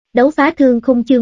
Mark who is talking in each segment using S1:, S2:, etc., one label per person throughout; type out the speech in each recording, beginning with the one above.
S1: Đấu phá thương khung chương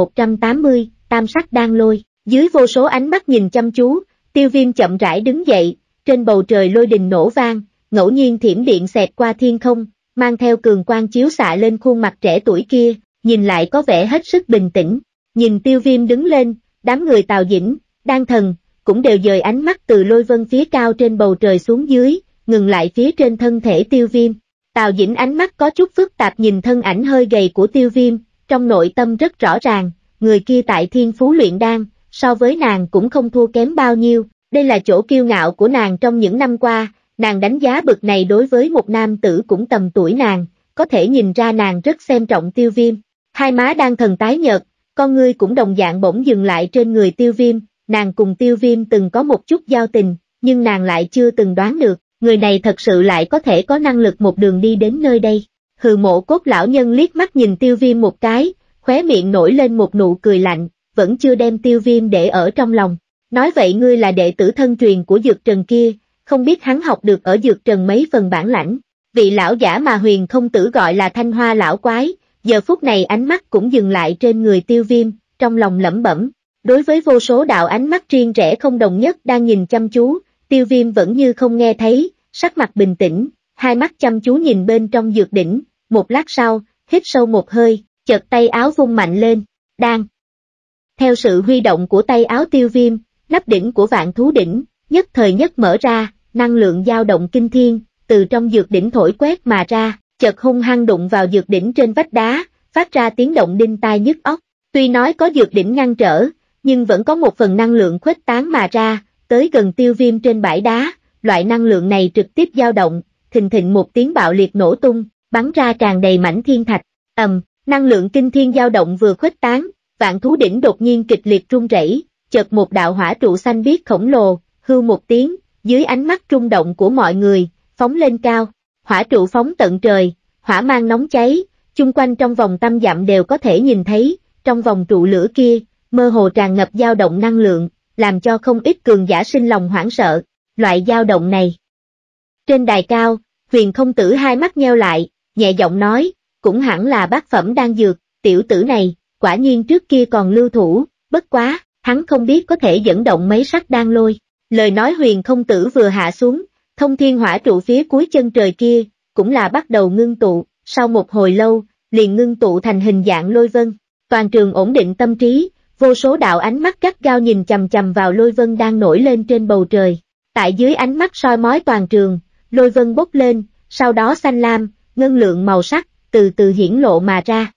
S1: 1180, tam sắc đan lôi, dưới vô số ánh mắt nhìn chăm chú, Tiêu Viêm chậm rãi đứng dậy, trên bầu trời lôi đình nổ vang, ngẫu nhiên thiểm điện xẹt qua thiên không, mang theo cường quang chiếu xạ lên khuôn mặt trẻ tuổi kia, nhìn lại có vẻ hết sức bình tĩnh. Nhìn Tiêu Viêm đứng lên, đám người Tào Dĩnh, Đan Thần, cũng đều dời ánh mắt từ lôi vân phía cao trên bầu trời xuống dưới, ngừng lại phía trên thân thể Tiêu Viêm. Tào Dĩnh ánh mắt có chút phức tạp nhìn thân ảnh hơi gầy của Tiêu Viêm, trong nội tâm rất rõ ràng, người kia tại Thiên Phú Luyện Đan, so với nàng cũng không thua kém bao nhiêu, đây là chỗ kiêu ngạo của nàng trong những năm qua, nàng đánh giá bậc này đối với một nam tử cũng tầm tuổi nàng, có thể nhìn ra nàng rất xem trọng Tiêu Viêm. Hai má Đan Thần tái nhợt, con ngươi cũng đồng dạng bỗng dừng lại trên người Tiêu Viêm, nàng cùng Tiêu Viêm từng có một chút giao tình, nhưng nàng lại chưa từng đoán được, người này thật sự lại có thể có năng lực một đường đi đến nơi đây. Hừ, Mộ Cốt lão nhân liếc mắt nhìn Tiêu Viêm một cái, khóe miệng nổi lên một nụ cười lạnh, vẫn chưa đem Tiêu Viêm để ở trong lòng. Nói vậy ngươi là đệ tử thân truyền của Dược Trần kia, không biết hắn học được ở Dược Trần mấy phần bản lãnh. Vị lão giả mà Huyền Không Tử gọi là Thanh Hoa lão quái, giờ phút này ánh mắt cũng dừng lại trên người Tiêu Viêm, trong lòng lẩm bẩm. Đối với vô số đạo ánh mắt riêng rẽ không đồng nhất đang nhìn chăm chú, Tiêu Viêm vẫn như không nghe thấy, sắc mặt bình tĩnh, hai mắt chăm chú nhìn bên trong dược đỉnh, một lát sau, hít sâu một hơi, chợt tay áo vung mạnh lên, đan. Theo sự huy động của tay áo Tiêu Viêm, nắp đỉnh của Vạn Thú Đỉnh, nhất thời nhất mở ra, năng lượng dao động kinh thiên, từ trong dược đỉnh thổi quét mà ra, chợt hung hăng đụng vào dược đỉnh trên vách đá, phát ra tiếng động đinh tai nhức óc. Tuy nói có dược đỉnh ngăn trở, nhưng vẫn có một phần năng lượng khuếch tán mà ra, tới gần Tiêu Viêm trên bãi đá, loại năng lượng này trực tiếp dao động, thình thịch một tiếng bạo liệt nổ tung, bắn ra tràn đầy mảnh thiên thạch. Năng lượng kinh thiên dao động vừa khuếch tán, Vạn Thú Đỉnh đột nhiên kịch liệt rung rẩy, chợt một đạo hỏa trụ xanh biếc khổng lồ, hưu một tiếng, dưới ánh mắt rung động của mọi người, phóng lên cao. Hỏa trụ phóng tận trời, hỏa mang nóng cháy, chung quanh trong vòng trăm dặm đều có thể nhìn thấy, trong vòng trụ lửa kia, mơ hồ tràn ngập dao động năng lượng, làm cho không ít cường giả sinh lòng hoảng sợ. Loại dao động này. Trên đài cao, Huyền Không Tử hai mắt nheo lại, nhẹ giọng nói, cũng hẳn là bát phẩm đan dược, tiểu tử này, quả nhiên trước kia còn lưu thủ, bất quá, hắn không biết có thể dẫn động mấy sắc đan lôi. Lời nói Huyền Không Tử vừa hạ xuống, thông thiên hỏa trụ phía cuối chân trời kia, cũng là bắt đầu ngưng tụ, sau một hồi lâu, liền ngưng tụ thành hình dạng lôi vân. Toàn trường ổn định tâm trí, vô số đạo ánh mắt gắt gao nhìn chằm chằm vào lôi vân đang nổi lên trên bầu trời. Tại dưới ánh mắt soi mói toàn trường, lôi vân bốc lên, sau đó xanh lam, ngân lượng màu sắc, từ từ hiển lộ mà ra.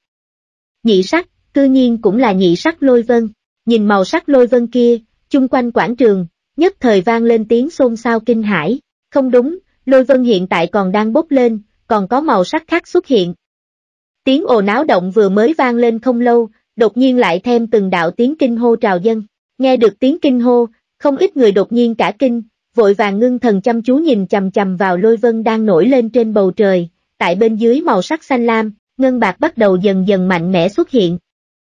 S1: Nhị sắc, cư nhiên cũng là nhị sắc lôi vân. Nhìn màu sắc lôi vân kia, chung quanh quảng trường, nhất thời vang lên tiếng xôn xao kinh hãi. Không đúng, lôi vân hiện tại còn đang bốc lên, còn có màu sắc khác xuất hiện. Tiếng ồn náo động vừa mới vang lên không lâu, đột nhiên lại thêm từng đạo tiếng kinh hô trào dâng. Nghe được tiếng kinh hô, không ít người đột nhiên cả kinh, vội vàng ngưng thần chăm chú nhìn chằm chằm vào lôi vân đang nổi lên trên bầu trời, tại bên dưới màu sắc xanh lam, ngân bạc bắt đầu dần dần mạnh mẽ xuất hiện.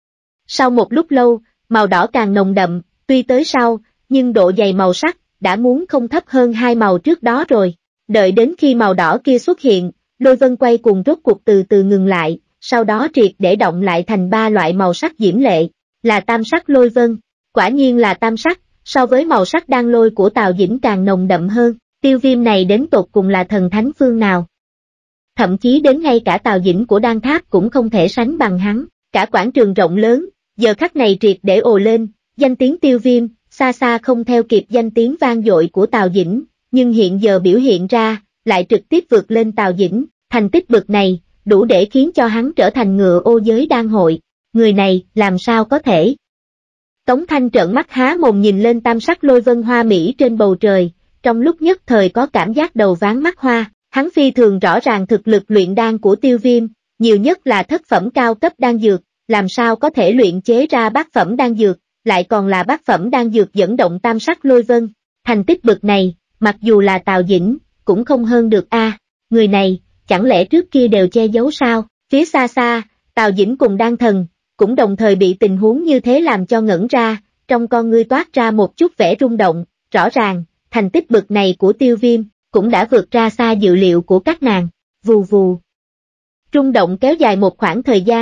S1: Sau một lúc lâu, màu đỏ càng nồng đậm, tuy tới sau, nhưng độ dày màu sắc, đã muốn không thấp hơn hai màu trước đó rồi. Đợi đến khi màu đỏ kia xuất hiện, lôi vân quay cuồng rốt cuộc từ từ ngừng lại, sau đó triệt để động lại thành ba loại màu sắc diễm lệ, là tam sắc lôi vân. Quả nhiên là tam sắc, so với màu sắc đan lôi của Tào Dĩnh càng nồng đậm hơn. Tiêu Viêm này đến tột cùng là thần thánh phương nào? Thậm chí đến ngay cả Tào Dĩnh của Đan Tháp cũng không thể sánh bằng hắn. Cả quảng trường rộng lớn, giờ khắc này triệt để ồ lên, danh tiếng Tiêu Viêm, xa xa không theo kịp danh tiếng vang dội của Tào Dĩnh, nhưng hiện giờ biểu hiện ra, lại trực tiếp vượt lên Tào Dĩnh, thành tích bậc này, đủ để khiến cho hắn trở thành ngựa ô giới đan hội. Người này, làm sao có thể? Tống Thanh trợn mắt há mồm nhìn lên tam sắc lôi vân hoa mỹ trên bầu trời, trong lúc nhất thời có cảm giác đầu váng mắt hoa. Hắn phi thường rõ ràng thực lực luyện đan của Tiêu Viêm, nhiều nhất là thất phẩm cao cấp đan dược, làm sao có thể luyện chế ra bát phẩm đan dược, lại còn là bát phẩm đan dược dẫn động tam sắc lôi vân. Thành tích bậc này, mặc dù là Tào Dĩnh, cũng không hơn được a. Người này, chẳng lẽ trước kia đều che giấu sao? Phía xa xa, Tào Dĩnh cùng Đan Thần, cũng đồng thời bị tình huống như thế làm cho ngẩn ra, trong con ngươi toát ra một chút vẻ rung động, rõ ràng, thành tích bậc này của Tiêu Viêm, cũng đã vượt ra xa dự liệu của các nàng. Vù vù. Rung động kéo dài một khoảng thời gian,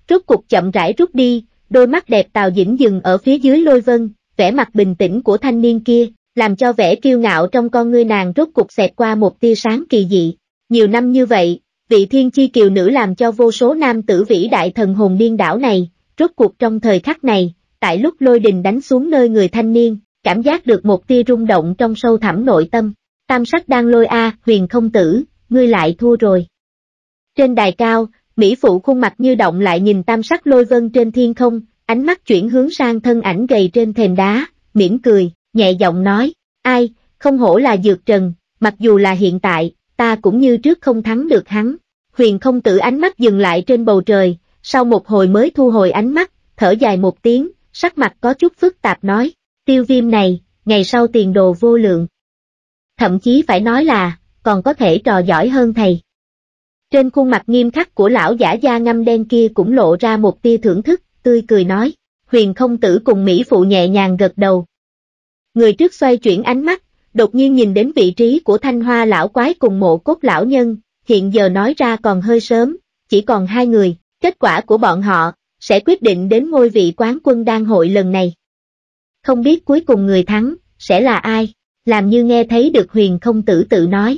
S1: rốt cục chậm rãi rút đi, đôi mắt đẹp Tào Dĩnh dừng ở phía dưới Lôi Vân, vẻ mặt bình tĩnh của thanh niên kia, làm cho vẻ kiêu ngạo trong con ngươi nàng rốt cục xẹt qua một tia sáng kỳ dị. Nhiều năm như vậy, vị thiên chi kiều nữ làm cho vô số nam tử vĩ đại thần hồn điên đảo này, rốt cuộc trong thời khắc này, tại lúc lôi đình đánh xuống nơi người thanh niên, cảm giác được một tia rung động trong sâu thẳm nội tâm. Tam sắc đan lôi a, Huyền không tử, ngươi lại thua rồi. Trên đài cao, Mỹ phụ khuôn mặt như động lại nhìn tam sắc lôi vân trên thiên không, ánh mắt chuyển hướng sang thân ảnh gầy trên thềm đá, mỉm cười, nhẹ giọng nói, ai, không hổ là Dược Trần, mặc dù là hiện tại, ta cũng như trước không thắng được hắn. Huyền không tử ánh mắt dừng lại trên bầu trời, sau một hồi mới thu hồi ánh mắt, thở dài một tiếng, sắc mặt có chút phức tạp nói, Tiêu Viêm này, ngày sau tiền đồ vô lượng. Thậm chí phải nói là, còn có thể trò giỏi hơn thầy. Trên khuôn mặt nghiêm khắc của lão giả da ngăm đen kia cũng lộ ra một tia thưởng thức, tươi cười nói, Huyền không tử cùng Mỹ phụ nhẹ nhàng gật đầu. Người trước xoay chuyển ánh mắt, đột nhiên nhìn đến vị trí của Thanh Hoa lão quái cùng Mộ Cốt lão nhân, hiện giờ nói ra còn hơi sớm, chỉ còn hai người, kết quả của bọn họ, sẽ quyết định đến ngôi vị quán quân đan hội lần này. Không biết cuối cùng người thắng, sẽ là ai, làm như nghe thấy được Huyền không tử tự nói.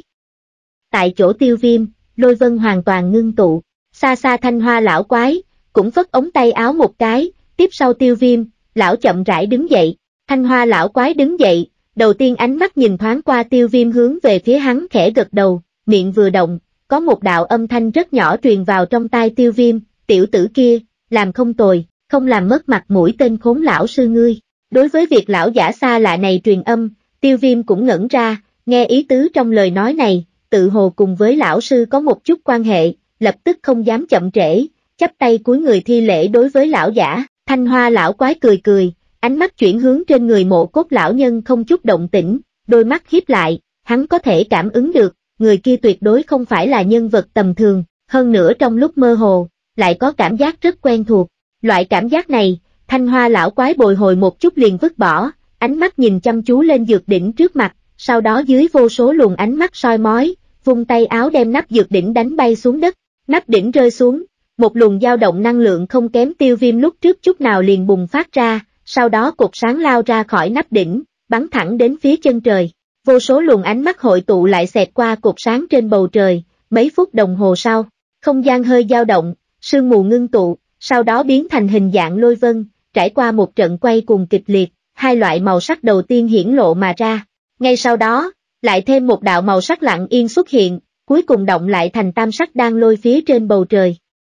S1: Tại chỗ Tiêu Viêm, Lôi Vân hoàn toàn ngưng tụ, xa xa Thanh Hoa lão quái, cũng phất ống tay áo một cái, tiếp sau Tiêu Viêm, lão chậm rãi đứng dậy, Thanh Hoa lão quái đứng dậy, đầu tiên ánh mắt nhìn thoáng qua Tiêu Viêm hướng về phía hắn khẽ gật đầu, miệng vừa động, có một đạo âm thanh rất nhỏ truyền vào trong tai Tiêu Viêm, tiểu tử kia, làm không tồi, không làm mất mặt mũi tên khốn lão sư ngươi. Đối với việc lão giả xa lạ này truyền âm, Tiêu Viêm cũng ngẩn ra, nghe ý tứ trong lời nói này, tự hồ cùng với lão sư có một chút quan hệ, lập tức không dám chậm trễ, chắp tay cúi người thi lễ đối với lão giả. Thanh Hoa lão quái cười cười, ánh mắt chuyển hướng trên người Mộ Cốt lão nhân không chút động tĩnh, đôi mắt híp lại, hắn có thể cảm ứng được, người kia tuyệt đối không phải là nhân vật tầm thường, hơn nữa trong lúc mơ hồ, lại có cảm giác rất quen thuộc. Loại cảm giác này, Thanh Hoa lão quái bồi hồi một chút liền vứt bỏ, ánh mắt nhìn chăm chú lên dược đỉnh trước mặt, sau đó dưới vô số luồng ánh mắt soi mói, vung tay áo đem nắp dược đỉnh đánh bay xuống đất, nắp đỉnh rơi xuống, một luồng dao động năng lượng không kém Tiêu Viêm lúc trước chút nào liền bùng phát ra, sau đó cột sáng lao ra khỏi nắp đỉnh, bắn thẳng đến phía chân trời. Vô số luồng ánh mắt hội tụ lại xẹt qua cột sáng trên bầu trời, mấy phút đồng hồ sau, không gian hơi dao động, sương mù ngưng tụ, sau đó biến thành hình dạng lôi vân, trải qua một trận quay cuồng kịch liệt, hai loại màu sắc đầu tiên hiển lộ mà ra. Ngay sau đó, lại thêm một đạo màu sắc lặng yên xuất hiện, cuối cùng động lại thành tam sắc đan lôi phía trên bầu trời.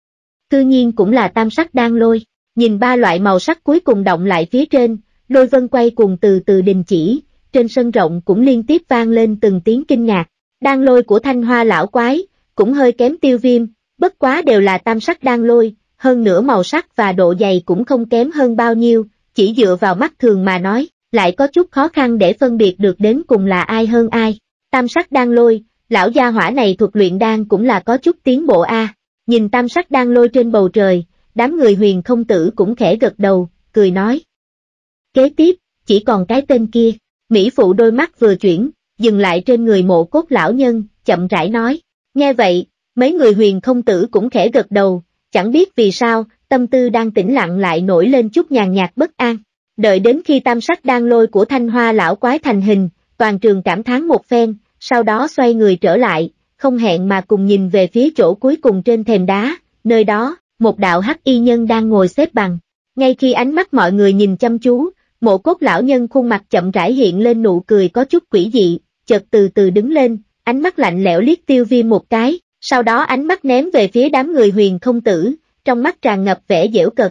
S1: Cư nhiên cũng là tam sắc đan lôi, nhìn ba loại màu sắc cuối cùng động lại phía trên, lôi vân quay cuồng từ từ đình chỉ, trên sân rộng cũng liên tiếp vang lên từng tiếng kinh ngạc. Đan lôi của Thanh Hoa lão quái, cũng hơi kém Tiêu Viêm, bất quá đều là tam sắc đan lôi, hơn nữa màu sắc và độ dày cũng không kém hơn bao nhiêu, chỉ dựa vào mắt thường mà nói, lại có chút khó khăn để phân biệt được đến cùng là ai hơn ai. Tam sắc đan lôi, lão gia hỏa này thuật luyện đan cũng là có chút tiến bộ a. Nhìn tam sắc đan lôi trên bầu trời, đám người Huyền không tử cũng khẽ gật đầu, cười nói. Kế tiếp, chỉ còn cái tên kia, Mỹ phụ đôi mắt vừa chuyển, dừng lại trên người Mộ Cốt lão nhân, chậm rãi nói. Nghe vậy, mấy người Huyền không tử cũng khẽ gật đầu, chẳng biết vì sao, tâm tư đang tĩnh lặng lại nổi lên chút nhàn nhạt bất an. Đợi đến khi tam sắc đan lôi của Thanh Hoa lão quái thành hình, toàn trường cảm thán một phen, sau đó xoay người trở lại, không hẹn mà cùng nhìn về phía chỗ cuối cùng trên thềm đá, nơi đó, một đạo hắc y nhân đang ngồi xếp bằng. Ngay khi ánh mắt mọi người nhìn chăm chú, Mộ Cốt lão nhân khuôn mặt chậm rãi hiện lên nụ cười có chút quỷ dị, chợt từ từ đứng lên, ánh mắt lạnh lẽo liếc Tiêu Viêm một cái, sau đó ánh mắt ném về phía đám người Huyền không tử, trong mắt tràn ngập vẻ giễu cợt.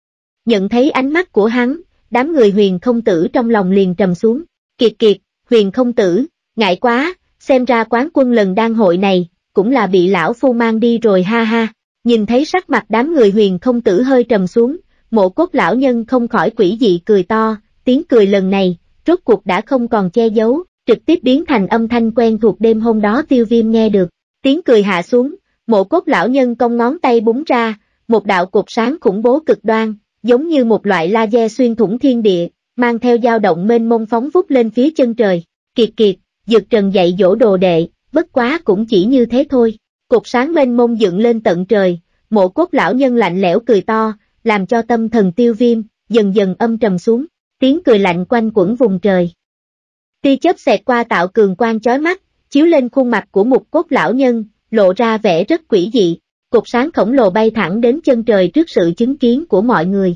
S1: Nhận thấy ánh mắt của hắn, đám người Huyền không tử trong lòng liền trầm xuống. Kiệt kiệt, Huyền không tử, ngại quá, xem ra quán quân lần đan hội này, cũng là bị lão phu mang đi rồi ha ha. Nhìn thấy sắc mặt đám người Huyền không tử hơi trầm xuống, Mộ Cốt lão nhân không khỏi quỷ dị cười to, tiếng cười lần này, rốt cuộc đã không còn che giấu, trực tiếp biến thành âm thanh quen thuộc đêm hôm đó Tiêu Viêm nghe được. Tiếng cười hạ xuống, Mộ Cốt lão nhân cong ngón tay búng ra, một đạo cột sáng khủng bố cực đoan, giống như một loại laser xuyên thủng thiên địa, mang theo dao động mênh mông phóng vút lên phía chân trời. Kiệt kiệt, Dược Trần dạy dỗ đồ đệ, bất quá cũng chỉ như thế thôi. Cột sáng mênh mông dựng lên tận trời, Mộ Cốt lão nhân lạnh lẽo cười to, làm cho tâm thần Tiêu Viêm dần dần âm trầm xuống, tiếng cười lạnh quanh quẩn vùng trời. Tia chớp xẹt qua tạo cường quang chói mắt, chiếu lên khuôn mặt của Mục Cốt lão nhân, lộ ra vẻ rất quỷ dị. Cột sáng khổng lồ bay thẳng đến chân trời trước sự chứng kiến của mọi người.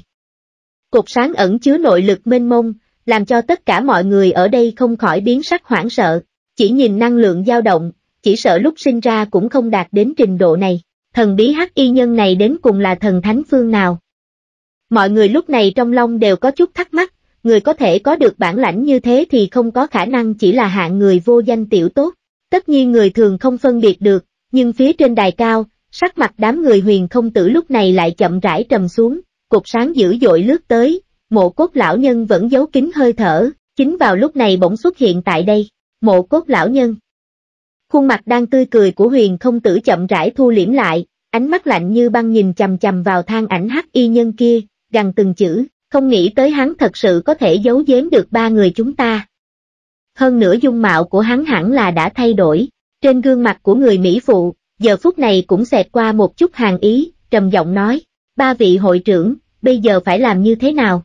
S1: Cột sáng ẩn chứa nội lực mênh mông, làm cho tất cả mọi người ở đây không khỏi biến sắc hoảng sợ. Chỉ nhìn năng lượng dao động, chỉ sợ lúc sinh ra cũng không đạt đến trình độ này. Thần bí hắc y nhân này đến cùng là thần thánh phương nào? Mọi người lúc này trong lòng đều có chút thắc mắc, người có thể có được bản lãnh như thế thì không có khả năng chỉ là hạng người vô danh tiểu tốt. Tất nhiên người thường không phân biệt được, nhưng phía trên đài cao, sắc mặt đám người Huyền Không Tử lúc này lại chậm rãi trầm xuống, cột sáng dữ dội lướt tới, Mộ Cốt lão nhân vẫn giấu kín hơi thở, chính vào lúc này bỗng xuất hiện tại đây, Mộ Cốt lão nhân. Khuôn mặt đang tươi cười của Huyền Không Tử chậm rãi thu liễm lại, ánh mắt lạnh như băng nhìn chằm chằm vào than ảnh hắc y nhân kia, gằn từng chữ, không nghĩ tới hắn thật sự có thể giấu giếm được ba người chúng ta. Hơn nữa dung mạo của hắn hẳn là đã thay đổi, trên gương mặt của người Mỹ phụ, giờ phút này cũng xẹt qua một chút hàn ý, trầm giọng nói, ba vị hội trưởng, bây giờ phải làm như thế nào?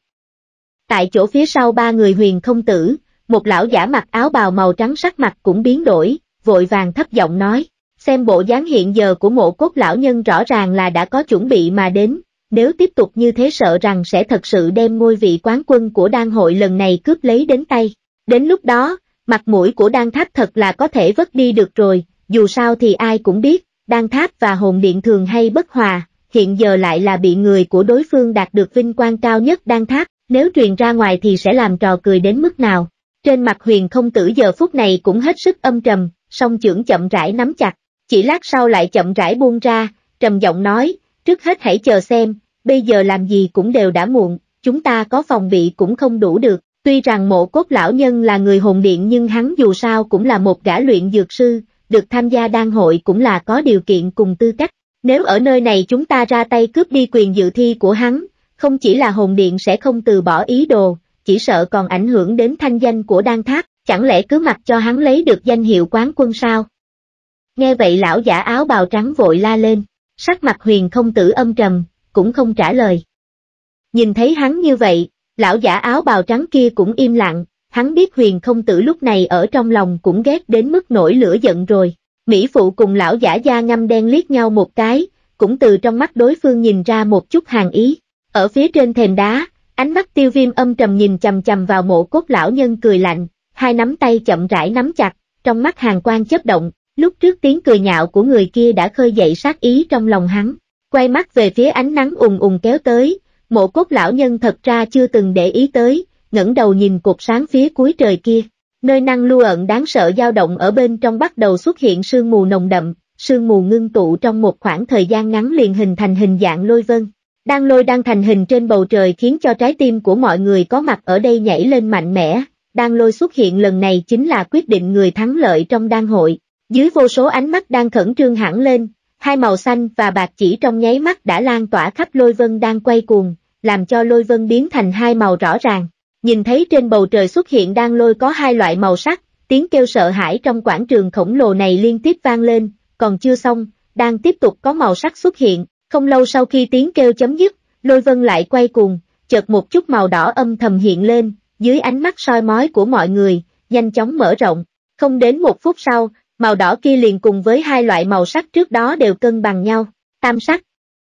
S1: Tại chỗ phía sau ba người Huyền Không Tử, một lão giả mặc áo bào màu trắng sắc mặt cũng biến đổi, vội vàng thấp giọng nói, xem bộ dáng hiện giờ của Mộ Cốt lão nhân rõ ràng là đã có chuẩn bị mà đến, nếu tiếp tục như thế sợ rằng sẽ thật sự đem ngôi vị quán quân của đan hội lần này cướp lấy đến tay. Đến lúc đó, mặt mũi của Đan Tháp thật là có thể vất đi được rồi, dù sao thì ai cũng biết, Đan Tháp và hồn điện thường hay bất hòa, hiện giờ lại là bị người của đối phương đạt được vinh quang cao nhất Đan Tháp, nếu truyền ra ngoài thì sẽ làm trò cười đến mức nào. Trên mặt Huyền Không Tử giờ phút này cũng hết sức âm trầm, song chưởng chậm rãi nắm chặt, chỉ lát sau lại chậm rãi buông ra, trầm giọng nói, trước hết hãy chờ xem, bây giờ làm gì cũng đều đã muộn, chúng ta có phòng bị cũng không đủ được. Tuy rằng Mộ Cốt lão nhân là người hồn điện nhưng hắn dù sao cũng là một gã luyện dược sư, được tham gia đan hội cũng là có điều kiện cùng tư cách. Nếu ở nơi này chúng ta ra tay cướp đi quyền dự thi của hắn, không chỉ là hồn điện sẽ không từ bỏ ý đồ, chỉ sợ còn ảnh hưởng đến thanh danh của Đan Tháp, chẳng lẽ cứ mặc cho hắn lấy được danh hiệu quán quân sao? Nghe vậy lão giả áo bào trắng vội la lên, sắc mặt Huyền Không Tử âm trầm, cũng không trả lời. Nhìn thấy hắn như vậy, lão giả áo bào trắng kia cũng im lặng, hắn biết Huyền Không Tử lúc này ở trong lòng cũng ghét đến mức nổi lửa giận rồi. Mỹ phụ cùng lão giả da ngăm đen liếc nhau một cái, cũng từ trong mắt đối phương nhìn ra một chút hàn ý. Ở phía trên thềm đá, ánh mắt Tiêu Viêm âm trầm nhìn chằm chằm vào Mộ Cốt lão nhân cười lạnh, hai nắm tay chậm rãi nắm chặt, trong mắt hàn quang chớp động, lúc trước tiếng cười nhạo của người kia đã khơi dậy sát ý trong lòng hắn. Quay mắt về phía ánh nắng ùn ùn kéo tới, Mộ Cốt lão nhân thật ra chưa từng để ý tới, ngẩng đầu nhìn cột sáng phía cuối trời kia, nơi năng lưu ẩn đáng sợ dao động ở bên trong bắt đầu xuất hiện sương mù nồng đậm, sương mù ngưng tụ trong một khoảng thời gian ngắn liền hình thành hình dạng lôi vân. Đan lôi đang thành hình trên bầu trời khiến cho trái tim của mọi người có mặt ở đây nhảy lên mạnh mẽ, đan lôi xuất hiện lần này chính là quyết định người thắng lợi trong đan hội, dưới vô số ánh mắt đang khẩn trương hẳn lên. Hai màu xanh và bạc chỉ trong nháy mắt đã lan tỏa khắp lôi vân đang quay cuồng, làm cho lôi vân biến thành hai màu rõ ràng. Nhìn thấy trên bầu trời xuất hiện đan lôi có hai loại màu sắc, tiếng kêu sợ hãi trong quảng trường khổng lồ này liên tiếp vang lên, còn chưa xong, đang tiếp tục có màu sắc xuất hiện. Không lâu sau khi tiếng kêu chấm dứt, lôi vân lại quay cuồng, chợt một chút màu đỏ âm thầm hiện lên, dưới ánh mắt soi mói của mọi người, nhanh chóng mở rộng. Không đến một phút sau, màu đỏ kia liền cùng với hai loại màu sắc trước đó đều cân bằng nhau, tam sắc.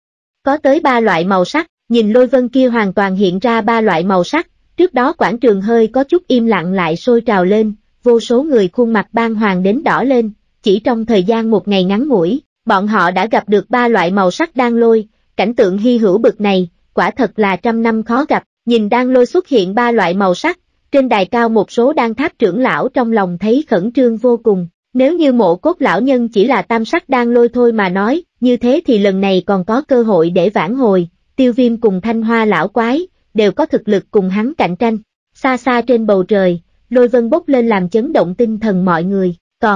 S1: Có tới ba loại màu sắc, nhìn lôi vân kia hoàn toàn hiện ra ba loại màu sắc, trước đó quảng trường hơi có chút im lặng lại sôi trào lên, vô số người khuôn mặt bàng hoàng đến đỏ lên, chỉ trong thời gian một ngày ngắn ngủi, bọn họ đã gặp được ba loại màu sắc đan lôi, cảnh tượng hy hữu bực này, quả thật là trăm năm khó gặp, nhìn đan lôi xuất hiện ba loại màu sắc, trên đài cao một số đan tháp trưởng lão trong lòng thấy khẩn trương vô cùng. Nếu như Mộ Cốt lão nhân chỉ là tam sắc đan lôi thôi mà nói, như thế thì lần này còn có cơ hội để vãn hồi, Tiêu Viêm cùng Thanh Hoa lão quái, đều có thực lực cùng hắn cạnh tranh. Xa xa trên bầu trời, lôi vân bốc lên làm chấn động tinh thần mọi người,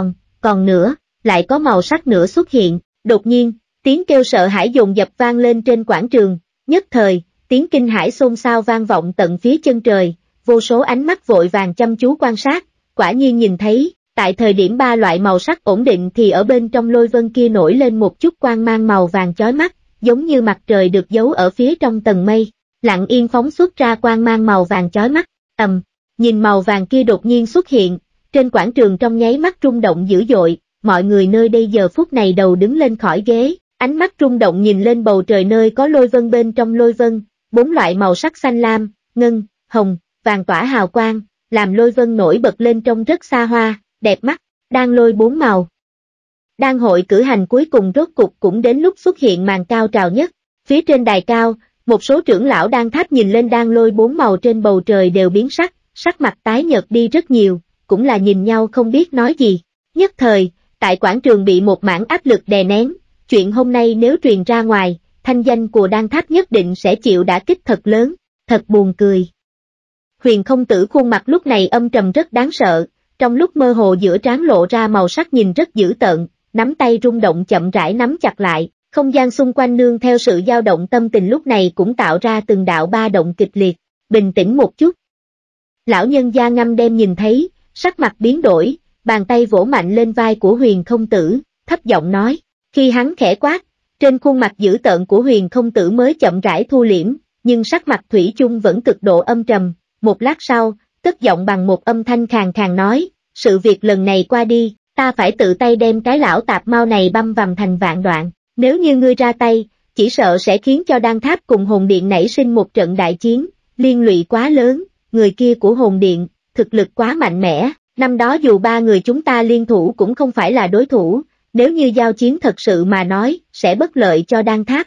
S1: còn nữa, lại có màu sắc nữa xuất hiện, đột nhiên, tiếng kêu sợ hãi dồn dập vang lên trên quảng trường, nhất thời, tiếng kinh hãi xôn xao vang vọng tận phía chân trời, vô số ánh mắt vội vàng chăm chú quan sát, quả nhiên nhìn thấy. Tại thời điểm ba loại màu sắc ổn định thì ở bên trong lôi vân kia nổi lên một chút quang mang màu vàng chói mắt, giống như mặt trời được giấu ở phía trong tầng mây, lặng yên phóng xuất ra quang mang màu vàng chói mắt. Nhìn màu vàng kia đột nhiên xuất hiện, trên quảng trường trong nháy mắt rung động dữ dội, mọi người nơi đây giờ phút này đầu đứng lên khỏi ghế, ánh mắt rung động nhìn lên bầu trời nơi có lôi vân, bên trong lôi vân, 4 loại màu sắc xanh lam, ngân, hồng, vàng tỏa hào quang, làm lôi vân nổi bật lên trông rất xa hoa, đẹp mắt. Đan lôi 4 màu. Đan hội cử hành cuối cùng rốt cục cũng đến lúc xuất hiện màn cao trào nhất. Phía trên đài cao, một số trưởng lão đan tháp nhìn lên đan lôi 4 màu trên bầu trời đều biến sắc, sắc mặt tái nhợt đi rất nhiều, cũng là nhìn nhau không biết nói gì. Nhất thời, tại quảng trường bị một mảng áp lực đè nén, chuyện hôm nay nếu truyền ra ngoài, thanh danh của đan tháp nhất định sẽ chịu đả kích thật lớn, thật buồn cười. Huyền Không Tử khuôn mặt lúc này âm trầm rất đáng sợ, trong lúc mơ hồ giữa trán lộ ra màu sắc nhìn rất dữ tợn, nắm tay rung động chậm rãi nắm chặt lại, không gian xung quanh nương theo sự dao động tâm tình lúc này cũng tạo ra từng đạo ba động kịch liệt. Bình tĩnh một chút. Lão nhân da ngăm đen nhìn thấy, sắc mặt biến đổi, bàn tay vỗ mạnh lên vai của Huyền Không Tử, thấp giọng nói. Khi hắn khẽ quát, trên khuôn mặt dữ tợn của Huyền Không Tử mới chậm rãi thu liễm, nhưng sắc mặt thủy chung vẫn cực độ âm trầm. Một lát sau, cất giọng bằng một âm thanh khàn khàn nói, sự việc lần này qua đi, ta phải tự tay đem cái lão tạp mau này băm vằm thành vạn đoạn, nếu như ngươi ra tay, chỉ sợ sẽ khiến cho đan tháp cùng hồn điện nảy sinh một trận đại chiến, liên lụy quá lớn, người kia của hồn điện, thực lực quá mạnh mẽ, năm đó dù 3 người chúng ta liên thủ cũng không phải là đối thủ, nếu như giao chiến thật sự mà nói, sẽ bất lợi cho đan tháp.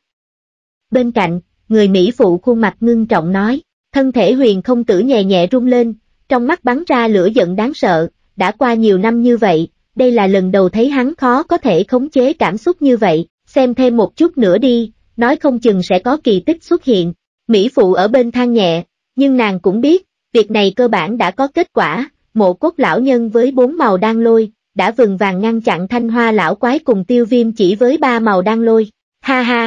S1: Bên cạnh, người Mỹ phụ khuôn mặt ngưng trọng nói, thân thể Huyền Không Tử nhẹ nhẹ rung lên, trong mắt bắn ra lửa giận đáng sợ, đã qua nhiều năm như vậy, đây là lần đầu thấy hắn khó có thể khống chế cảm xúc như vậy, xem thêm một chút nữa đi, nói không chừng sẽ có kỳ tích xuất hiện. Mỹ phụ ở bên than nhẹ, nhưng nàng cũng biết, việc này cơ bản đã có kết quả, Mộ Cốt lão nhân với 4 màu đan lôi, đã vừng vàng ngăn chặn Thanh Hoa lão quái cùng Tiêu Viêm chỉ với 3 màu đan lôi, ha ha.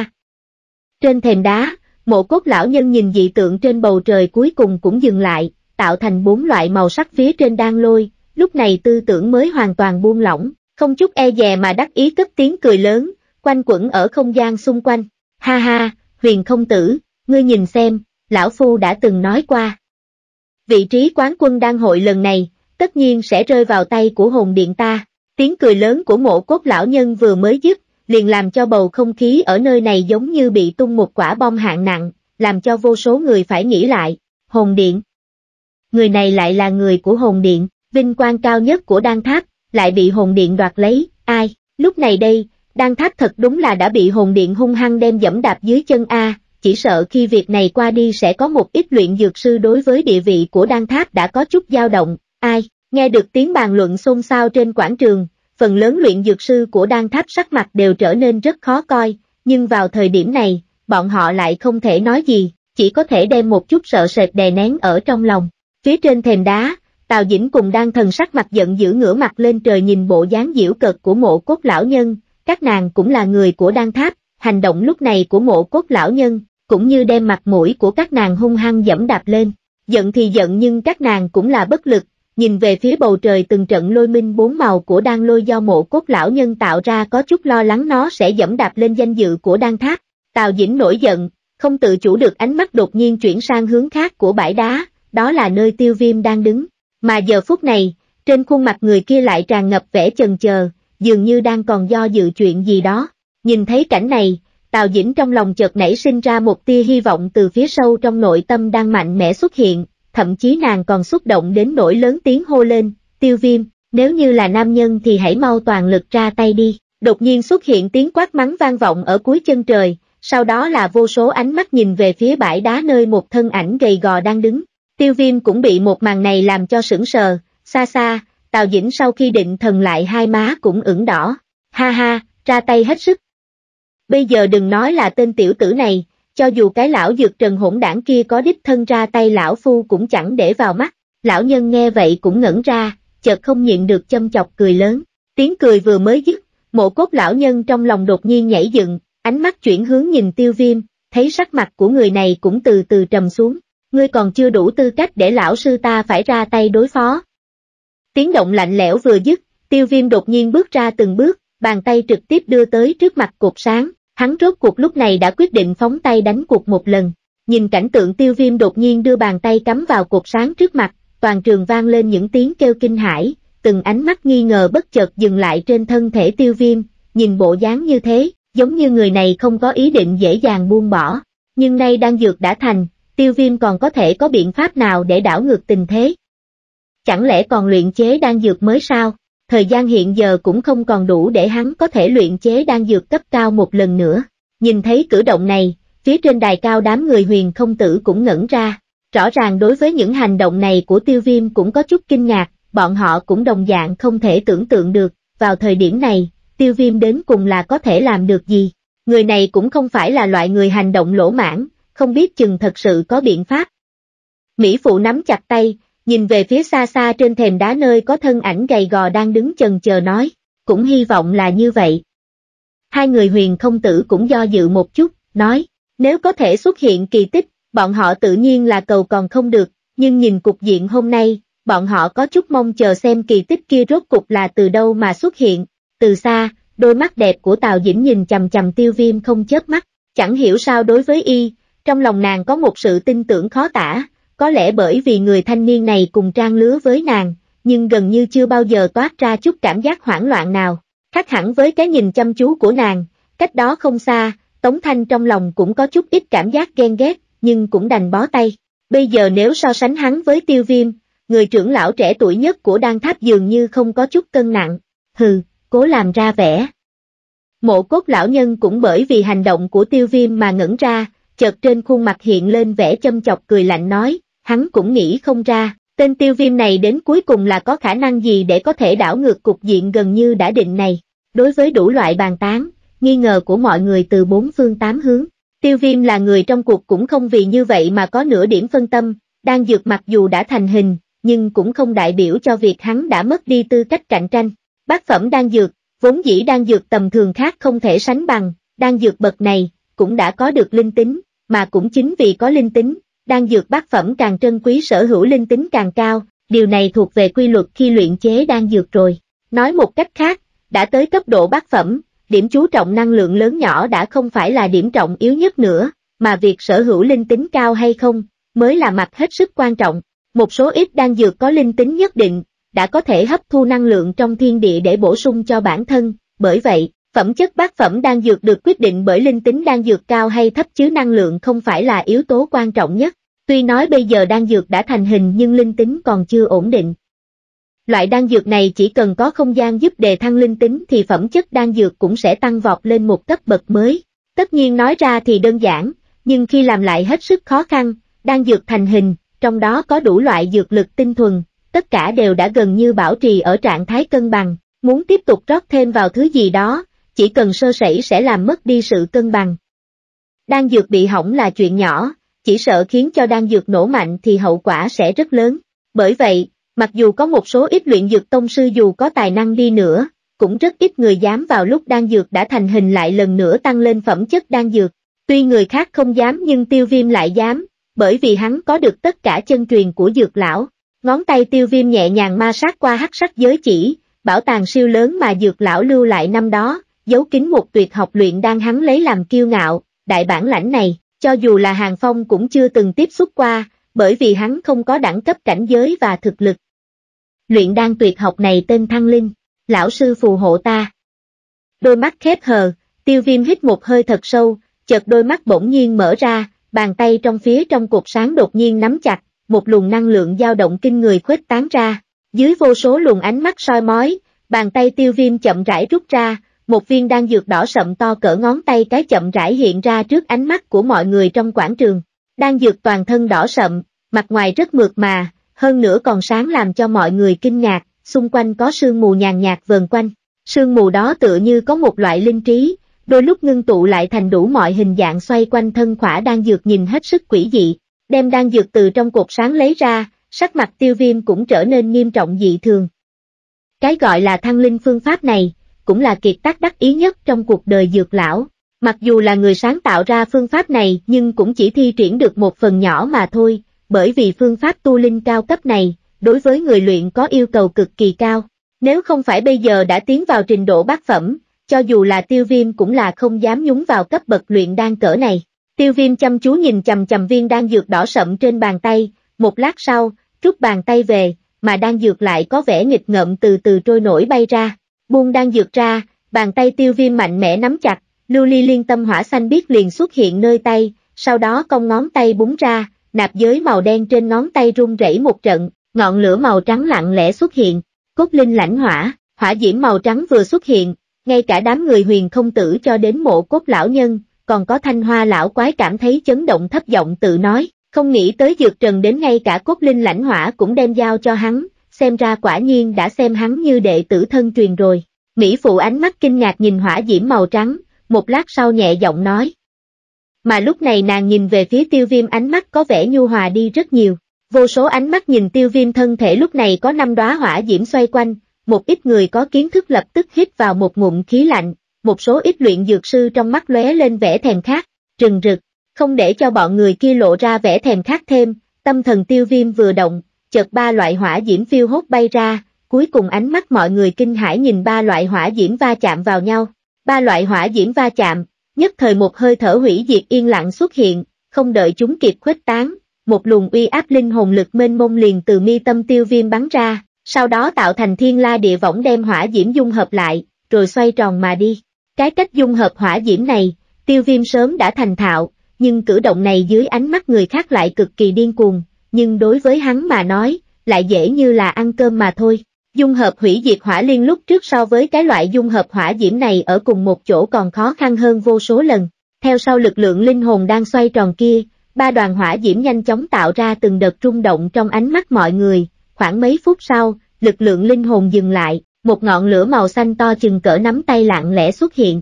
S1: Trên thềm đá, Mộ Cốt lão nhân nhìn dị tượng trên bầu trời cuối cùng cũng dừng lại, tạo thành 4 loại màu sắc phía trên đan lôi, lúc này tư tưởng mới hoàn toàn buông lỏng, không chút e dè mà đắc ý cất tiếng cười lớn, quanh quẩn ở không gian xung quanh, ha ha, Huyền Không Tử, ngươi nhìn xem, lão phu đã từng nói qua. Vị trí quán quân đan hội lần này, tất nhiên sẽ rơi vào tay của hồn điện ta, tiếng cười lớn của Mộ Cốt lão nhân vừa mới dứt, liền làm cho bầu không khí ở nơi này giống như bị tung một quả bom hạng nặng, làm cho vô số người phải nghĩ lại, hồn điện. Người này lại là người của hồn điện, vinh quang cao nhất của đan tháp, lại bị hồn điện đoạt lấy, ai, lúc này đây, đan tháp thật đúng là đã bị hồn điện hung hăng đem dẫm đạp dưới chân a, chỉ sợ khi việc này qua đi sẽ có một ít luyện dược sư đối với địa vị của đan tháp đã có chút dao động, ai, nghe được tiếng bàn luận xôn xao trên quảng trường, phần lớn luyện dược sư của đan tháp sắc mặt đều trở nên rất khó coi, nhưng vào thời điểm này, bọn họ lại không thể nói gì, chỉ có thể đem một chút sợ sệt đè nén ở trong lòng. Phía trên thềm đá, Tào Dĩnh cùng Đan Thần sắc mặt giận dữ ngửa mặt lên trời nhìn bộ dáng giễu cợt của Mộ Cốt lão nhân, các nàng cũng là người của đan tháp, hành động lúc này của Mộ Cốt lão nhân, cũng như đem mặt mũi của các nàng hung hăng dẫm đạp lên. Giận thì giận nhưng các nàng cũng là bất lực, nhìn về phía bầu trời từng trận lôi minh 4 màu của đan lôi do Mộ Cốt lão nhân tạo ra có chút lo lắng nó sẽ dẫm đạp lên danh dự của đan tháp. Tào Dĩnh nổi giận, không tự chủ được ánh mắt đột nhiên chuyển sang hướng khác của bãi đá, đó là nơi Tiêu Viêm đang đứng. Mà giờ phút này, trên khuôn mặt người kia lại tràn ngập vẻ chần chờ, dường như đang còn do dự chuyện gì đó. Nhìn thấy cảnh này, Tào Dĩnh trong lòng chợt nảy sinh ra một tia hy vọng từ phía sâu trong nội tâm đang mạnh mẽ xuất hiện, thậm chí nàng còn xúc động đến nỗi lớn tiếng hô lên, Tiêu Viêm, nếu như là nam nhân thì hãy mau toàn lực ra tay đi. Đột nhiên xuất hiện tiếng quát mắng vang vọng ở cuối chân trời, sau đó là vô số ánh mắt nhìn về phía bãi đá nơi một thân ảnh gầy gò đang đứng. Tiêu Viêm cũng bị một màn này làm cho sững sờ, xa xa, Tào Dĩnh sau khi định thần lại hai má cũng ửng đỏ, ha ha, ra tay hết sức. Bây giờ đừng nói là tên tiểu tử này, cho dù cái lão dược trần hỗn đảng kia có đích thân ra tay lão phu cũng chẳng để vào mắt. Lão nhân nghe vậy cũng ngẩn ra, chợt không nhịn được châm chọc cười lớn, tiếng cười vừa mới dứt, Mộ Cốt lão nhân trong lòng đột nhiên nhảy dựng, ánh mắt chuyển hướng nhìn Tiêu Viêm, thấy sắc mặt của người này cũng từ từ trầm xuống. Ngươi còn chưa đủ tư cách để lão sư ta phải ra tay đối phó. Tiếng động lạnh lẽo vừa dứt, Tiêu Viêm đột nhiên bước ra từng bước, bàn tay trực tiếp đưa tới trước mặt cột sáng, Hắn rốt cuộc lúc này đã quyết định phóng tay đánh cuộc một lần. Nhìn cảnh tượng Tiêu Viêm đột nhiên đưa bàn tay cắm vào cột sáng trước mặt, toàn trường vang lên những tiếng kêu kinh hãi, từng ánh mắt nghi ngờ bất chợt dừng lại trên thân thể Tiêu Viêm, nhìn bộ dáng như thế, giống như người này không có ý định dễ dàng buông bỏ. Nhưng nay đan dược đã thành, Tiêu Viêm còn có thể có biện pháp nào để đảo ngược tình thế? Chẳng lẽ còn luyện chế đan dược mới sao? Thời gian hiện giờ cũng không còn đủ để hắn có thể luyện chế đan dược cấp cao một lần nữa. Nhìn thấy cử động này, phía trên đài cao đám người Huyền Không Tử cũng ngẩn ra. Rõ ràng đối với những hành động này của Tiêu Viêm cũng có chút kinh ngạc, bọn họ cũng đồng dạng không thể tưởng tượng được, vào thời điểm này, Tiêu Viêm đến cùng là có thể làm được gì. Người này cũng không phải là loại người hành động lỗ mãng, không biết chừng thật sự có biện pháp. Mỹ Phụ nắm chặt tay, nhìn về phía xa xa trên thềm đá nơi có thân ảnh gầy gò đang đứng chần chờ nói, cũng hy vọng là như vậy. Hai người Huyền Không Tử cũng do dự một chút, nói, nếu có thể xuất hiện kỳ tích, bọn họ tự nhiên là cầu còn không được, nhưng nhìn cục diện hôm nay, bọn họ có chút mong chờ xem kỳ tích kia rốt cục là từ đâu mà xuất hiện. Từ xa, đôi mắt đẹp của Tào Dĩnh nhìn chằm chằm Tiêu Viêm không chớp mắt, chẳng hiểu sao đối với y, trong lòng nàng có một sự tin tưởng khó tả, có lẽ bởi vì người thanh niên này cùng trang lứa với nàng, nhưng gần như chưa bao giờ toát ra chút cảm giác hoảng loạn nào. Khác hẳn với cái nhìn chăm chú của nàng, cách đó không xa, Tống Thanh trong lòng cũng có chút ít cảm giác ghen ghét, nhưng cũng đành bó tay. Bây giờ nếu so sánh hắn với Tiêu Viêm, người trưởng lão trẻ tuổi nhất của Đan Tháp dường như không có chút cân nặng, hừ, cố làm ra vẻ. Mộ Cốt lão nhân cũng bởi vì hành động của Tiêu Viêm mà ngẩn ra, chợt trên khuôn mặt hiện lên vẻ châm chọc cười lạnh nói, hắn cũng nghĩ không ra, tên Tiêu Viêm này đến cuối cùng là có khả năng gì để có thể đảo ngược cục diện gần như đã định này. Đối với đủ loại bàn tán, nghi ngờ của mọi người từ bốn phương tám hướng, Tiêu Viêm là người trong cuộc cũng không vì như vậy mà có nửa điểm phân tâm, đan dược mặc dù đã thành hình, nhưng cũng không đại biểu cho việc hắn đã mất đi tư cách cạnh tranh. Bát phẩm đan dược, vốn dĩ đan dược tầm thường khác không thể sánh bằng, đan dược bậc này cũng đã có được linh tính, mà cũng chính vì có linh tính, đan dược bát phẩm càng trân quý sở hữu linh tính càng cao, điều này thuộc về quy luật khi luyện chế đan dược rồi. Nói một cách khác, đã tới cấp độ bát phẩm, điểm chú trọng năng lượng lớn nhỏ đã không phải là điểm trọng yếu nhất nữa, mà việc sở hữu linh tính cao hay không, mới là mặt hết sức quan trọng. Một số ít đan dược có linh tính nhất định, đã có thể hấp thu năng lượng trong thiên địa để bổ sung cho bản thân, bởi vậy, phẩm chất bát phẩm đan dược được quyết định bởi linh tính đan dược cao hay thấp chứ năng lượng không phải là yếu tố quan trọng nhất. Tuy nói bây giờ đan dược đã thành hình nhưng linh tính còn chưa ổn định. Loại đan dược này chỉ cần có không gian giúp đề thăng linh tính thì phẩm chất đan dược cũng sẽ tăng vọt lên một cấp bậc mới. Tất nhiên nói ra thì đơn giản, nhưng khi làm lại hết sức khó khăn, đan dược thành hình, trong đó có đủ loại dược lực tinh thuần, tất cả đều đã gần như bảo trì ở trạng thái cân bằng, muốn tiếp tục rót thêm vào thứ gì đó, chỉ cần sơ sẩy sẽ làm mất đi sự cân bằng. Đan dược bị hỏng là chuyện nhỏ, chỉ sợ khiến cho đan dược nổ mạnh thì hậu quả sẽ rất lớn. Bởi vậy, mặc dù có một số ít luyện dược tông sư dù có tài năng đi nữa, cũng rất ít người dám vào lúc đan dược đã thành hình lại lần nữa tăng lên phẩm chất đan dược. Tuy người khác không dám nhưng Tiêu Viêm lại dám, bởi vì hắn có được tất cả chân truyền của dược lão. Ngón tay Tiêu Viêm nhẹ nhàng ma sát qua hắc sắc giới chỉ, bảo tàng siêu lớn mà dược lão lưu lại năm đó, giấu kín một tuyệt học luyện đan hắn lấy làm kiêu ngạo, đại bản lãnh này, cho dù là Hàng Phong cũng chưa từng tiếp xúc qua, bởi vì hắn không có đẳng cấp cảnh giới và thực lực. Luyện đan tuyệt học này tên Thăng Linh, lão sư phù hộ ta. Đôi mắt khép hờ, Tiêu Viêm hít một hơi thật sâu, chợt đôi mắt bỗng nhiên mở ra, bàn tay trong phía trong cột sáng đột nhiên nắm chặt, một luồng năng lượng dao động kinh người khuếch tán ra, dưới vô số luồng ánh mắt soi mói, bàn tay Tiêu Viêm chậm rãi rút ra, một viên đan dược đỏ sậm to cỡ ngón tay cái chậm rãi hiện ra trước ánh mắt của mọi người trong quảng trường. Đan dược toàn thân đỏ sậm, mặt ngoài rất mượt mà, hơn nữa còn sáng làm cho mọi người kinh ngạc, xung quanh có sương mù nhàn nhạt vờn quanh. Sương mù đó tựa như có một loại linh trí, đôi lúc ngưng tụ lại thành đủ mọi hình dạng xoay quanh thân khỏa đan dược nhìn hết sức quỷ dị. Đem đan dược từ trong cột sáng lấy ra, sắc mặt Tiêu Viêm cũng trở nên nghiêm trọng dị thường. Cái gọi là thăng linh phương pháp này, cũng là kiệt tác đắc ý nhất trong cuộc đời dược lão. Mặc dù là người sáng tạo ra phương pháp này nhưng cũng chỉ thi triển được một phần nhỏ mà thôi, bởi vì phương pháp tu linh cao cấp này, đối với người luyện có yêu cầu cực kỳ cao. Nếu không phải bây giờ đã tiến vào trình độ bát phẩm, cho dù là Tiêu Viêm cũng là không dám nhúng vào cấp bậc luyện đan cỡ này. Tiêu Viêm chăm chú nhìn chằm chằm viên đan dược đỏ sậm trên bàn tay, một lát sau, rút bàn tay về, mà đan dược lại có vẻ nghịch ngợm từ từ trôi nổi bay ra. Buông đan dược ra, bàn tay Tiêu Viêm mạnh mẽ nắm chặt, lưu ly liên tâm hỏa xanh biếc liền xuất hiện nơi tay, sau đó cong ngón tay búng ra, nạp giới màu đen trên ngón tay rung rẩy một trận, ngọn lửa màu trắng lặng lẽ xuất hiện, cốt linh lãnh hỏa, hỏa diễm màu trắng vừa xuất hiện, ngay cả đám người Huyền Không Tử cho đến Mộ Cốt lão nhân, còn có Thanh Hoa lão quái cảm thấy chấn động, thấp giọng tự nói, không nghĩ tới Dược Trần đến ngay cả cốt linh lãnh hỏa cũng đem giao cho hắn, xem ra quả nhiên đã xem hắn như đệ tử thân truyền rồi. Mỹ phụ ánh mắt kinh ngạc nhìn hỏa diễm màu trắng, một lát sau nhẹ giọng nói. Mà lúc này nàng nhìn về phía Tiêu Viêm, ánh mắt có vẻ nhu hòa đi rất nhiều. Vô số ánh mắt nhìn Tiêu Viêm, thân thể lúc này có 5 đóa hỏa diễm xoay quanh, một ít người có kiến thức lập tức hít vào một ngụm khí lạnh, một số ít luyện dược sư trong mắt lóe lên vẻ thèm khát, rừng rực, không để cho bọn người kia lộ ra vẻ thèm khát thêm, tâm thần Tiêu Viêm vừa động, chợt 3 loại hỏa diễm phiêu hốt bay ra, cuối cùng ánh mắt mọi người kinh hãi nhìn 3 loại hỏa diễm va chạm vào nhau. 3 loại hỏa diễm va chạm, nhất thời một hơi thở hủy diệt yên lặng xuất hiện, không đợi chúng kịp khuếch tán, một luồng uy áp linh hồn lực mênh mông liền từ mi tâm Tiêu Viêm bắn ra, sau đó tạo thành thiên la địa võng đem hỏa diễm dung hợp lại, rồi xoay tròn mà đi. Cái cách dung hợp hỏa diễm này, Tiêu Viêm sớm đã thành thạo, nhưng cử động này dưới ánh mắt người khác lại cực kỳ điên cuồng, nhưng đối với hắn mà nói, lại dễ như là ăn cơm mà thôi. Dung hợp hủy diệt hỏa liên lúc trước so với cái loại dung hợp hỏa diễm này ở cùng một chỗ còn khó khăn hơn vô số lần. Theo sau lực lượng linh hồn đang xoay tròn kia, 3 đoàn hỏa diễm nhanh chóng tạo ra từng đợt rung động trong ánh mắt mọi người, khoảng mấy phút sau, lực lượng linh hồn dừng lại, một ngọn lửa màu xanh to chừng cỡ nắm tay lặng lẽ xuất hiện.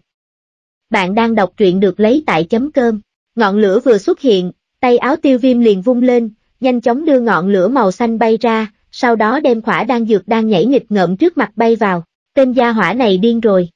S1: Bạn đang đọc truyện được lấy tại chấm cơm. Ngọn lửa vừa xuất hiện, tay áo Tiêu Viêm liền vung lên, nhanh chóng đưa ngọn lửa màu xanh bay ra, sau đó đem khỏa đan dược đang nhảy nghịch ngợm trước mặt bay vào. Tên gia hỏa này điên rồi.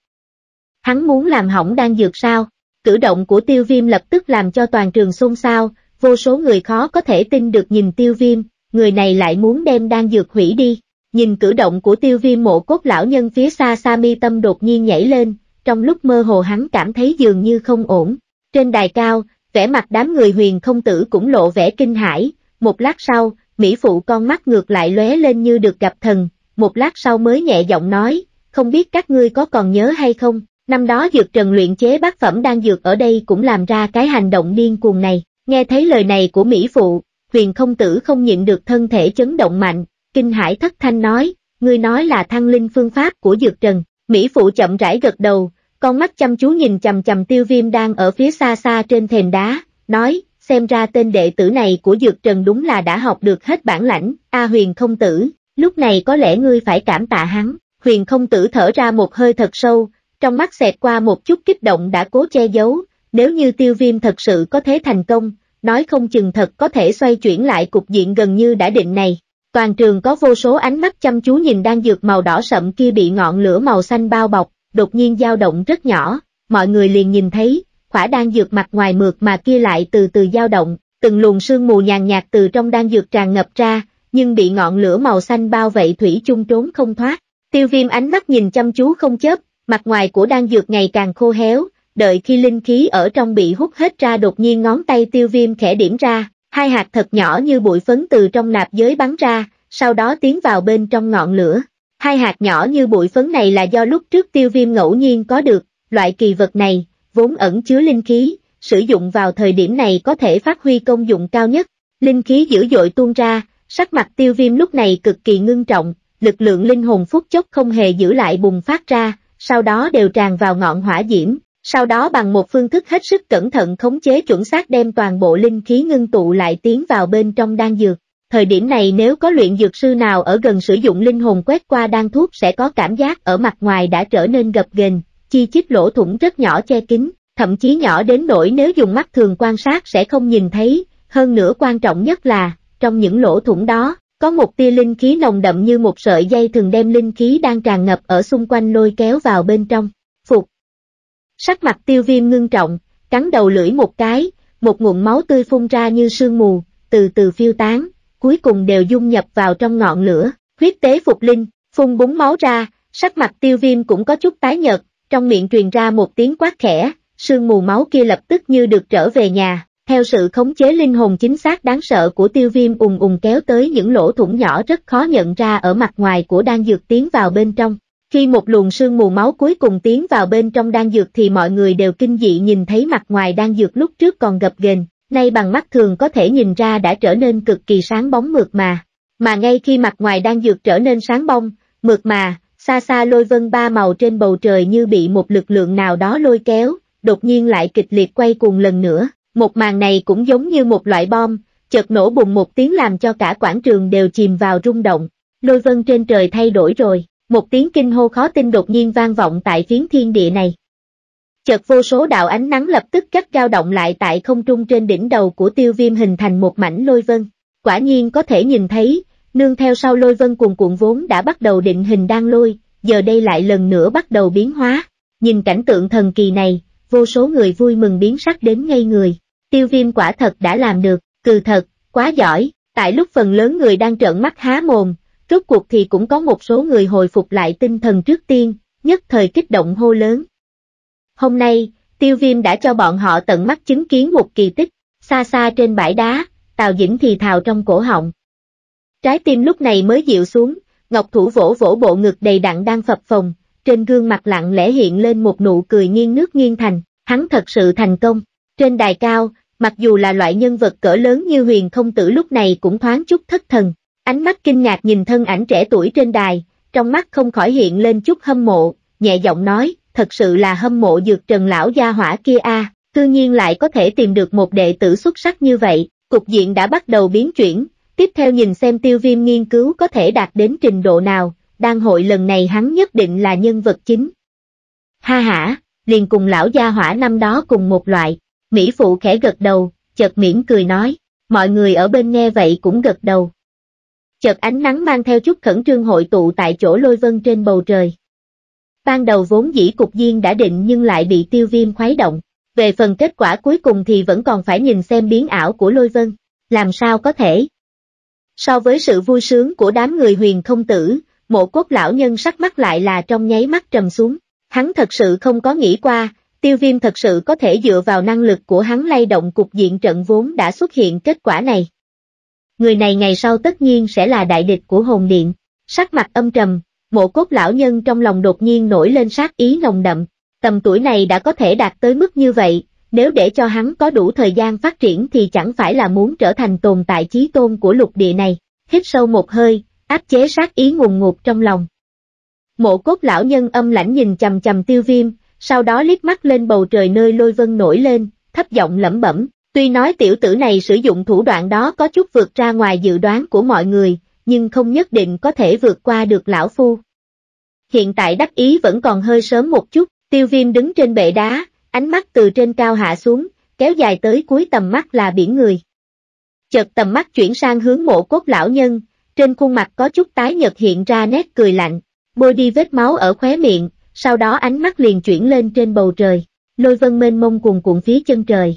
S1: Hắn muốn làm hỏng đan dược sao? Cử động của Tiêu Viêm lập tức làm cho toàn trường xôn xao, vô số người khó có thể tin được nhìn Tiêu Viêm, người này lại muốn đem đan dược hủy đi. Nhìn cử động của Tiêu Viêm, Mộ Cốt lão nhân phía xa xa mi tâm đột nhiên nhảy lên, trong lúc mơ hồ hắn cảm thấy dường như không ổn. Trên đài cao, vẻ mặt đám người Huyền Không Tử cũng lộ vẻ kinh hãi, một lát sau, Mỹ phụ con mắt ngược lại lóe lên như được gặp thần, một lát sau mới nhẹ giọng nói, không biết các ngươi có còn nhớ hay không, năm đó Dược Trần luyện chế bát phẩm đan dược ở đây cũng làm ra cái hành động điên cuồng này. Nghe thấy lời này của Mỹ phụ, Huyền Không Tử không nhịn được thân thể chấn động mạnh, kinh hãi thất thanh nói, ngươi nói là thăng linh phương pháp của Dược Trần. Mỹ phụ chậm rãi gật đầu, con mắt chăm chú nhìn chằm chằm Tiêu Viêm đang ở phía xa xa trên thềm đá, nói, xem ra tên đệ tử này của Dược Trần đúng là đã học được hết bản lãnh. Huyền Không Tử, lúc này có lẽ ngươi phải cảm tạ hắn. Huyền Không Tử thở ra một hơi thật sâu, trong mắt xẹt qua một chút kích động đã cố che giấu, nếu như Tiêu Viêm thật sự có thể thành công, nói không chừng thật có thể xoay chuyển lại cục diện gần như đã định này. Toàn trường có vô số ánh mắt chăm chú nhìn đan dược màu đỏ sậm kia bị ngọn lửa màu xanh bao bọc, đột nhiên dao động rất nhỏ, mọi người liền nhìn thấy, khỏa đan dược mặt ngoài mượt mà kia lại từ từ dao động, từng luồng sương mù nhàn nhạt từ trong đan dược tràn ngập ra, nhưng bị ngọn lửa màu xanh bao vây thủy chung trốn không thoát. Tiêu Viêm ánh mắt nhìn chăm chú không chớp, mặt ngoài của đan dược ngày càng khô héo, đợi khi linh khí ở trong bị hút hết ra, đột nhiên ngón tay Tiêu Viêm khẽ điểm ra, 2 hạt thật nhỏ như bụi phấn từ trong nạp giới bắn ra, sau đó tiến vào bên trong ngọn lửa. 2 hạt nhỏ như bụi phấn này là do lúc trước Tiêu Viêm ngẫu nhiên có được, loại kỳ vật này, vốn ẩn chứa linh khí, sử dụng vào thời điểm này có thể phát huy công dụng cao nhất. Linh khí dữ dội tuôn ra, sắc mặt Tiêu Viêm lúc này cực kỳ ngưng trọng, lực lượng linh hồn phút chốc không hề giữ lại bùng phát ra, sau đó đều tràn vào ngọn hỏa diễm, sau đó bằng một phương thức hết sức cẩn thận khống chế chuẩn xác đem toàn bộ linh khí ngưng tụ lại tiến vào bên trong đan dược. Thời điểm này nếu có luyện dược sư nào ở gần sử dụng linh hồn quét qua đan thuốc sẽ có cảm giác ở mặt ngoài đã trở nên gập ghềnh, chi chít lỗ thủng rất nhỏ che kín, thậm chí nhỏ đến nỗi nếu dùng mắt thường quan sát sẽ không nhìn thấy, hơn nữa quan trọng nhất là, trong những lỗ thủng đó, có một tia linh khí nồng đậm như một sợi dây thường đem linh khí đang tràn ngập ở xung quanh lôi kéo vào bên trong. Phục. Sắc mặt Tiêu Viêm ngưng trọng, cắn đầu lưỡi một cái, một ngụm máu tươi phun ra như sương mù, từ từ phiêu tán, cuối cùng đều dung nhập vào trong ngọn lửa. Huyết tế phục linh, phun búng máu ra, sắc mặt Tiêu Viêm cũng có chút tái nhợt, trong miệng truyền ra một tiếng quát khẽ, sương mù máu kia lập tức như được trở về nhà, theo sự khống chế linh hồn chính xác đáng sợ của Tiêu Viêm kéo tới những lỗ thủng nhỏ rất khó nhận ra ở mặt ngoài của đan dược tiến vào bên trong. Khi một luồng sương mù máu cuối cùng tiến vào bên trong đan dược thì mọi người đều kinh dị nhìn thấy mặt ngoài đan dược lúc trước còn gập ghềnh, nay bằng mắt thường có thể nhìn ra đã trở nên cực kỳ sáng bóng mượt mà. Mà ngay khi mặt ngoài đan dược trở nên sáng bóng, mượt mà, xa xa lôi vân ba màu trên bầu trời như bị một lực lượng nào đó lôi kéo, đột nhiên lại kịch liệt quay cuồng lần nữa. Một màn này cũng giống như một loại bom, chợt nổ bùng một tiếng làm cho cả quảng trường đều chìm vào rung động. Lôi vân trên trời thay đổi rồi, một tiếng kinh hô khó tin đột nhiên vang vọng tại phiến thiên địa này. Chợt vô số đạo ánh nắng lập tức gắt gao động lại tại không trung trên đỉnh đầu của Tiêu Viêm hình thành một mảnh lôi vân. Quả nhiên có thể nhìn thấy, nương theo sau lôi vân cuồn cuộn vốn đã bắt đầu định hình đan lôi, giờ đây lại lần nữa bắt đầu biến hóa. Nhìn cảnh tượng thần kỳ này, vô số người vui mừng biến sắc đến ngây người. Tiêu Viêm quả thật đã làm được, cừ thật, quá giỏi. Tại lúc phần lớn người đang trợn mắt há mồm, rốt cuộc thì cũng có một số người hồi phục lại tinh thần trước tiên, nhất thời kích động hô lớn. Hôm nay, Tiêu Viêm đã cho bọn họ tận mắt chứng kiến một kỳ tích. Xa xa trên bãi đá, Tào Dĩnh thì thào trong cổ họng. Trái tim lúc này mới dịu xuống, ngọc thủ vỗ vỗ bộ ngực đầy đặn đang phập phồng, trên gương mặt lặng lẽ hiện lên một nụ cười nghiêng nước nghiêng thành, hắn thật sự thành công. Trên đài cao, mặc dù là loại nhân vật cỡ lớn như Huyền Không Tử lúc này cũng thoáng chút thất thần, ánh mắt kinh ngạc nhìn thân ảnh trẻ tuổi trên đài, trong mắt không khỏi hiện lên chút hâm mộ, nhẹ giọng nói, thật sự là hâm mộ Dược Trần lão gia hỏa kia a, tự nhiên lại có thể tìm được một đệ tử xuất sắc như vậy. Cục diện đã bắt đầu biến chuyển, tiếp theo nhìn xem Tiêu Viêm nghiên cứu có thể đạt đến trình độ nào, đan hội lần này hắn nhất định là nhân vật chính. Ha hả, liền cùng lão gia hỏa năm đó cùng một loại. Mỹ phụ khẽ gật đầu, chợt mỉm cười nói, mọi người ở bên nghe vậy cũng gật đầu. Chợt ánh nắng mang theo chút khẩn trương hội tụ tại chỗ lôi vân trên bầu trời. Ban đầu vốn dĩ cục diện đã định nhưng lại bị Tiêu Viêm khuấy động. Về phần kết quả cuối cùng thì vẫn còn phải nhìn xem biến ảo của lôi vân, làm sao có thể. So với sự vui sướng của đám người Huyền Không Tử, Mộ Cốt lão nhân sắc mắt lại là trong nháy mắt trầm xuống. Hắn thật sự không có nghĩ qua, Tiêu Viêm thật sự có thể dựa vào năng lực của hắn lay động cục diện trận vốn đã xuất hiện kết quả này. Người này ngày sau tất nhiên sẽ là đại địch của hồn điện. Sắc mặt âm trầm, Mộ Cốt lão nhân trong lòng đột nhiên nổi lên sát ý nồng đậm. Tầm tuổi này đã có thể đạt tới mức như vậy, nếu để cho hắn có đủ thời gian phát triển thì chẳng phải là muốn trở thành tồn tại chí tôn của lục địa này. Hít sâu một hơi, áp chế sát ý ngùn ngụt trong lòng. Mộ Cốt lão nhân âm lãnh nhìn chằm chằm Tiêu Viêm, sau đó liếc mắt lên bầu trời nơi lôi vân nổi lên, thấp giọng lẩm bẩm, tuy nói tiểu tử này sử dụng thủ đoạn đó có chút vượt ra ngoài dự đoán của mọi người, nhưng không nhất định có thể vượt qua được lão phu. Hiện tại đắc ý vẫn còn hơi sớm một chút. Tiêu Viêm đứng trên bệ đá, ánh mắt từ trên cao hạ xuống, kéo dài tới cuối tầm mắt là biển người. Chợt tầm mắt chuyển sang hướng Mộ Cốt lão nhân, trên khuôn mặt có chút tái nhợt hiện ra nét cười lạnh, bôi đi vết máu ở khóe miệng, sau đó ánh mắt liền chuyển lên trên bầu trời, lôi vân mênh mông cuồn cuộn phía chân trời.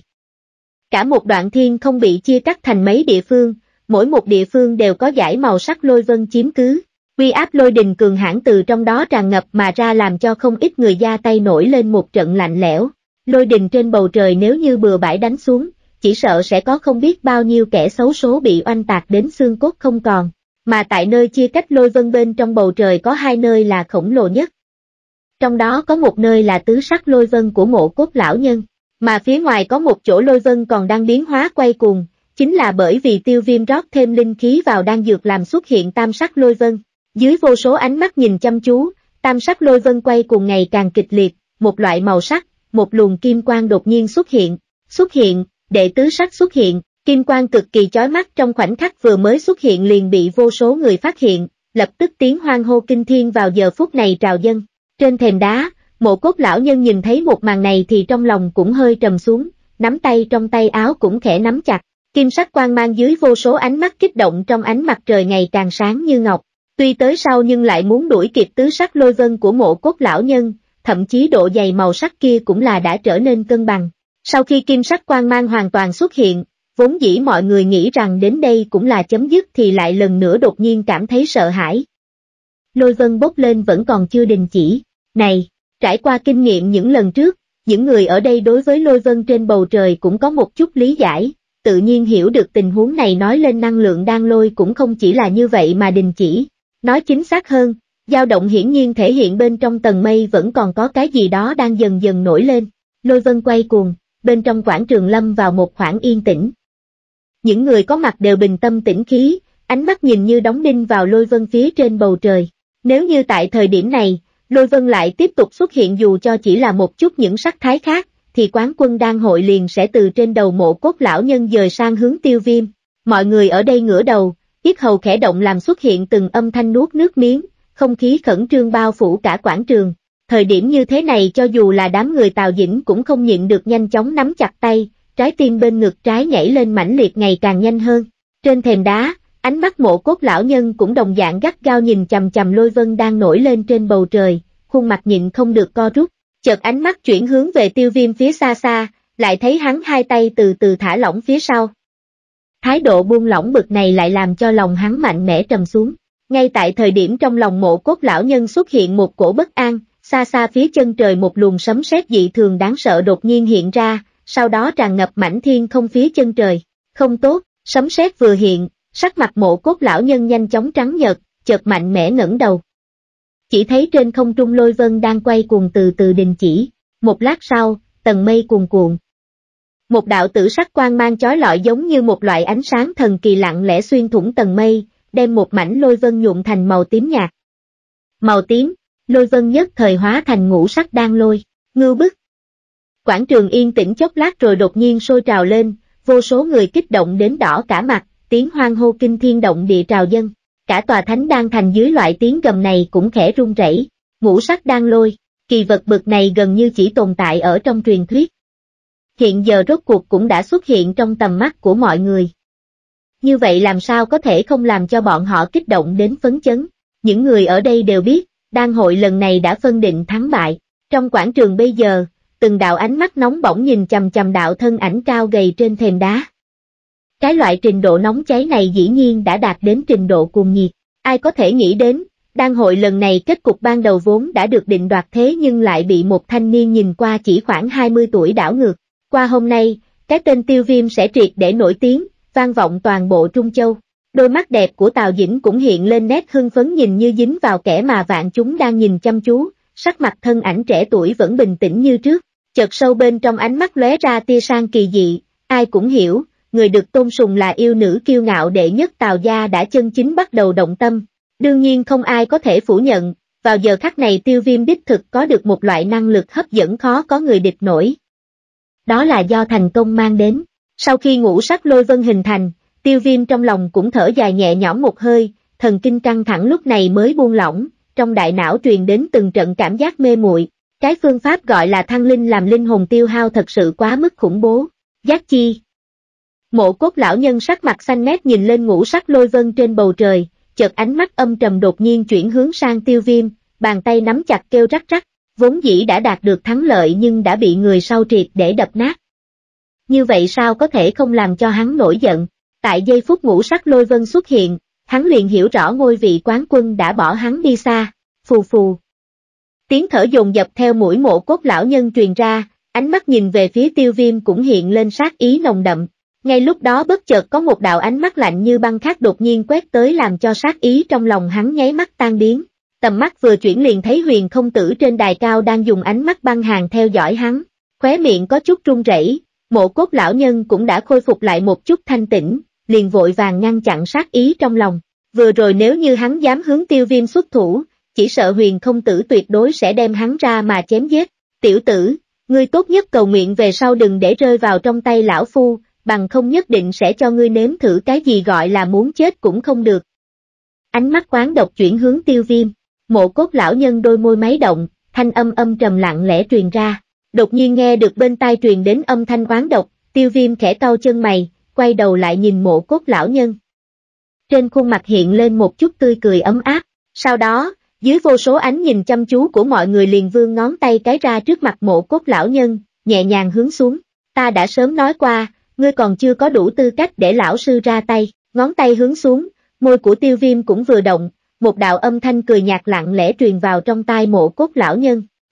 S1: Cả một đoạn thiên không bị chia cắt thành mấy địa phương, mỗi một địa phương đều có dải màu sắc lôi vân chiếm cứ. Uy áp lôi đình cường hãn từ trong đó tràn ngập mà ra làm cho không ít người da tay nổi lên một trận lạnh lẽo. Lôi đình trên bầu trời nếu như bừa bãi đánh xuống, chỉ sợ sẽ có không biết bao nhiêu kẻ xấu số bị oanh tạc đến xương cốt không còn. Mà tại nơi chia cách lôi vân bên trong bầu trời có hai nơi là khổng lồ nhất. Trong đó có một nơi là tứ sắc lôi vân của Mộ Cốt lão nhân, mà phía ngoài có một chỗ lôi vân còn đang biến hóa quay cuồng, chính là bởi vì Tiêu Viêm rót thêm linh khí vào đan dược làm xuất hiện tam sắc lôi vân. Dưới vô số ánh mắt nhìn chăm chú, tam sắc lôi vân quay cuồng ngày càng kịch liệt, một loại màu sắc, một luồng kim quang đột nhiên xuất hiện, đệ tứ sắc xuất hiện, kim quang cực kỳ chói mắt trong khoảnh khắc vừa mới xuất hiện liền bị vô số người phát hiện, lập tức tiếng hoan hô kinh thiên vào giờ phút này trào dâng. Trên thềm đá, Mộ Cốt lão nhân nhìn thấy một màn này thì trong lòng cũng hơi trầm xuống, nắm tay trong tay áo cũng khẽ nắm chặt, kim sắc quang mang dưới vô số ánh mắt kích động trong ánh mặt trời ngày càng sáng như ngọc. Tuy tới sau nhưng lại muốn đuổi kịp tứ sắc lôi vân của Mộ Cốt lão nhân, thậm chí độ dày màu sắc kia cũng là đã trở nên cân bằng. Sau khi kim sắc quang mang hoàn toàn xuất hiện, vốn dĩ mọi người nghĩ rằng đến đây cũng là chấm dứt thì lại lần nữa đột nhiên cảm thấy sợ hãi. Lôi vân bốc lên vẫn còn chưa đình chỉ. Này, Trải qua kinh nghiệm những lần trước, những người ở đây đối với lôi vân trên bầu trời cũng có một chút lý giải, tự nhiên hiểu được tình huống này, nói lên năng lượng đan lôi cũng không chỉ là như vậy mà đình chỉ. Nói chính xác hơn, dao động hiển nhiên thể hiện bên trong tầng mây vẫn còn có cái gì đó đang dần dần nổi lên. Lôi vân quay cuồng, bên trong quảng trường lâm vào một khoảng yên tĩnh. Những người có mặt đều bình tâm tĩnh khí, ánh mắt nhìn như đóng đinh vào lôi vân phía trên bầu trời. Nếu như tại thời điểm này, lôi vân lại tiếp tục xuất hiện dù cho chỉ là một chút những sắc thái khác, thì quán quân đan hội liền sẽ từ trên đầu Mộ Cốt lão nhân dời sang hướng Tiêu Viêm. Mọi người ở đây ngửa đầu, yết hầu khẽ động làm xuất hiện từng âm thanh nuốt nước miếng, không khí khẩn trương bao phủ cả quảng trường. Thời điểm như thế này cho dù là đám người Tào Dĩnh cũng không nhịn được nhanh chóng nắm chặt tay, trái tim bên ngực trái nhảy lên mãnh liệt ngày càng nhanh hơn. Trên thềm đá, ánh mắt Mộ Cốt lão nhân cũng đồng dạng gắt gao nhìn chằm chằm lôi vân đang nổi lên trên bầu trời, khuôn mặt nhịn không được co rút. Chợt ánh mắt chuyển hướng về Tiêu Viêm phía xa xa, lại thấy hắn hai tay từ từ thả lỏng phía sau. Thái độ buông lỏng bực này lại làm cho lòng hắn mạnh mẽ trầm xuống. Ngay tại thời điểm trong lòng Mộ Cốt lão nhân xuất hiện một cổ bất an, xa xa phía chân trời một luồng sấm sét dị thường đáng sợ đột nhiên hiện ra, sau đó tràn ngập mảnh thiên không phía chân trời. Không tốt, sấm sét vừa hiện, sắc mặt Mộ Cốt lão nhân nhanh chóng trắng nhợt, chợt mạnh mẽ ngẩng đầu. Chỉ thấy trên không trung lôi vân đang quay cuồng từ từ đình chỉ, một lát sau, tầng mây cuồn cuộn. Một đạo tử sắc quang mang chói lọi giống như một loại ánh sáng thần kỳ lặng lẽ xuyên thủng tầng mây, đem một mảnh lôi vân nhuộm thành màu tím nhạt. Màu tím, lôi vân nhất thời hóa thành ngũ sắc đan lôi, ngưu bức. Quảng trường yên tĩnh chốc lát rồi đột nhiên sôi trào lên, vô số người kích động đến đỏ cả mặt, tiếng hoan hô kinh thiên động địa trào dâng. Cả tòa thánh đan thành dưới loại tiếng gầm này cũng khẽ rung rẩy. Ngũ sắc đan lôi, kỳ vật bực này gần như chỉ tồn tại ở trong truyền thuyết. Hiện giờ rốt cuộc cũng đã xuất hiện trong tầm mắt của mọi người. Như vậy làm sao có thể không làm cho bọn họ kích động đến phấn chấn. Những người ở đây đều biết, đan hội lần này đã phân định thắng bại. Trong quảng trường bây giờ, từng đạo ánh mắt nóng bỏng nhìn chằm chằm đạo thân ảnh cao gầy trên thềm đá. Cái loại trình độ nóng cháy này dĩ nhiên đã đạt đến trình độ cuồng nhiệt. Ai có thể nghĩ đến, đan hội lần này kết cục ban đầu vốn đã được định đoạt thế nhưng lại bị một thanh niên nhìn qua chỉ khoảng 20 tuổi đảo ngược. Qua hôm nay, cái tên Tiêu Viêm sẽ triệt để nổi tiếng, vang vọng toàn bộ Trung Châu. Đôi mắt đẹp của Tào Dĩnh cũng hiện lên nét hưng phấn nhìn như dính vào kẻ mà vạn chúng đang nhìn chăm chú, sắc mặt thân ảnh trẻ tuổi vẫn bình tĩnh như trước. Chợt sâu bên trong ánh mắt lóe ra tia sang kỳ dị, ai cũng hiểu. Người được tôn sùng là yêu nữ kiêu ngạo đệ nhất Tào gia đã chân chính bắt đầu động tâm. Đương nhiên không ai có thể phủ nhận, vào giờ khắc này Tiêu Viêm đích thực có được một loại năng lực hấp dẫn khó có người địch nổi. Đó là do thành công mang đến. Sau khi ngũ sắc lôi vân hình thành, Tiêu Viêm trong lòng cũng thở dài nhẹ nhõm một hơi, thần kinh căng thẳng lúc này mới buông lỏng, trong đại não truyền đến từng trận cảm giác mê muội. Cái phương pháp gọi là thăng linh làm linh hồn tiêu hao thật sự quá mức khủng bố. Giác chi. Mộ Cốt lão nhân sắc mặt xanh mét nhìn lên ngũ sắc lôi vân trên bầu trời, chợt ánh mắt âm trầm đột nhiên chuyển hướng sang Tiêu Viêm, bàn tay nắm chặt kêu rắc rắc, vốn dĩ đã đạt được thắng lợi nhưng đã bị người sau triệt để đập nát. Như vậy sao có thể không làm cho hắn nổi giận, tại giây phút ngũ sắc lôi vân xuất hiện, hắn liền hiểu rõ ngôi vị quán quân đã bỏ hắn đi xa, phù phù. Tiếng thở dồn dập theo mũi Mộ Cốt lão nhân truyền ra, ánh mắt nhìn về phía Tiêu Viêm cũng hiện lên sát ý nồng đậm. Ngay lúc đó bất chợt có một đạo ánh mắt lạnh như băng khác đột nhiên quét tới làm cho sát ý trong lòng hắn nháy mắt tan biến. Tầm mắt vừa chuyển liền thấy Huyền Không Tử trên đài cao đang dùng ánh mắt băng hàn theo dõi hắn, khóe miệng có chút run rẩy. Mộ Cốt lão nhân cũng đã khôi phục lại một chút thanh tĩnh, liền vội vàng ngăn chặn sát ý trong lòng. Vừa rồi nếu như hắn dám hướng Tiêu Viêm xuất thủ, chỉ sợ Huyền Không Tử tuyệt đối sẽ đem hắn ra mà chém giết. Tiểu tử, ngươi tốt nhất cầu nguyện về sau đừng để rơi vào trong tay lão phu, bằng không nhất định sẽ cho ngươi nếm thử cái gì gọi là muốn chết cũng không được. Ánh mắt quán độc chuyển hướng Tiêu Viêm, Mộ Cốt lão nhân đôi môi máy động, thanh âm âm trầm lặng lẽ truyền ra. Đột nhiên nghe được bên tai truyền đến âm thanh oán độc, Tiêu Viêm khẽ cau chân mày, quay đầu lại nhìn Mộ Cốt lão nhân. Trên khuôn mặt hiện lên một chút tươi cười ấm áp, sau đó, dưới vô số ánh nhìn chăm chú của mọi người liền vươn ngón tay cái ra trước mặt Mộ Cốt lão nhân, nhẹ nhàng hướng xuống. Ta đã sớm nói qua, ngươi còn chưa có đủ tư cách để lão sư ra tay. Ngón tay hướng xuống, môi của Tiêu Viêm cũng vừa động, một đạo âm thanh cười nhạt lặng lẽ truyền vào trong tai Mộ Cốt lão nhân. Phục,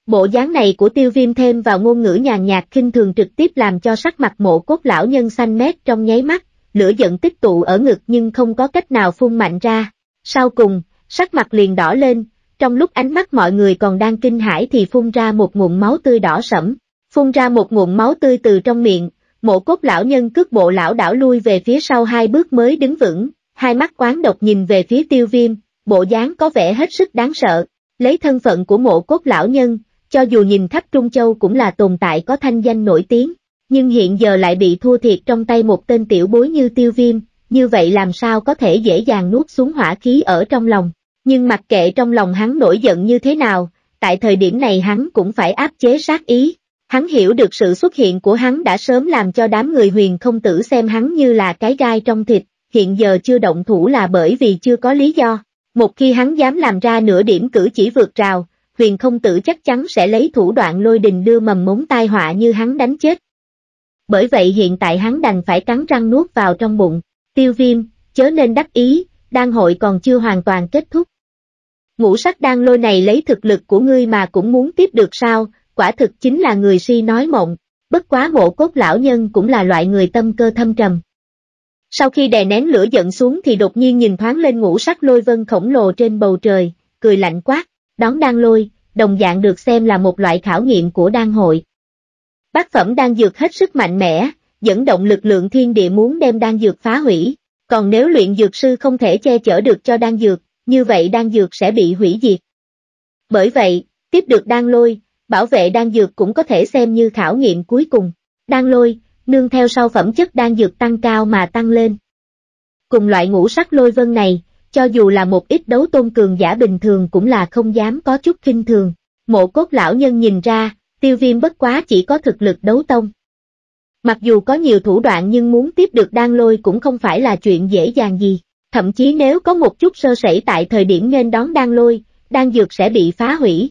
S1: Bộ dáng này của Tiêu Viêm thêm vào ngôn ngữ nhàn nhạt khinh thường trực tiếp làm cho sắc mặt Mộ Cốt lão nhân xanh mét trong nháy mắt, lửa giận tích tụ ở ngực nhưng không có cách nào phun mạnh ra. Sau cùng, sắc mặt liền đỏ lên, trong lúc ánh mắt mọi người còn đang kinh hãi thì phun ra một ngụm máu tươi đỏ sẫm. Phun ra một ngụm máu tươi từ trong miệng, Mộ Cốt lão nhân cước bộ lảo đảo lui về phía sau 2 bước mới đứng vững, hai mắt quán độc nhìn về phía Tiêu Viêm, bộ dáng có vẻ hết sức đáng sợ. Lấy thân phận của Mộ Cốt lão nhân, cho dù nhìn khắp Trung Châu cũng là tồn tại có thanh danh nổi tiếng, nhưng hiện giờ lại bị thua thiệt trong tay một tên tiểu bối như Tiêu Viêm, như vậy làm sao có thể dễ dàng nuốt xuống hỏa khí ở trong lòng. Nhưng mặc kệ trong lòng hắn nổi giận như thế nào, tại thời điểm này hắn cũng phải áp chế sát ý. Hắn hiểu được sự xuất hiện của hắn đã sớm làm cho đám người Huyền Không Tử xem hắn như là cái gai trong thịt, hiện giờ chưa động thủ là bởi vì chưa có lý do. Một khi hắn dám làm ra nửa điểm cử chỉ vượt rào, Huyền Không Tử chắc chắn sẽ lấy thủ đoạn lôi đình đưa mầm mống tai họa như hắn đánh chết. Bởi vậy hiện tại hắn đành phải cắn răng nuốt vào trong bụng. Tiêu Viêm, chớ nên đắc ý, đan hội còn chưa hoàn toàn kết thúc. Ngũ sắc đan lôi này lấy thực lực của ngươi mà cũng muốn tiếp được sao, quả thực chính là người si nói mộng. Bất quá Mộ Cốt lão nhân cũng là loại người tâm cơ thâm trầm. Sau khi đè nén lửa giận xuống thì đột nhiên nhìn thoáng lên ngũ sắc lôi vân khổng lồ trên bầu trời, cười lạnh quát, đón đan lôi, đồng dạng được xem là một loại khảo nghiệm của đan hội. Bát phẩm đan dược hết sức mạnh mẽ, dẫn động lực lượng thiên địa muốn đem đan dược phá hủy, còn nếu luyện dược sư không thể che chở được cho đan dược, như vậy đan dược sẽ bị hủy diệt. Bởi vậy, tiếp được đan lôi, bảo vệ đan dược cũng có thể xem như khảo nghiệm cuối cùng. Đan lôi, nương theo sau phẩm chất đan dược tăng cao mà tăng lên. Cùng loại ngũ sắc lôi vân này, cho dù là một ít đấu tôn cường giả bình thường cũng là không dám có chút khinh thường. Mộ Cốt lão nhân nhìn ra, Tiêu Viêm bất quá chỉ có thực lực đấu tông. Mặc dù có nhiều thủ đoạn nhưng muốn tiếp được đan lôi cũng không phải là chuyện dễ dàng gì. Thậm chí nếu có một chút sơ sẩy tại thời điểm nên đón đan lôi, đan dược sẽ bị phá hủy.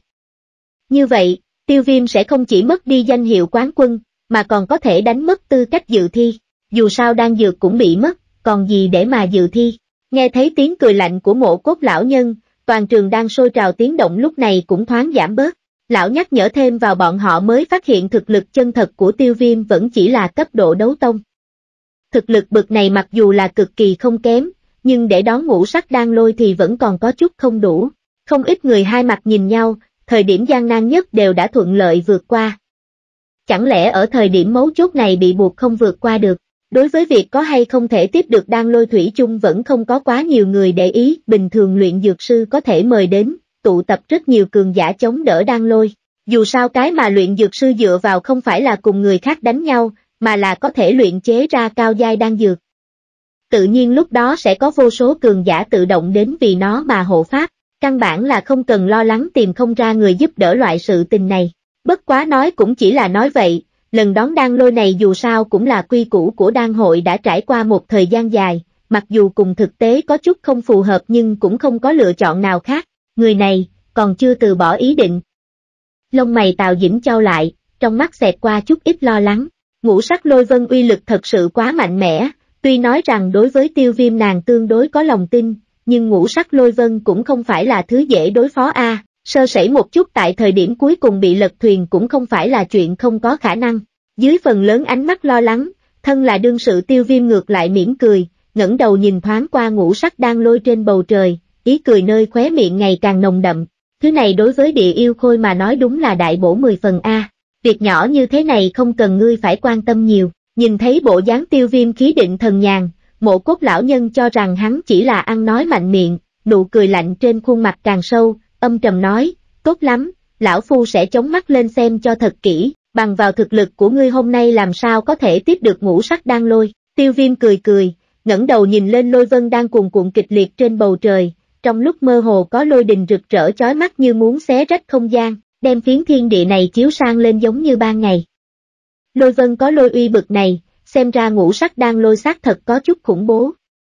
S1: Như vậy, Tiêu Viêm sẽ không chỉ mất đi danh hiệu quán quân, mà còn có thể đánh mất tư cách dự thi. Dù sao đan dược cũng bị mất, còn gì để mà dự thi. Nghe thấy tiếng cười lạnh của Mộ Cốt lão nhân, toàn trường đang sôi trào tiếng động lúc này cũng thoáng giảm bớt. Lão nhắc nhở thêm vào bọn họ mới phát hiện thực lực chân thật của Tiêu Viêm vẫn chỉ là cấp độ đấu tông. Thực lực bậc này mặc dù là cực kỳ không kém, nhưng để đón ngũ sắc đan lôi thì vẫn còn có chút không đủ. Không ít người hai mặt nhìn nhau, thời điểm gian nan nhất đều đã thuận lợi vượt qua. Chẳng lẽ ở thời điểm mấu chốt này bị buộc không vượt qua được? Đối với việc có hay không thể tiếp được đan lôi thủy chung vẫn không có quá nhiều người để ý, bình thường luyện dược sư có thể mời đến, tụ tập rất nhiều cường giả chống đỡ đan lôi. Dù sao cái mà luyện dược sư dựa vào không phải là cùng người khác đánh nhau, mà là có thể luyện chế ra cao giai đan dược. Tự nhiên lúc đó sẽ có vô số cường giả tự động đến vì nó mà hộ pháp, căn bản là không cần lo lắng tìm không ra người giúp đỡ loại sự tình này. Bất quá nói cũng chỉ là nói vậy, lần đón đan lôi này dù sao cũng là quy củ của đan hội đã trải qua một thời gian dài, mặc dù cùng thực tế có chút không phù hợp nhưng cũng không có lựa chọn nào khác, người này còn chưa từ bỏ ý định. Lông mày Tào Dĩnh chau lại, trong mắt xẹt qua chút ít lo lắng, ngũ sắc lôi vân uy lực thật sự quá mạnh mẽ, tuy nói rằng đối với Tiêu Viêm nàng tương đối có lòng tin, nhưng ngũ sắc lôi vân cũng không phải là thứ dễ đối phó a. Sơ sẩy một chút tại thời điểm cuối cùng bị lật thuyền cũng không phải là chuyện không có khả năng. Dưới phần lớn ánh mắt lo lắng, thân là đương sự Tiêu Viêm ngược lại mỉm cười, ngẩng đầu nhìn thoáng qua ngũ sắc đan lôi trên bầu trời, ý cười nơi khóe miệng ngày càng nồng đậm. Thứ này đối với địa yêu khôi mà nói đúng là đại bổ 10 phần a. Việc nhỏ như thế này không cần ngươi phải quan tâm nhiều. Nhìn thấy bộ dáng Tiêu Viêm khí định thần nhàn, Mộ Cốt lão nhân cho rằng hắn chỉ là ăn nói mạnh miệng, nụ cười lạnh trên khuôn mặt càng sâu, âm trầm nói, tốt lắm, lão phu sẽ chống mắt lên xem cho thật kỹ, bằng vào thực lực của ngươi hôm nay làm sao có thể tiếp được ngũ sắc đan lôi. Tiêu Viêm cười cười, ngẩng đầu nhìn lên lôi vân đang cuồn cuộn kịch liệt trên bầu trời, trong lúc mơ hồ có lôi đình rực rỡ chói mắt như muốn xé rách không gian, đem phiến thiên địa này chiếu sang lên giống như ban ngày. Lôi vân có lôi uy bực này, xem ra ngũ sắc đan lôi xác thật có chút khủng bố.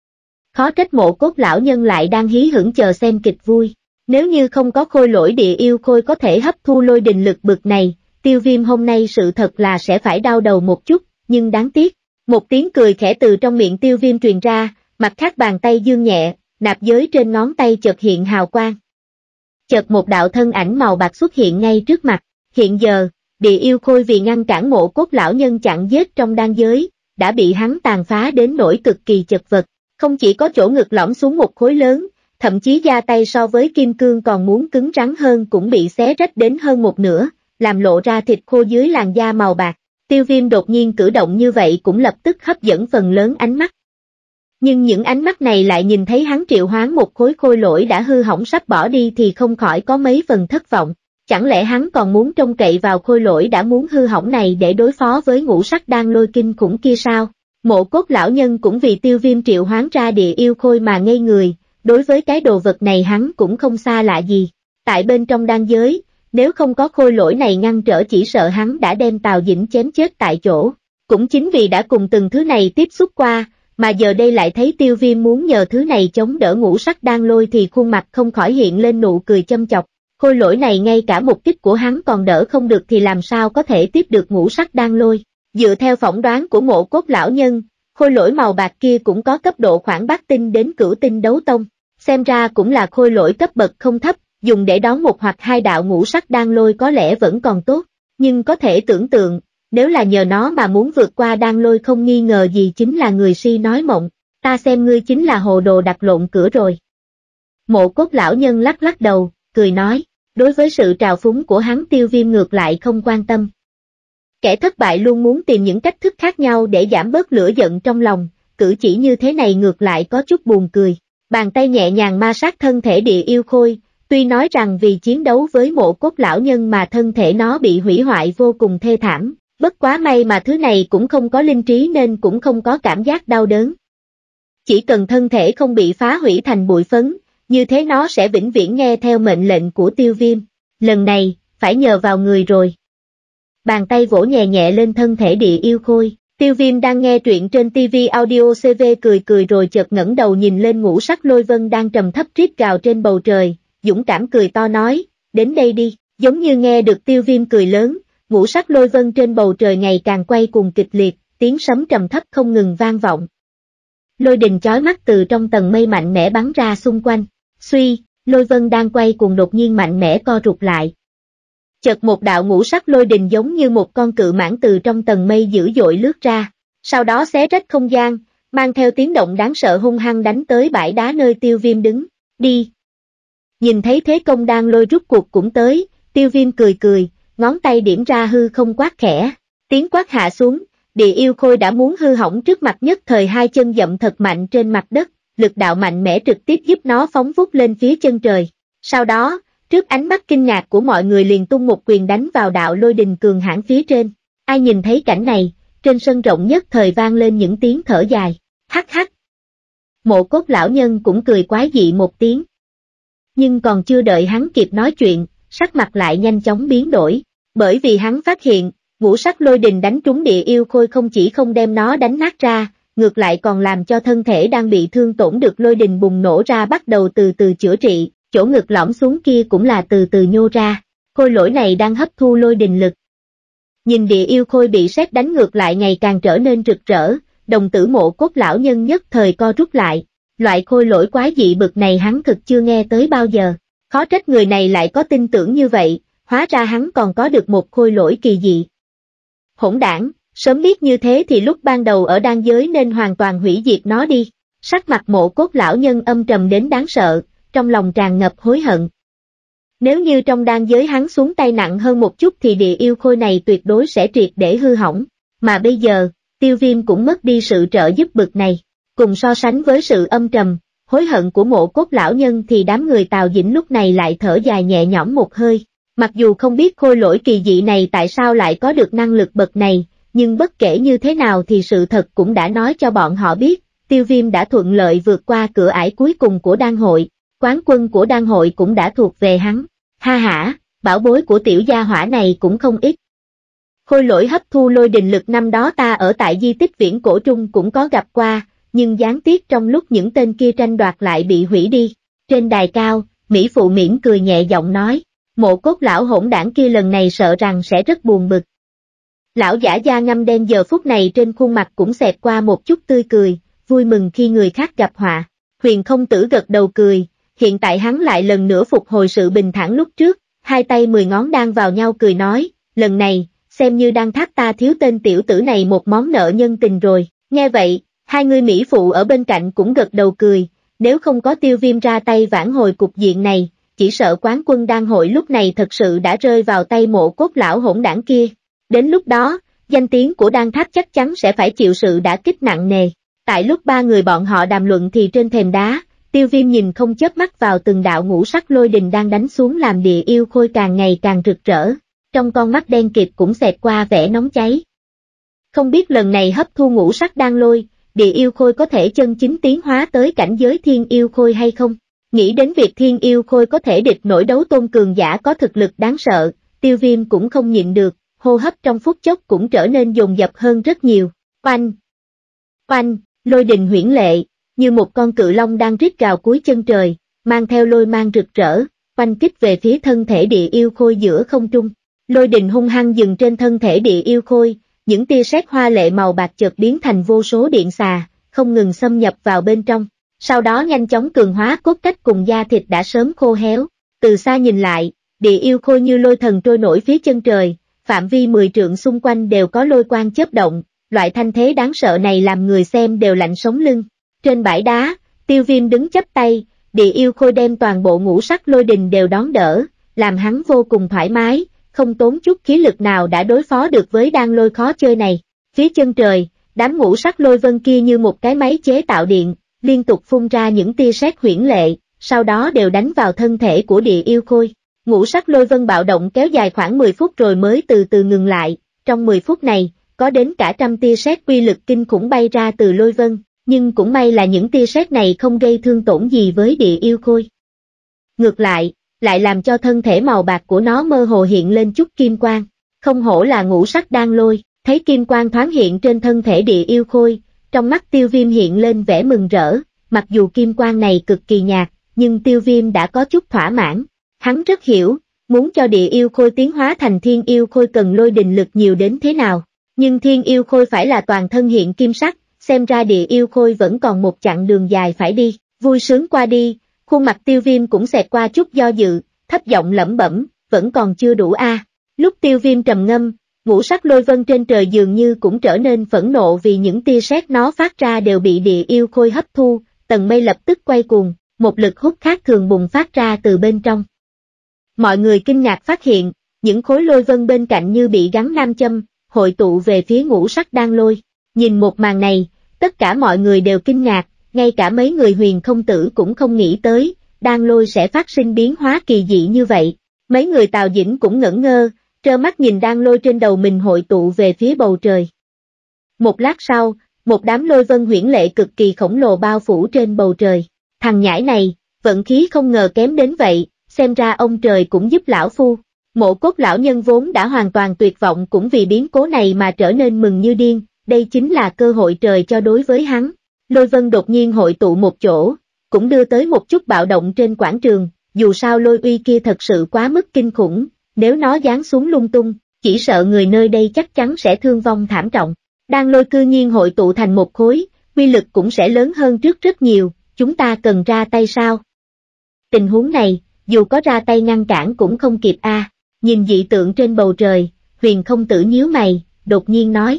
S1: Khó trách Mộ Cốt lão nhân lại đang hí hửng chờ xem kịch vui. Nếu như không có khôi lỗi địa yêu khôi có thể hấp thu lôi đình lực bực này, Tiêu Viêm hôm nay sự thật là sẽ phải đau đầu một chút, nhưng đáng tiếc. Một tiếng cười khẽ từ trong miệng Tiêu Viêm truyền ra, mặt khác bàn tay dương nhẹ, nạp giới trên ngón tay chợt hiện hào quang. Chợt một đạo thân ảnh màu bạc xuất hiện ngay trước mặt, Hiện giờ, địa yêu khôi vì ngăn cản Mộ Cốt lão nhân chặn giết trong đan giới, đã bị hắn tàn phá đến nỗi cực kỳ chật vật, không chỉ có chỗ ngực lõm xuống một khối lớn, thậm chí da tay so với kim cương còn muốn cứng rắn hơn cũng bị xé rách đến hơn một nửa, làm lộ ra thịt khô dưới làn da màu bạc. Tiêu Viêm đột nhiên cử động như vậy cũng lập tức hấp dẫn phần lớn ánh mắt. Nhưng những ánh mắt này lại nhìn thấy hắn triệu hoán một khối khôi lỗi đã hư hỏng sắp bỏ đi thì không khỏi có mấy phần thất vọng. Chẳng lẽ hắn còn muốn trông cậy vào khôi lỗi đã muốn hư hỏng này để đối phó với ngũ sắc đan lôi kinh khủng kia sao? Mộ Cốt lão nhân cũng vì Tiêu Viêm triệu hoán ra địa yêu khôi mà ngây người, đối với cái đồ vật này hắn cũng không xa lạ gì. Tại bên trong đan giới, nếu không có khôi lỗi này ngăn trở chỉ sợ hắn đã đem Tào Dĩnh chém chết tại chỗ. Cũng chính vì đã cùng từng thứ này tiếp xúc qua, mà giờ đây lại thấy Tiêu Viêm muốn nhờ thứ này chống đỡ ngũ sắc đan lôi thì khuôn mặt không khỏi hiện lên nụ cười châm chọc. Khôi lỗi này ngay cả một kích của hắn còn đỡ không được thì làm sao có thể tiếp được ngũ sắc đan lôi. Dựa theo phỏng đoán của Mộ Cốt lão nhân, khôi lỗi màu bạc kia cũng có cấp độ khoảng bát tinh đến cửu tinh đấu tông. Xem ra cũng là khôi lỗi cấp bậc không thấp, dùng để đón một hoặc hai đạo ngũ sắc đan lôi có lẽ vẫn còn tốt. Nhưng có thể tưởng tượng, nếu là nhờ nó mà muốn vượt qua đan lôi không nghi ngờ gì chính là người si nói mộng. Ta xem ngươi chính là hồ đồ đặt lộn cửa rồi. Mộ Cốt lão nhân lắc lắc đầu, cười nói, đối với sự trào phúng của hắn Tiêu Viêm ngược lại không quan tâm. Kẻ thất bại luôn muốn tìm những cách thức khác nhau để giảm bớt lửa giận trong lòng, cử chỉ như thế này ngược lại có chút buồn cười. Bàn tay nhẹ nhàng ma sát thân thể địa yêu khôi, tuy nói rằng vì chiến đấu với Mộ Cốt lão nhân mà thân thể nó bị hủy hoại vô cùng thê thảm, bất quá may mà thứ này cũng không có linh trí nên cũng không có cảm giác đau đớn. Chỉ cần thân thể không bị phá hủy thành bụi phấn, như thế nó sẽ vĩnh viễn nghe theo mệnh lệnh của Tiêu Viêm. Lần này, phải nhờ vào người rồi. Bàn tay vỗ nhẹ nhẹ lên thân thể địa yêu khôi. Tiêu Viêm đang nghe truyện trên TV Audio CV cười cười rồi chợt ngẩng đầu nhìn lên ngũ sắc lôi vân đang trầm thấp rít gào trên bầu trời, dũng cảm cười to nói, đến đây đi, giống như nghe được Tiêu Viêm cười lớn, ngũ sắc lôi vân trên bầu trời ngày càng quay cuồng kịch liệt, tiếng sấm trầm thấp không ngừng vang vọng. Lôi đình chói mắt từ trong tầng mây mạnh mẽ bắn ra xung quanh, suy, lôi vân đang quay cuồng đột nhiên mạnh mẽ co rụt lại. Chợt một đạo ngũ sắc lôi đình giống như một con cự mãng từ trong tầng mây dữ dội lướt ra, sau đó xé rách không gian, mang theo tiếng động đáng sợ hung hăng đánh tới bãi đá nơi Tiêu Viêm đứng, đi. Nhìn thấy thế công đang lôi rút cuộc cũng tới, Tiêu Viêm cười cười, ngón tay điểm ra hư không quát khẽ, tiếng quát hạ xuống, địa yêu khôi đã muốn hư hỏng trước mặt nhất thời hai chân dậm thật mạnh trên mặt đất, lực đạo mạnh mẽ trực tiếp giúp nó phóng vút lên phía chân trời. Sau đó, trước ánh mắt kinh ngạc của mọi người liền tung một quyền đánh vào đạo lôi đình cường hãn phía trên. Ai nhìn thấy cảnh này, trên sân rộng nhất thời vang lên những tiếng thở dài, hắc hắc. Mộ Cốt lão nhân cũng cười quái dị một tiếng. Nhưng còn chưa đợi hắn kịp nói chuyện, sắc mặt lại nhanh chóng biến đổi, bởi vì hắn phát hiện, ngũ sắc lôi đình đánh trúng địa yêu khôi không chỉ không đem nó đánh nát ra, ngược lại còn làm cho thân thể đang bị thương tổn được lôi đình bùng nổ ra bắt đầu từ từ chữa trị, chỗ ngực lõm xuống kia cũng là từ từ nhô ra, khôi lỗi này đang hấp thu lôi đình lực. Nhìn địa yêu khôi bị sét đánh ngược lại ngày càng trở nên rực rỡ, đồng tử Mộ Cốt lão nhân nhất thời co rút lại, loại khôi lỗi quái dị bực này hắn thực chưa nghe tới bao giờ, khó trách người này lại có tin tưởng như vậy, hóa ra hắn còn có được một khôi lỗi kỳ dị. Hỗn đảng, sớm biết như thế thì lúc ban đầu ở đan giới nên hoàn toàn hủy diệt nó đi. Sắc mặt Mộ Cốt lão nhân âm trầm đến đáng sợ, trong lòng tràn ngập hối hận. Nếu như trong đan giới hắn xuống tay nặng hơn một chút thì địa yêu khôi này tuyệt đối sẽ triệt để hư hỏng, mà bây giờ, Tiêu Viêm cũng mất đi sự trợ giúp bực này. Cùng so sánh với sự âm trầm, hối hận của Mộ Cốt lão nhân thì đám người Tào Dĩnh lúc này lại thở dài nhẹ nhõm một hơi. Mặc dù không biết khôi lỗi kỳ dị này tại sao lại có được năng lực bậc này, nhưng bất kể như thế nào thì sự thật cũng đã nói cho bọn họ biết, Tiêu Viêm đã thuận lợi vượt qua cửa ải cuối cùng của đan hội, quán quân của đan hội cũng đã thuộc về hắn. Ha hả, bảo bối của tiểu gia hỏa này cũng không ít. Khôi lỗi hấp thu lôi đình lực năm đó ta ở tại di tích viễn cổ trung cũng có gặp qua, nhưng gián tiếc trong lúc những tên kia tranh đoạt lại bị hủy đi. Trên đài cao, Mỹ Phụ mỉm cười nhẹ giọng nói, Mộ Cốt lão hỗn đảng kia lần này sợ rằng sẽ rất buồn bực. Lão giả da ngăm đen giờ phút này trên khuôn mặt cũng xẹt qua một chút tươi cười, vui mừng khi người khác gặp họa. Huyền Không Tử gật đầu cười, hiện tại hắn lại lần nữa phục hồi sự bình thản lúc trước, hai tay 10 ngón đan vào nhau cười nói, lần này, xem như đang thác ta thiếu tên tiểu tử này một món nợ nhân tình rồi. Nghe vậy, hai người mỹ phụ ở bên cạnh cũng gật đầu cười, nếu không có Tiêu Viêm ra tay vãn hồi cục diện này, chỉ sợ quán quân đan hội lúc này thật sự đã rơi vào tay Mộ Cốt lão hỗn đảng kia. Đến lúc đó, danh tiếng của Đan Tháp chắc chắn sẽ phải chịu sự đả kích nặng nề. Tại lúc ba người bọn họ đàm luận thì trên thềm đá, Tiêu Viêm nhìn không chớp mắt vào từng đạo ngũ sắc lôi đình đang đánh xuống làm địa yêu khôi càng ngày càng rực rỡ, trong con mắt đen kịt cũng xẹt qua vẻ nóng cháy. Không biết lần này hấp thu ngũ sắc đan lôi, địa yêu khôi có thể chân chính tiến hóa tới cảnh giới thiên yêu khôi hay không? Nghĩ đến việc thiên yêu khôi có thể địch nổi đấu tôn cường giả có thực lực đáng sợ, Tiêu Viêm cũng không nhịn được, hô hấp trong phút chốc cũng trở nên dồn dập hơn rất nhiều. Oanh! Oanh! Lôi đình huyễn lệ, như một con cự long đang rít gào cuối chân trời, mang theo lôi mang rực rỡ, oanh kích về phía thân thể địa yêu khôi giữa không trung. Lôi đình hung hăng dừng trên thân thể địa yêu khôi, những tia sét hoa lệ màu bạc chợt biến thành vô số điện xà, không ngừng xâm nhập vào bên trong, sau đó nhanh chóng cường hóa cốt cách cùng da thịt đã sớm khô héo. Từ xa nhìn lại, địa yêu khôi như lôi thần trôi nổi phía chân trời, phạm vi 10 trượng xung quanh đều có lôi quang chớp động, loại thanh thế đáng sợ này làm người xem đều lạnh sống lưng. Trên bãi đá, Tiêu Viêm đứng chắp tay, địa yêu khôi đem toàn bộ ngũ sắc lôi đình đều đón đỡ, làm hắn vô cùng thoải mái, không tốn chút khí lực nào đã đối phó được với đan lôi khó chơi này. Phía chân trời, đám ngũ sắc lôi vân kia như một cái máy chế tạo điện, liên tục phun ra những tia sét huyễn lệ, sau đó đều đánh vào thân thể của địa yêu khôi. Ngũ sắc lôi vân bạo động kéo dài khoảng 10 phút rồi mới từ từ ngừng lại, trong 10 phút này, có đến cả trăm tia sét uy lực kinh khủng bay ra từ lôi vân, nhưng cũng may là những tia sét này không gây thương tổn gì với địa yêu khôi. Ngược lại, lại làm cho thân thể màu bạc của nó mơ hồ hiện lên chút kim quang, không hổ là ngũ sắc đan lôi, thấy kim quang thoáng hiện trên thân thể địa yêu khôi, trong mắt Tiêu Viêm hiện lên vẻ mừng rỡ, mặc dù kim quang này cực kỳ nhạt, nhưng Tiêu Viêm đã có chút thỏa mãn. Hắn rất hiểu, muốn cho địa yêu khôi tiến hóa thành thiên yêu khôi cần lôi đình lực nhiều đến thế nào, nhưng thiên yêu khôi phải là toàn thân hiện kim sắc, xem ra địa yêu khôi vẫn còn một chặng đường dài phải đi. Vui sướng qua đi, khuôn mặt Tiêu Viêm cũng xẹt qua chút do dự, thấp giọng lẩm bẩm, vẫn còn chưa đủ a. Lúc Tiêu Viêm trầm ngâm, ngũ sắc lôi vân trên trời dường như cũng trở nên phẫn nộ vì những tia sét nó phát ra đều bị địa yêu khôi hấp thu, tầng mây lập tức quay cuồng, một lực hút khác thường bùng phát ra từ bên trong. Mọi người kinh ngạc phát hiện, những khối lôi vân bên cạnh như bị gắn nam châm, hội tụ về phía ngũ sắc đan lôi. Nhìn một màn này, tất cả mọi người đều kinh ngạc, ngay cả mấy người Huyền Không Tử cũng không nghĩ tới, đan lôi sẽ phát sinh biến hóa kỳ dị như vậy. Mấy người Tào Dĩnh cũng ngẩn ngơ, trơ mắt nhìn đan lôi trên đầu mình hội tụ về phía bầu trời. Một lát sau, một đám lôi vân huyễn lệ cực kỳ khổng lồ bao phủ trên bầu trời. Thằng nhãi này, vận khí không ngờ kém đến vậy, xem ra ông trời cũng giúp lão phu. Mộ Cốt lão nhân vốn đã hoàn toàn tuyệt vọng cũng vì biến cố này mà trở nên mừng như điên, đây chính là cơ hội trời cho đối với hắn. Lôi vân đột nhiên hội tụ một chỗ, cũng đưa tới một chút bạo động trên quảng trường, dù sao lôi uy kia thật sự quá mức kinh khủng, nếu nó giáng xuống lung tung, chỉ sợ người nơi đây chắc chắn sẽ thương vong thảm trọng. Đan lôi cư nhiên hội tụ thành một khối, uy lực cũng sẽ lớn hơn trước rất nhiều, chúng ta cần ra tay sao? Tình huống này, dù có ra tay ngăn cản cũng không kịp a. Nhìn dị tượng trên bầu trời, Huyền Không Tử nhíu mày, đột nhiên nói.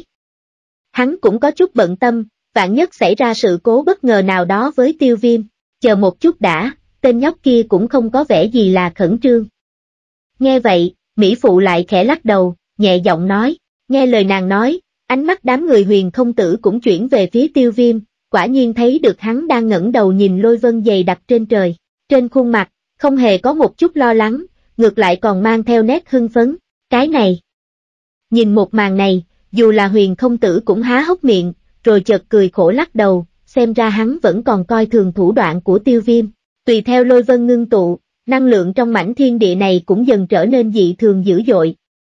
S1: Hắn cũng có chút bận tâm, vạn nhất xảy ra sự cố bất ngờ nào đó với Tiêu Viêm, chờ một chút đã, tên nhóc kia cũng không có vẻ gì là khẩn trương. Nghe vậy, Mỹ Phụ lại khẽ lắc đầu, nhẹ giọng nói, nghe lời nàng nói, ánh mắt đám người Huyền Không Tử cũng chuyển về phía Tiêu Viêm, quả nhiên thấy được hắn đang ngẩng đầu nhìn lôi vân dày đặc trên trời, trên khuôn mặt, không hề có một chút lo lắng, ngược lại còn mang theo nét hưng phấn, cái này. Nhìn một màn này, dù là Huyền Không Tử cũng há hốc miệng, rồi chợt cười khổ lắc đầu, xem ra hắn vẫn còn coi thường thủ đoạn của Tiêu Viêm. Tùy theo lôi vân ngưng tụ, năng lượng trong mảnh thiên địa này cũng dần trở nên dị thường dữ dội.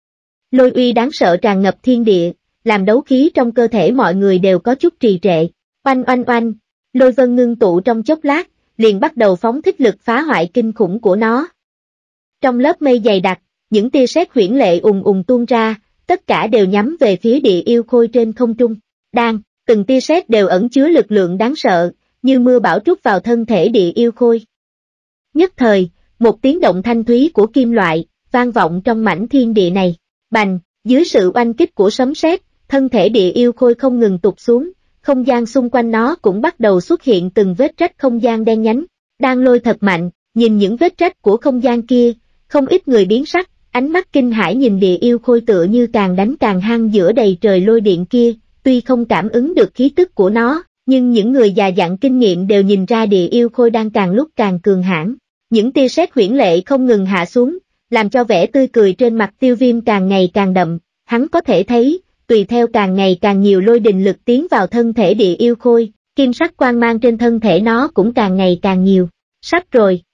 S1: Lôi uy đáng sợ tràn ngập thiên địa, làm đấu khí trong cơ thể mọi người đều có chút trì trệ. Oanh oanh oanh, lôi vân ngưng tụ trong chốc lát, liền bắt đầu phóng thích lực phá hoại kinh khủng của nó. Trong lớp mây dày đặc, những tia sét huyễn lệ ùng ùng tuôn ra, tất cả đều nhắm về phía địa yêu khôi trên không trung. Từng tia sét đều ẩn chứa lực lượng đáng sợ, như mưa bão trút vào thân thể địa yêu khôi. Nhất thời, một tiếng động thanh thúy của kim loại, vang vọng trong mảnh thiên địa này. Bành, dưới sự oanh kích của sấm sét, thân thể địa yêu khôi không ngừng tụt xuống, không gian xung quanh nó cũng bắt đầu xuất hiện từng vết rách không gian đen nhánh. Đan lôi thật mạnh, nhìn những vết rách của không gian kia, không ít người biến sắc, ánh mắt kinh hãi nhìn địa yêu khôi tựa như càng đánh càng hăng giữa đầy trời lôi điện kia, tuy không cảm ứng được khí tức của nó, nhưng những người già dặn kinh nghiệm đều nhìn ra địa yêu khôi đang càng lúc càng cường hãn. Những tia sét huyễn lệ không ngừng hạ xuống, làm cho vẻ tươi cười trên mặt Tiêu Viêm càng ngày càng đậm, hắn có thể thấy, tùy theo càng ngày càng nhiều lôi đình lực tiến vào thân thể địa yêu khôi, kim sắc quang mang trên thân thể nó cũng càng ngày càng nhiều. Sắp rồi.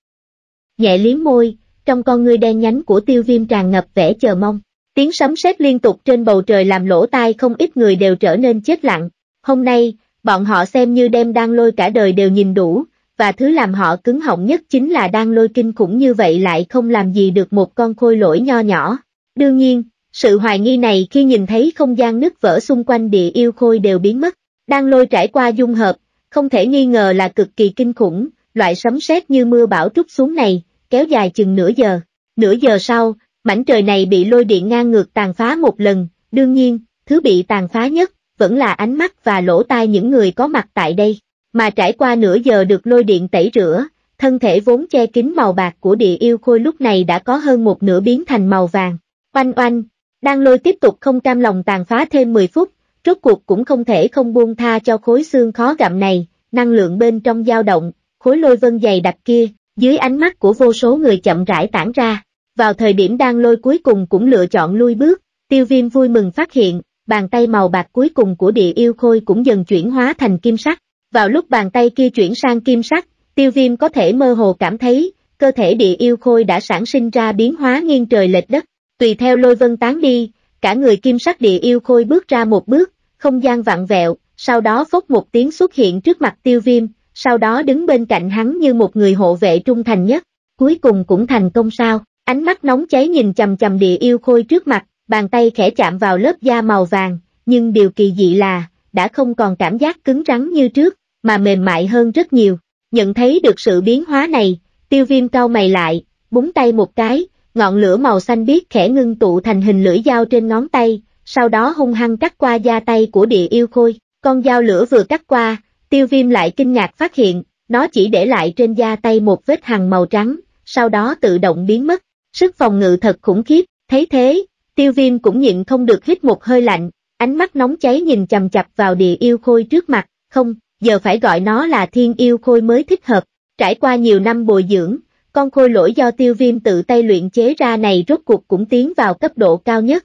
S1: Nhẹ liếm môi, trong con ngươi đen nhánh của Tiêu Viêm tràn ngập vẻ chờ mong. Tiếng sấm sét liên tục trên bầu trời làm lỗ tai không ít người đều trở nên chết lặng. Hôm nay, bọn họ xem như đem đan lôi cả đời đều nhìn đủ, và thứ làm họ cứng họng nhất chính là đan lôi kinh khủng như vậy lại không làm gì được một con khôi lỗi nho nhỏ. Đương nhiên, sự hoài nghi này khi nhìn thấy không gian nứt vỡ xung quanh địa yêu khôi đều biến mất. Đan lôi trải qua dung hợp, không thể nghi ngờ là cực kỳ kinh khủng, loại sấm sét như mưa bão trút xuống này, kéo dài chừng nửa giờ. Nửa giờ sau, mảnh trời này bị lôi điện ngang ngược tàn phá một lần, đương nhiên, thứ bị tàn phá nhất, vẫn là ánh mắt và lỗ tai những người có mặt tại đây. Mà trải qua nửa giờ được lôi điện tẩy rửa, thân thể vốn che kín màu bạc của địa yêu khôi lúc này đã có hơn một nửa biến thành màu vàng. Oanh oanh, đan lôi tiếp tục không cam lòng tàn phá thêm 10 phút, rốt cuộc cũng không thể không buông tha cho khối xương khó gặm này, năng lượng bên trong dao động, khối lôi vân dày đặc kia, dưới ánh mắt của vô số người chậm rãi tản ra. Vào thời điểm đan lôi cuối cùng cũng lựa chọn lui bước, Tiêu Viêm vui mừng phát hiện, bàn tay màu bạc cuối cùng của địa yêu khôi cũng dần chuyển hóa thành kim sắc. Vào lúc bàn tay kia chuyển sang kim sắc, Tiêu Viêm có thể mơ hồ cảm thấy, cơ thể địa yêu khôi đã sản sinh ra biến hóa nghiêng trời lệch đất. Tùy theo lôi vân tán đi, cả người kim sắc địa yêu khôi bước ra một bước, không gian vặn vẹo, sau đó phốc một tiếng xuất hiện trước mặt Tiêu Viêm, sau đó đứng bên cạnh hắn như một người hộ vệ trung thành nhất. Cuối cùng cũng thành công sao? Ánh mắt nóng cháy nhìn chằm chằm địa yêu khôi trước mặt, bàn tay khẽ chạm vào lớp da màu vàng, nhưng điều kỳ dị là, đã không còn cảm giác cứng rắn như trước, mà mềm mại hơn rất nhiều. Nhận thấy được sự biến hóa này, Tiêu Viêm cau mày lại, búng tay một cái, ngọn lửa màu xanh biếc khẽ ngưng tụ thành hình lưỡi dao trên ngón tay, sau đó hung hăng cắt qua da tay của địa yêu khôi. Con dao lửa vừa cắt qua, Tiêu Viêm lại kinh ngạc phát hiện, nó chỉ để lại trên da tay một vết hằn màu trắng, sau đó tự động biến mất. Sức phòng ngự thật khủng khiếp, thấy thế, Tiêu Viêm cũng nhịn không được hít một hơi lạnh, ánh mắt nóng cháy nhìn chằm chằm vào địa yêu khôi trước mặt, không, giờ phải gọi nó là thiên yêu khôi mới thích hợp. Trải qua nhiều năm bồi dưỡng, con khôi lỗi do Tiêu Viêm tự tay luyện chế ra này rốt cuộc cũng tiến vào cấp độ cao nhất.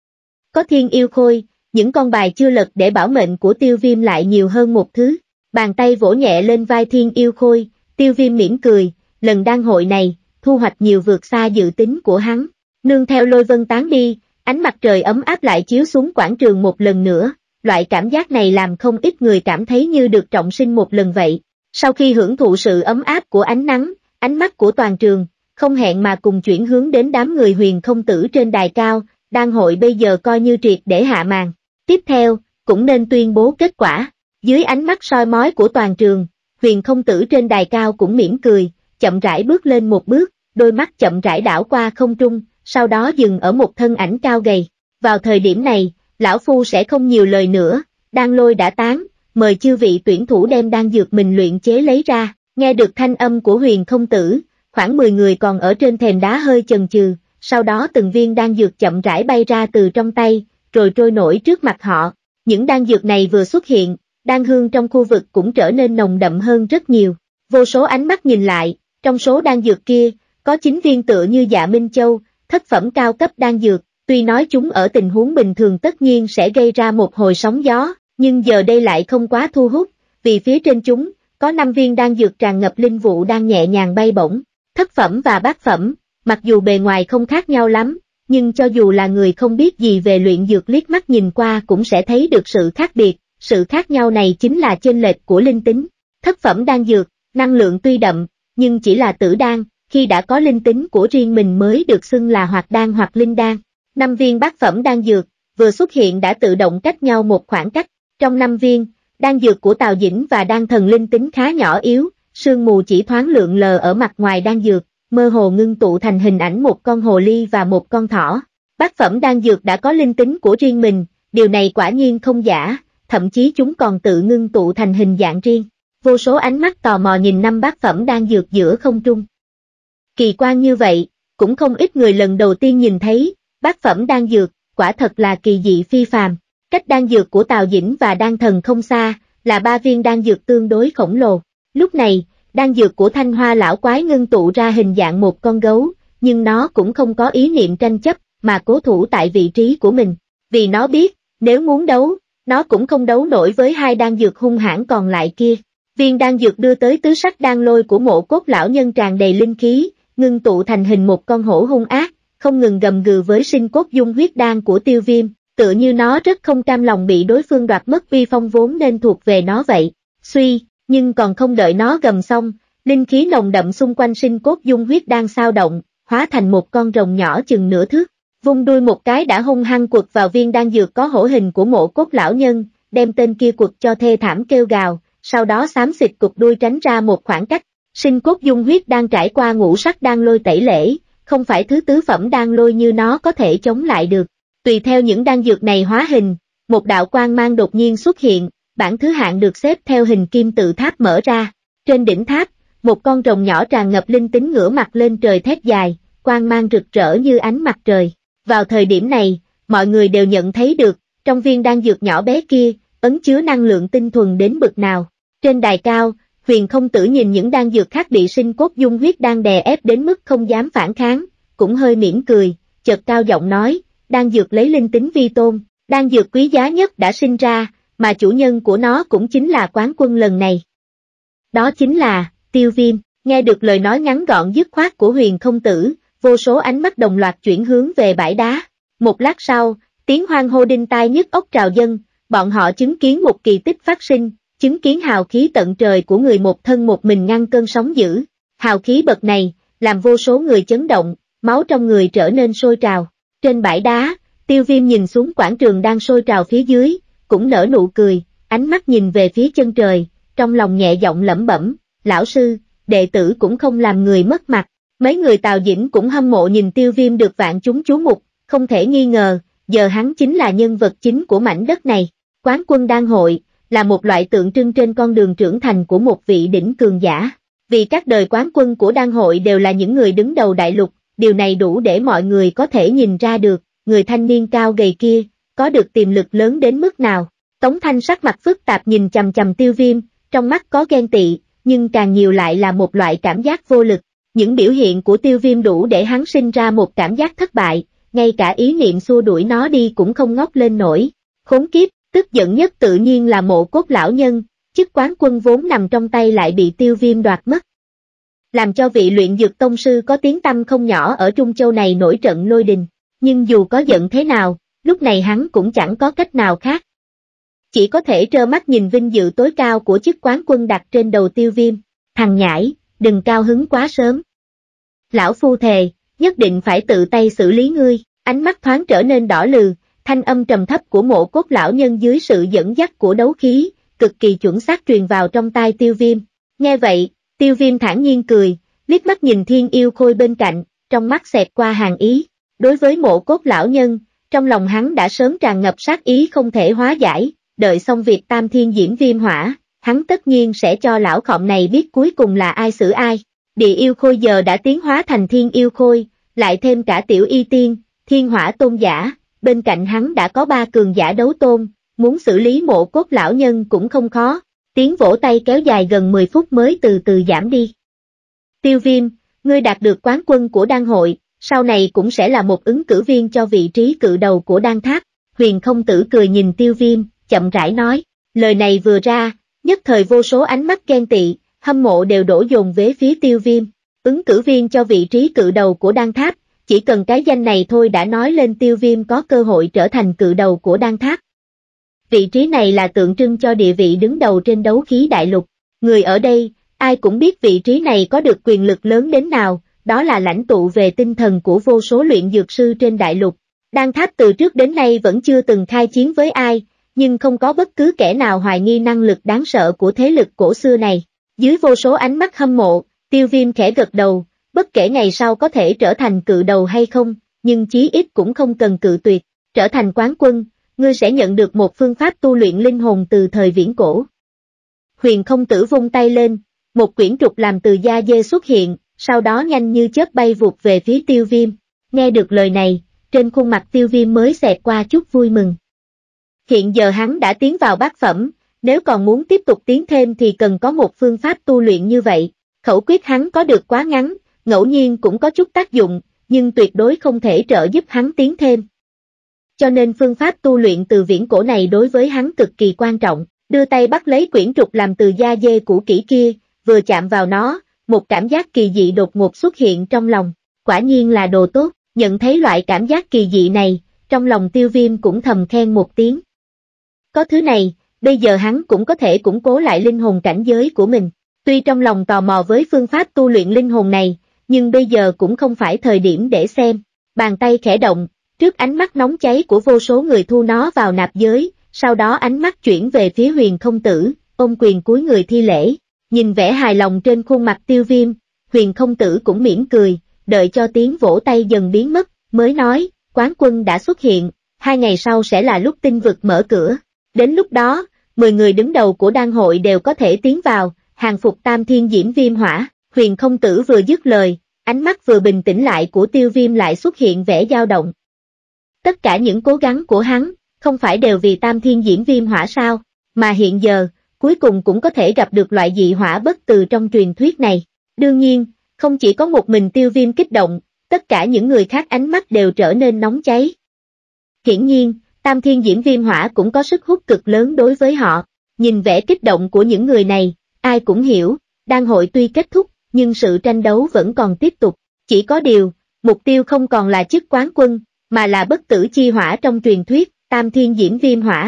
S1: Có thiên yêu khôi, những con bài chưa lật để bảo mệnh của Tiêu Viêm lại nhiều hơn một thứ. Bàn tay vỗ nhẹ lên vai thiên yêu khôi, Tiêu Viêm mỉm cười, lần đan hội này, thu hoạch nhiều vượt xa dự tính của hắn. Nương theo lôi vân tán đi, ánh mặt trời ấm áp lại chiếu xuống quảng trường một lần nữa, loại cảm giác này làm không ít người cảm thấy như được trọng sinh một lần vậy. Sau khi hưởng thụ sự ấm áp của ánh nắng, ánh mắt của toàn trường, không hẹn mà cùng chuyển hướng đến đám người Huyền Không Tử trên đài cao, đan hội bây giờ coi như triệt để hạ màn. Tiếp theo, cũng nên tuyên bố kết quả. Dưới ánh mắt soi mói của toàn trường, Huyền Không Tử trên đài cao cũng mỉm cười, chậm rãi bước lên một bước, đôi mắt chậm rãi đảo qua không trung, sau đó dừng ở một thân ảnh cao gầy. Vào thời điểm này, lão phu sẽ không nhiều lời nữa, đan lôi đã tán, mời chư vị tuyển thủ đem đan dược mình luyện chế lấy ra. Nghe được thanh âm của Huyền Không Tử, khoảng 10 người còn ở trên thềm đá hơi chần chừ, sau đó từng viên đan dược chậm rãi bay ra từ trong tay, rồi trôi nổi trước mặt họ. Những đan dược này vừa xuất hiện, đan hương trong khu vực cũng trở nên nồng đậm hơn rất nhiều. Vô số ánh mắt nhìn lại, trong số đan dược kia, có 9 viên tựa như Dạ Minh Châu, thất phẩm cao cấp đan dược, tuy nói chúng ở tình huống bình thường tất nhiên sẽ gây ra một hồi sóng gió, nhưng giờ đây lại không quá thu hút, vì phía trên chúng, có 5 viên đan dược tràn ngập linh vụ đang nhẹ nhàng bay bổng. Thất phẩm và bát phẩm, mặc dù bề ngoài không khác nhau lắm, nhưng cho dù là người không biết gì về luyện dược liếc mắt nhìn qua cũng sẽ thấy được sự khác biệt. Sự khác nhau này chính là chênh lệch của linh tính. Thất phẩm đan dược, năng lượng tuy đậm, nhưng chỉ là tử đan, khi đã có linh tính của riêng mình mới được xưng là hoạt đan hoặc linh đan. 5 viên bát phẩm đan dược, vừa xuất hiện đã tự động cách nhau một khoảng cách. Trong 5 viên, đan dược của Tào Dĩnh và đan thần linh tính khá nhỏ yếu, sương mù chỉ thoáng lượn lờ ở mặt ngoài đan dược, mơ hồ ngưng tụ thành hình ảnh một con hồ ly và một con thỏ. Bát phẩm đan dược đã có linh tính của riêng mình, điều này quả nhiên không giả, thậm chí chúng còn tự ngưng tụ thành hình dạng riêng. Vô số ánh mắt tò mò nhìn năm bát phẩm đan dược giữa không trung. Kỳ quan như vậy, cũng không ít người lần đầu tiên nhìn thấy, bát phẩm đan dược, quả thật là kỳ dị phi phàm. Cách đan dược của Tào Dĩnh và đan thần không xa, là 3 viên đan dược tương đối khổng lồ. Lúc này, đan dược của Thanh Hoa lão quái ngưng tụ ra hình dạng một con gấu, nhưng nó cũng không có ý niệm tranh chấp, mà cố thủ tại vị trí của mình. Vì nó biết, nếu muốn đấu, nó cũng không đấu nổi với 2 đan dược hung hãn còn lại kia. Viên đan dược đưa tới tứ sắc đan lôi của Mộ Cốt lão nhân tràn đầy linh khí, ngưng tụ thành hình một con hổ hung ác, không ngừng gầm gừ với sinh cốt dung huyết đan của Tiêu Viêm, tựa như nó rất không cam lòng bị đối phương đoạt mất uy phong vốn nên thuộc về nó vậy. Suy, nhưng còn không đợi nó gầm xong, linh khí nồng đậm xung quanh sinh cốt dung huyết đan xao động, hóa thành một con rồng nhỏ chừng nửa thước, vung đuôi một cái đã hung hăng quật vào viên đan dược có hổ hình của Mộ Cốt lão nhân, đem tên kia quật cho thê thảm kêu gào, sau đó xám xịt cục đuôi tránh ra một khoảng cách. Sinh cốt dung huyết đang trải qua ngũ sắc đan lôi tẩy lễ, không phải thứ tứ phẩm đan lôi như nó có thể chống lại được. Tùy theo những đan dược này hóa hình, một đạo quang mang đột nhiên xuất hiện, bảng thứ hạng được xếp theo hình kim tự tháp mở ra. Trên đỉnh tháp, một con rồng nhỏ tràn ngập linh tính ngửa mặt lên trời thét dài, quang mang rực rỡ như ánh mặt trời. Vào thời điểm này, mọi người đều nhận thấy được, trong viên đan dược nhỏ bé kia, ẩn chứa năng lượng tinh thuần đến bực nào. Trên đài cao, Huyền Không Tử nhìn những đan dược khác bị sinh cốt dung huyết đan đè ép đến mức không dám phản kháng, cũng hơi mỉm cười, chợt cao giọng nói, đan dược lấy linh tính vi tôn, đan dược quý giá nhất đã sinh ra, mà chủ nhân của nó cũng chính là quán quân lần này. Đó chính là, Tiêu Viêm. Nghe được lời nói ngắn gọn dứt khoát của Huyền Không Tử, vô số ánh mắt đồng loạt chuyển hướng về bãi đá. Một lát sau, tiếng hoan hô đinh tai nhức óc trào dâng, bọn họ chứng kiến một kỳ tích phát sinh, chứng kiến hào khí tận trời của người một thân một mình ngăn cơn sóng dữ. Hào khí bậc này, làm vô số người chấn động, máu trong người trở nên sôi trào. Trên bãi đá, Tiêu Viêm nhìn xuống quảng trường đang sôi trào phía dưới, cũng nở nụ cười, ánh mắt nhìn về phía chân trời, trong lòng nhẹ giọng lẩm bẩm, lão sư, đệ tử cũng không làm người mất mặt. Mấy người Tào Dĩnh cũng hâm mộ nhìn Tiêu Viêm được vạn chúng chú mục, không thể nghi ngờ, giờ hắn chính là nhân vật chính của mảnh đất này. Quán quân đan hội, là một loại tượng trưng trên con đường trưởng thành của một vị đỉnh cường giả. Vì các đời quán quân của đan hội đều là những người đứng đầu đại lục, điều này đủ để mọi người có thể nhìn ra được, người thanh niên cao gầy kia, có được tiềm lực lớn đến mức nào. Tống Thanh sắc mặt phức tạp nhìn chằm chằm Tiêu Viêm, trong mắt có ghen tị, nhưng càng nhiều lại là một loại cảm giác vô lực. Những biểu hiện của Tiêu Viêm đủ để hắn sinh ra một cảm giác thất bại, ngay cả ý niệm xua đuổi nó đi cũng không ngóc lên nổi. Khốn kiếp, tức giận nhất tự nhiên là Mộ Cốt lão nhân, chức quán quân vốn nằm trong tay lại bị Tiêu Viêm đoạt mất. Làm cho vị luyện dược tông sư có tiếng tăm không nhỏ ở Trung Châu này nổi trận lôi đình, nhưng dù có giận thế nào, lúc này hắn cũng chẳng có cách nào khác. Chỉ có thể trơ mắt nhìn vinh dự tối cao của chức quán quân đặt trên đầu Tiêu Viêm. Thằng nhãi, đừng cao hứng quá sớm. Lão phu thề, nhất định phải tự tay xử lý ngươi. Ánh mắt thoáng trở nên đỏ lừ, thanh âm trầm thấp của Mộ Cốt lão nhân dưới sự dẫn dắt của đấu khí, cực kỳ chuẩn xác truyền vào trong tai Tiêu Viêm. Nghe vậy, Tiêu Viêm thản nhiên cười, liếc mắt nhìn Thiên Yêu Khôi bên cạnh, trong mắt xẹt qua hàn ý. Đối với Mộ Cốt lão nhân, trong lòng hắn đã sớm tràn ngập sát ý không thể hóa giải, đợi xong việc Tam Thiên Diễm Viêm Hỏa, hắn tất nhiên sẽ cho lão khọm này biết cuối cùng là ai xử ai. Địa Yêu Khôi giờ đã tiến hóa thành Thiên Yêu Khôi, lại thêm cả Tiểu Y Tiên, Thiên Hỏa Tôn giả, bên cạnh hắn đã có 3 cường giả đấu tôn, muốn xử lý Mộ Cốt lão nhân cũng không khó. Tiếng vỗ tay kéo dài gần 10 phút mới từ từ giảm đi. Tiêu Viêm, ngươi đạt được quán quân của đan hội, sau này cũng sẽ là một ứng cử viên cho vị trí cự đầu của đan tháp. Huyền Không Tử cười nhìn Tiêu Viêm, chậm rãi nói, lời này vừa ra, nhất thời vô số ánh mắt ghen tị, hâm mộ đều đổ dồn về phía Tiêu Viêm. Ứng cử viên cho vị trí cự đầu của đan tháp, chỉ cần cái danh này thôi đã nói lên Tiêu Viêm có cơ hội trở thành cự đầu của đan tháp. Vị trí này là tượng trưng cho địa vị đứng đầu trên đấu khí đại lục. Người ở đây, ai cũng biết vị trí này có được quyền lực lớn đến nào, đó là lãnh tụ về tinh thần của vô số luyện dược sư trên đại lục. Đan tháp từ trước đến nay vẫn chưa từng khai chiến với ai, nhưng không có bất cứ kẻ nào hoài nghi năng lực đáng sợ của thế lực cổ xưa này. Dưới vô số ánh mắt hâm mộ, Tiêu Viêm khẽ gật đầu, bất kể ngày sau có thể trở thành cự đầu hay không, nhưng chí ít cũng không cần cự tuyệt, trở thành quán quân, ngươi sẽ nhận được một phương pháp tu luyện linh hồn từ thời viễn cổ. Huyền Không Tử vung tay lên, một quyển trục làm từ da dê xuất hiện, sau đó nhanh như chớp bay vụt về phía Tiêu Viêm. Nghe được lời này, trên khuôn mặt Tiêu Viêm mới xẹt qua chút vui mừng. Hiện giờ hắn đã tiến vào bát phẩm, nếu còn muốn tiếp tục tiến thêm thì cần có một phương pháp tu luyện như vậy. Khẩu quyết hắn có được quá ngắn, ngẫu nhiên cũng có chút tác dụng, nhưng tuyệt đối không thể trợ giúp hắn tiến thêm. Cho nên phương pháp tu luyện từ viễn cổ này đối với hắn cực kỳ quan trọng, đưa tay bắt lấy quyển trục làm từ da dê cũ kỹ kia, vừa chạm vào nó, một cảm giác kỳ dị đột ngột xuất hiện trong lòng, quả nhiên là đồ tốt, nhận thấy loại cảm giác kỳ dị này, trong lòng Tiêu Viêm cũng thầm khen một tiếng. Có thứ này, bây giờ hắn cũng có thể củng cố lại linh hồn cảnh giới của mình, tuy trong lòng tò mò với phương pháp tu luyện linh hồn này, nhưng bây giờ cũng không phải thời điểm để xem, bàn tay khẽ động, trước ánh mắt nóng cháy của vô số người thu nó vào nạp giới, sau đó ánh mắt chuyển về phía Huyền Không Tử, ôm quyền cúi người thi lễ, nhìn vẻ hài lòng trên khuôn mặt Tiêu Viêm, Huyền Không Tử cũng mỉm cười, đợi cho tiếng vỗ tay dần biến mất, mới nói, quán quân đã xuất hiện, 2 ngày sau sẽ là lúc tinh vực mở cửa, đến lúc đó, 10 người đứng đầu của đan hội đều có thể tiến vào, hàng phục Tam Thiên Diễm Viêm Hỏa. Huyền Không Tử vừa dứt lời, ánh mắt vừa bình tĩnh lại của Tiêu Viêm lại xuất hiện vẻ dao động. Tất cả những cố gắng của hắn, không phải đều vì Tam Thiên Diễm Viêm Hỏa sao, mà hiện giờ, cuối cùng cũng có thể gặp được loại dị hỏa bất từ trong truyền thuyết này. Đương nhiên, không chỉ có một mình Tiêu Viêm kích động, tất cả những người khác ánh mắt đều trở nên nóng cháy. Hiển nhiên, Tam Thiên Diễm Viêm Hỏa cũng có sức hút cực lớn đối với họ, nhìn vẻ kích động của những người này, ai cũng hiểu, đan hội tuy kết thúc, nhưng sự tranh đấu vẫn còn tiếp tục, chỉ có điều, mục tiêu không còn là chức quán quân, mà là bất tử chi hỏa trong truyền thuyết, Tam Thiên Diễm Viêm Hỏa.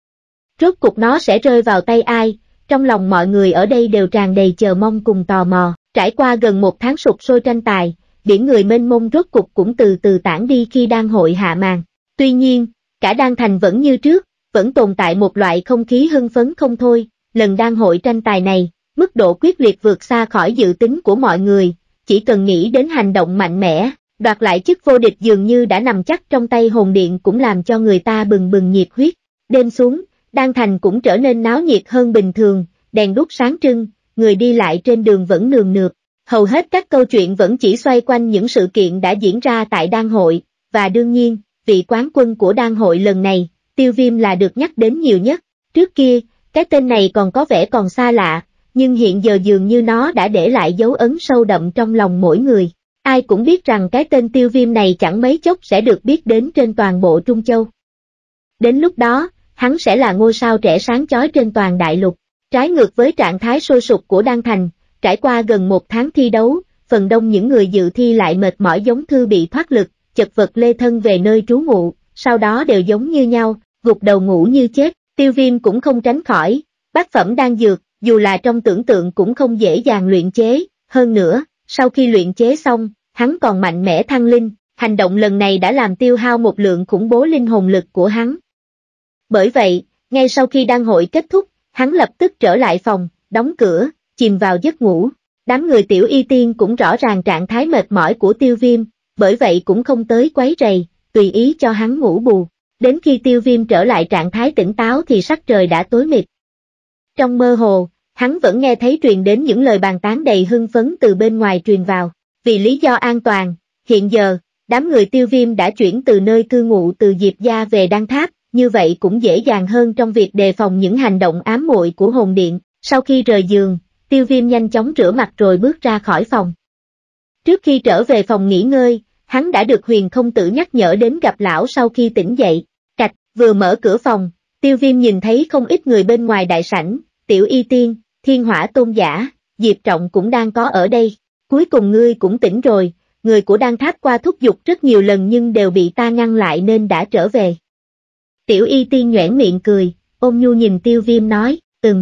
S1: Rốt cục nó sẽ rơi vào tay ai, trong lòng mọi người ở đây đều tràn đầy chờ mong cùng tò mò, trải qua gần 1 tháng sục sôi tranh tài, biển người mênh mông rốt cục cũng từ từ tản đi khi đan hội hạ màn. Tuy nhiên, cả đan thành vẫn như trước, vẫn tồn tại một loại không khí hưng phấn không thôi, lần đan hội tranh tài này, mức độ quyết liệt vượt xa khỏi dự tính của mọi người, chỉ cần nghĩ đến hành động mạnh mẽ, đoạt lại chức vô địch dường như đã nằm chắc trong tay hồn điện cũng làm cho người ta bừng bừng nhiệt huyết. Đêm xuống, đan thành cũng trở nên náo nhiệt hơn bình thường, đèn đuốc sáng trưng, người đi lại trên đường vẫn nườm nượp. Hầu hết các câu chuyện vẫn chỉ xoay quanh những sự kiện đã diễn ra tại đan hội, và đương nhiên, vị quán quân của đan hội lần này, Tiêu Viêm là được nhắc đến nhiều nhất. Trước kia, cái tên này còn có vẻ còn xa lạ, nhưng hiện giờ dường như nó đã để lại dấu ấn sâu đậm trong lòng mỗi người. Ai cũng biết rằng cái tên Tiêu Viêm này chẳng mấy chốc sẽ được biết đến trên toàn bộ Trung Châu. Đến lúc đó, hắn sẽ là ngôi sao trẻ sáng chói trên toàn đại lục. Trái ngược với trạng thái sôi sục của đan thành, trải qua gần 1 tháng thi đấu, phần đông những người dự thi lại mệt mỏi giống Thư bị thoát lực, chật vật lê thân về nơi trú ngụ, sau đó đều giống như nhau, gục đầu ngủ như chết. Tiêu Viêm cũng không tránh khỏi, bát phẩm đan dược, dù là trong tưởng tượng cũng không dễ dàng luyện chế, hơn nữa, sau khi luyện chế xong, hắn còn mạnh mẽ thăng linh, hành động lần này đã làm tiêu hao một lượng khủng bố linh hồn lực của hắn. Bởi vậy, ngay sau khi đan hội kết thúc, hắn lập tức trở lại phòng, đóng cửa, chìm vào giấc ngủ. Đám người Tiểu Y Tiên cũng rõ ràng trạng thái mệt mỏi của Tiêu Viêm, bởi vậy cũng không tới quấy rầy, tùy ý cho hắn ngủ bù. Đến khi Tiêu Viêm trở lại trạng thái tỉnh táo thì sắc trời đã tối mịt. Trong mơ hồ, hắn vẫn nghe thấy truyền đến những lời bàn tán đầy hưng phấn từ bên ngoài truyền vào. Vì lý do an toàn, hiện giờ, đám người Tiêu Viêm đã chuyển từ nơi cư ngụ từ Diệp Gia về Đan Tháp, như vậy cũng dễ dàng hơn trong việc đề phòng những hành động ám muội của hồn điện. Sau khi rời giường, Tiêu Viêm nhanh chóng rửa mặt rồi bước ra khỏi phòng. Trước khi trở về phòng nghỉ ngơi, hắn đã được Huyền Không Tử nhắc nhở đến gặp lão sau khi tỉnh dậy. Cạch, vừa mở cửa phòng, Tiêu Viêm nhìn thấy không ít người bên ngoài đại sảnh, Tiểu Y Tiên, Thiên Hỏa Tôn Giả, Diệp Trọng cũng đang có ở đây. Cuối cùng ngươi cũng tỉnh rồi, người của Đan Tháp qua thúc giục rất nhiều lần nhưng đều bị ta ngăn lại nên đã trở về. Tiểu Y Tiên nhoẻn miệng cười, ôn nhu nhìn Tiêu Viêm nói,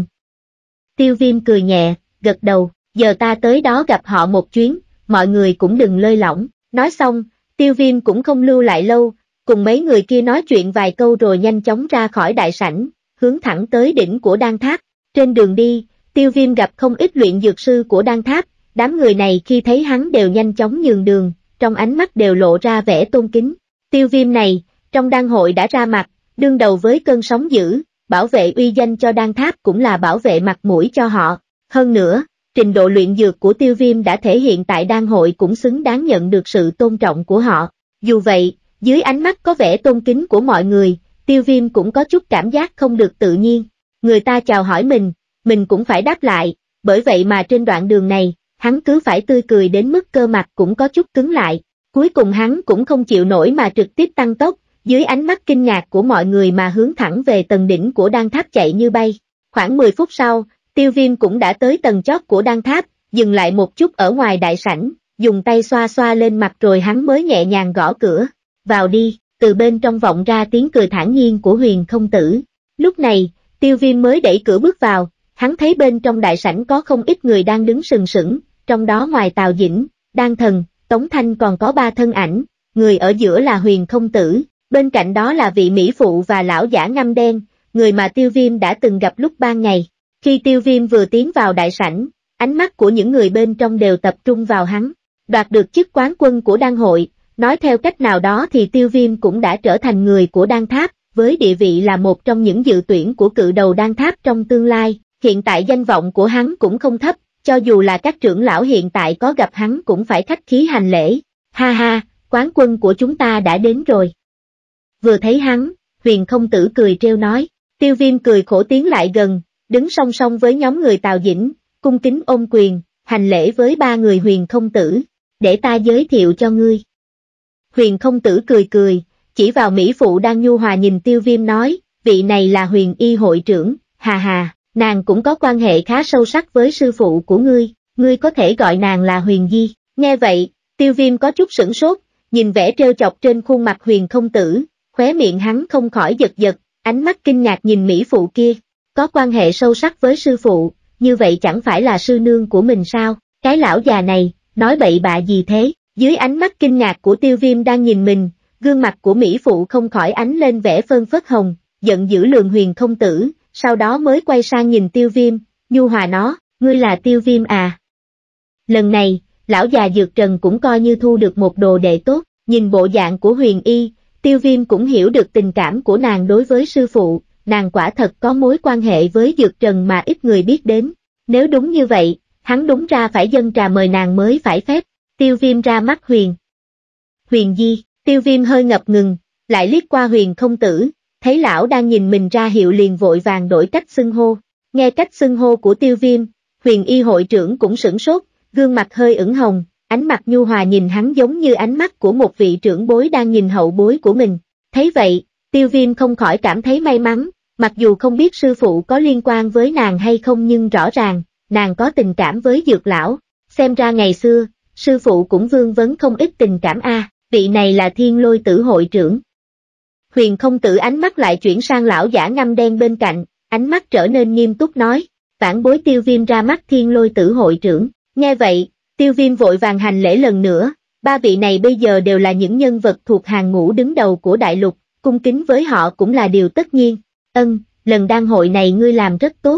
S1: Tiêu Viêm cười nhẹ, gật đầu, giờ ta tới đó gặp họ một chuyến, mọi người cũng đừng lơi lỏng. Nói xong, Tiêu Viêm cũng không lưu lại lâu, cùng mấy người kia nói chuyện vài câu rồi nhanh chóng ra khỏi đại sảnh, hướng thẳng tới đỉnh của Đan Tháp. Trên đường đi, Tiêu Viêm gặp không ít luyện dược sư của Đan Tháp, Đám người này khi thấy hắn đều nhanh chóng nhường đường, trong ánh mắt đều lộ ra vẻ tôn kính. Tiêu Viêm này, trong đan hội đã ra mặt, đương đầu với cơn sóng dữ, bảo vệ uy danh cho đan tháp cũng là bảo vệ mặt mũi cho họ. Hơn nữa, trình độ luyện dược của Tiêu Viêm đã thể hiện tại đan hội cũng xứng đáng nhận được sự tôn trọng của họ. Dù vậy, dưới ánh mắt có vẻ tôn kính của mọi người, Tiêu Viêm cũng có chút cảm giác không được tự nhiên. Người ta chào hỏi mình cũng phải đáp lại, bởi vậy mà trên đoạn đường này, hắn cứ phải tươi cười đến mức cơ mặt cũng có chút cứng lại. Cuối cùng hắn cũng không chịu nổi mà trực tiếp tăng tốc, dưới ánh mắt kinh ngạc của mọi người mà hướng thẳng về tầng đỉnh của đan tháp chạy như bay. Khoảng 10 phút sau, Tiêu Viêm cũng đã tới tầng chót của đan tháp, dừng lại một chút ở ngoài đại sảnh, dùng tay xoa xoa lên mặt rồi hắn mới nhẹ nhàng gõ cửa. Vào đi, từ bên trong vọng ra tiếng cười thản nhiên của Huyền Không Tử. Lúc này, Tiêu Viêm mới đẩy cửa bước vào, hắn thấy bên trong đại sảnh có không ít người đang đứng sừng sững, trong đó ngoài Tào Dĩnh, Đan Thần, Tống Thanh còn có 3 thân ảnh, người ở giữa là Huyền Không Tử, bên cạnh đó là vị mỹ phụ và lão giả ngăm đen, người mà Tiêu Viêm đã từng gặp lúc ban ngày. Khi Tiêu Viêm vừa tiến vào đại sảnh, ánh mắt của những người bên trong đều tập trung vào hắn. Đoạt được chức quán quân của đan hội, nói theo cách nào đó thì Tiêu Viêm cũng đã trở thành người của đan tháp, với địa vị là một trong những dự tuyển của cự đầu đan tháp trong tương lai. Hiện tại danh vọng của hắn cũng không thấp, cho dù là các trưởng lão hiện tại có gặp hắn cũng phải khách khí hành lễ. Ha ha, quán quân của chúng ta đã đến rồi. Vừa thấy hắn, Huyền Không Tử cười trêu nói. Tiêu Viêm cười khổ tiến lại gần, đứng song song với nhóm người Tào Dĩnh, cung kính ôm quyền, hành lễ với 3 người Huyền Không Tử. Để ta giới thiệu cho ngươi. Huyền Không Tử cười cười, chỉ vào mỹ phụ đang nhu hòa nhìn Tiêu Viêm nói, vị này là Huyền Y hội trưởng, hà hà, nàng cũng có quan hệ khá sâu sắc với sư phụ của ngươi có thể gọi nàng là Huyền Di. Nghe vậy, Tiêu Viêm có chút sửng sốt, nhìn vẻ trêu chọc trên khuôn mặt Huyền Không Tử, khóe miệng hắn không khỏi giật giật, ánh mắt kinh ngạc nhìn mỹ phụ kia, có quan hệ sâu sắc với sư phụ, như vậy chẳng phải là sư nương của mình sao, cái lão già này, nói bậy bạ gì thế? Dưới ánh mắt kinh ngạc của Tiêu Viêm đang nhìn mình, gương mặt của mỹ phụ không khỏi ánh lên vẻ phơn phất hồng, giận dữ lườm Huyền Không Tử, sau đó mới quay sang nhìn Tiêu Viêm, nhu hòa nó, ngươi là Tiêu Viêm à? Lần này, lão già Dược Trần cũng coi như thu được một đồ đệ tốt, nhìn bộ dạng của Huyền Y, Tiêu Viêm cũng hiểu được tình cảm của nàng đối với sư phụ, nàng quả thật có mối quan hệ với Dược Trần mà ít người biết đến, nếu đúng như vậy, hắn đúng ra phải dâng trà mời nàng mới phải phép. Tiêu Viêm ra mắt Huyền Di, Tiêu Viêm hơi ngập ngừng, lại liếc qua Huyền Không Tử, thấy lão đang nhìn mình ra hiệu liền vội vàng đổi cách xưng hô. Nghe cách xưng hô của Tiêu Viêm, Huyền Y hội trưởng cũng sửng sốt, gương mặt hơi ửng hồng, ánh mặt nhu hòa nhìn hắn giống như ánh mắt của một vị trưởng bối đang nhìn hậu bối của mình. Thấy vậy, Tiêu Viêm không khỏi cảm thấy may mắn, mặc dù không biết sư phụ có liên quan với nàng hay không nhưng rõ ràng, nàng có tình cảm với Dược lão, xem ra ngày xưa, sư phụ cũng vương vấn không ít tình cảm a. Vị này là Thiên Lôi Tử hội trưởng. Huyền Không Tử ánh mắt lại chuyển sang lão giả ngăm đen bên cạnh, ánh mắt trở nên nghiêm túc nói, vãn bối Tiêu Viêm ra mắt Thiên Lôi Tử hội trưởng. Nghe vậy, Tiêu Viêm vội vàng hành lễ lần nữa, 3 vị này bây giờ đều là những nhân vật thuộc hàng ngũ đứng đầu của đại lục, cung kính với họ cũng là điều tất nhiên. Lần đan hội này ngươi làm rất tốt.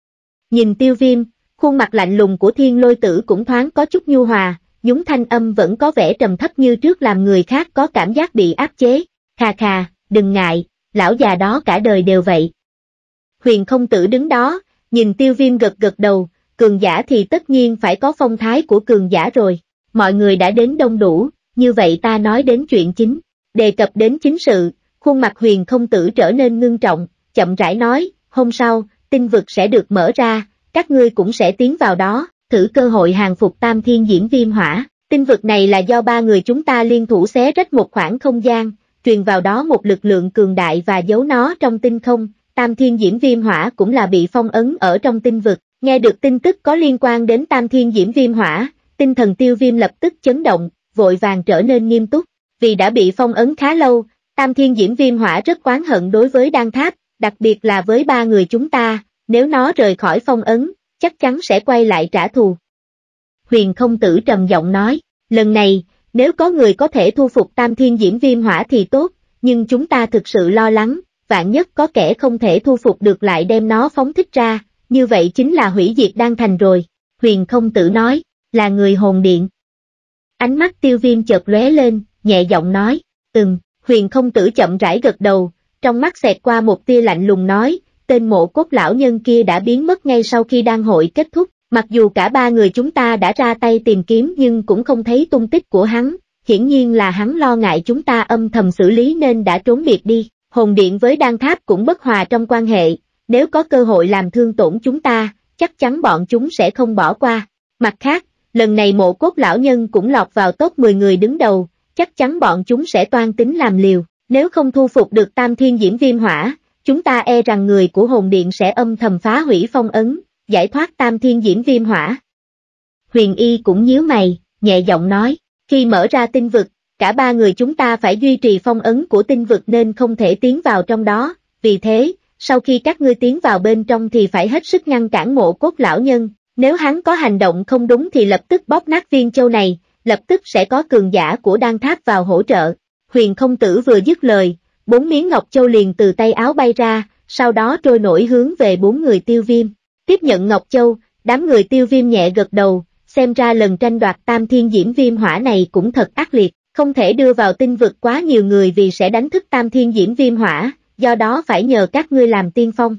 S1: Nhìn Tiêu Viêm, khuôn mặt lạnh lùng của Thiên Lôi Tử cũng thoáng có chút nhu hòa, nhún thanh âm vẫn có vẻ trầm thấp như trước làm người khác có cảm giác bị áp chế. Khà khà, đừng ngại, lão già đó cả đời đều vậy. Huyền Không Tử đứng đó, nhìn Tiêu Viêm gật gật đầu, cường giả thì tất nhiên phải có phong thái của cường giả rồi. Mọi người đã đến đông đủ, như vậy ta nói đến chuyện chính. Đề cập đến chính sự, khuôn mặt Huyền Không Tử trở nên ngưng trọng, chậm rãi nói, hôm sau, tinh vực sẽ được mở ra, các ngươi cũng sẽ tiến vào đó, thử cơ hội hàng phục Tam Thiên Diễm Viêm Hỏa. Tinh vực này là do 3 người chúng ta liên thủ xé rách một khoảng không gian, truyền vào đó một lực lượng cường đại và giấu nó trong tinh không. Tam Thiên Diễm Viêm Hỏa cũng là bị phong ấn ở trong tinh vực. Nghe được tin tức có liên quan đến Tam Thiên Diễm Viêm Hỏa, tinh thần Tiêu Viêm lập tức chấn động, vội vàng trở nên nghiêm túc. Vì đã bị phong ấn khá lâu, Tam Thiên Diễm Viêm Hỏa rất oán hận đối với đan tháp, đặc biệt là với 3 người chúng ta, nếu nó rời khỏi phong ấn, chắc chắn sẽ quay lại trả thù. Huyền Không Tử trầm giọng nói, lần này, nếu có người có thể thu phục Tam Thiên Diễm Viêm Hỏa thì tốt, nhưng chúng ta thực sự lo lắng, vạn nhất có kẻ không thể thu phục được lại đem nó phóng thích ra, như vậy chính là hủy diệt đan thành rồi. Huyền Không Tử nói, là người hồn điện. Ánh mắt Tiêu Viêm chợt lóe lên, nhẹ giọng nói, Huyền Không Tử chậm rãi gật đầu, trong mắt xẹt qua một tia lạnh lùng nói, tên Mộ Cốt lão nhân kia đã biến mất ngay sau khi đan hội kết thúc, mặc dù cả ba người chúng ta đã ra tay tìm kiếm nhưng cũng không thấy tung tích của hắn, hiển nhiên là hắn lo ngại chúng ta âm thầm xử lý nên đã trốn biệt đi, hồn điện với đan tháp cũng bất hòa trong quan hệ, nếu có cơ hội làm thương tổn chúng ta, chắc chắn bọn chúng sẽ không bỏ qua. Mặt khác, lần này Mộ Cốt lão nhân cũng lọt vào top 10 người đứng đầu, chắc chắn bọn chúng sẽ toan tính làm liều, nếu không thu phục được Tam Thiên Diễm Viêm Hỏa, chúng ta e rằng người của hồn điện sẽ âm thầm phá hủy phong ấn, giải thoát Tam Thiên Diễm Viêm Hỏa. Huyền Y cũng nhíu mày, nhẹ giọng nói, khi mở ra tinh vực, cả ba người chúng ta phải duy trì phong ấn của tinh vực nên không thể tiến vào trong đó, vì thế, sau khi các ngươi tiến vào bên trong thì phải hết sức ngăn cản Mộ Cốt lão nhân, nếu hắn có hành động không đúng thì lập tức bóp nát viên châu này, lập tức sẽ có cường giả của đan tháp vào hỗ trợ. Huyền Không Tử vừa dứt lời, 4 miếng ngọc châu liền từ tay áo bay ra, sau đó trôi nổi hướng về 4 người Tiêu Viêm. Tiếp nhận ngọc châu, đám người Tiêu Viêm nhẹ gật đầu, xem ra lần tranh đoạt Tam Thiên Diễm Viêm Hỏa này cũng thật ác liệt, không thể đưa vào tinh vực quá nhiều người vì sẽ đánh thức Tam Thiên Diễm Viêm Hỏa, do đó phải nhờ các ngươi làm tiên phong.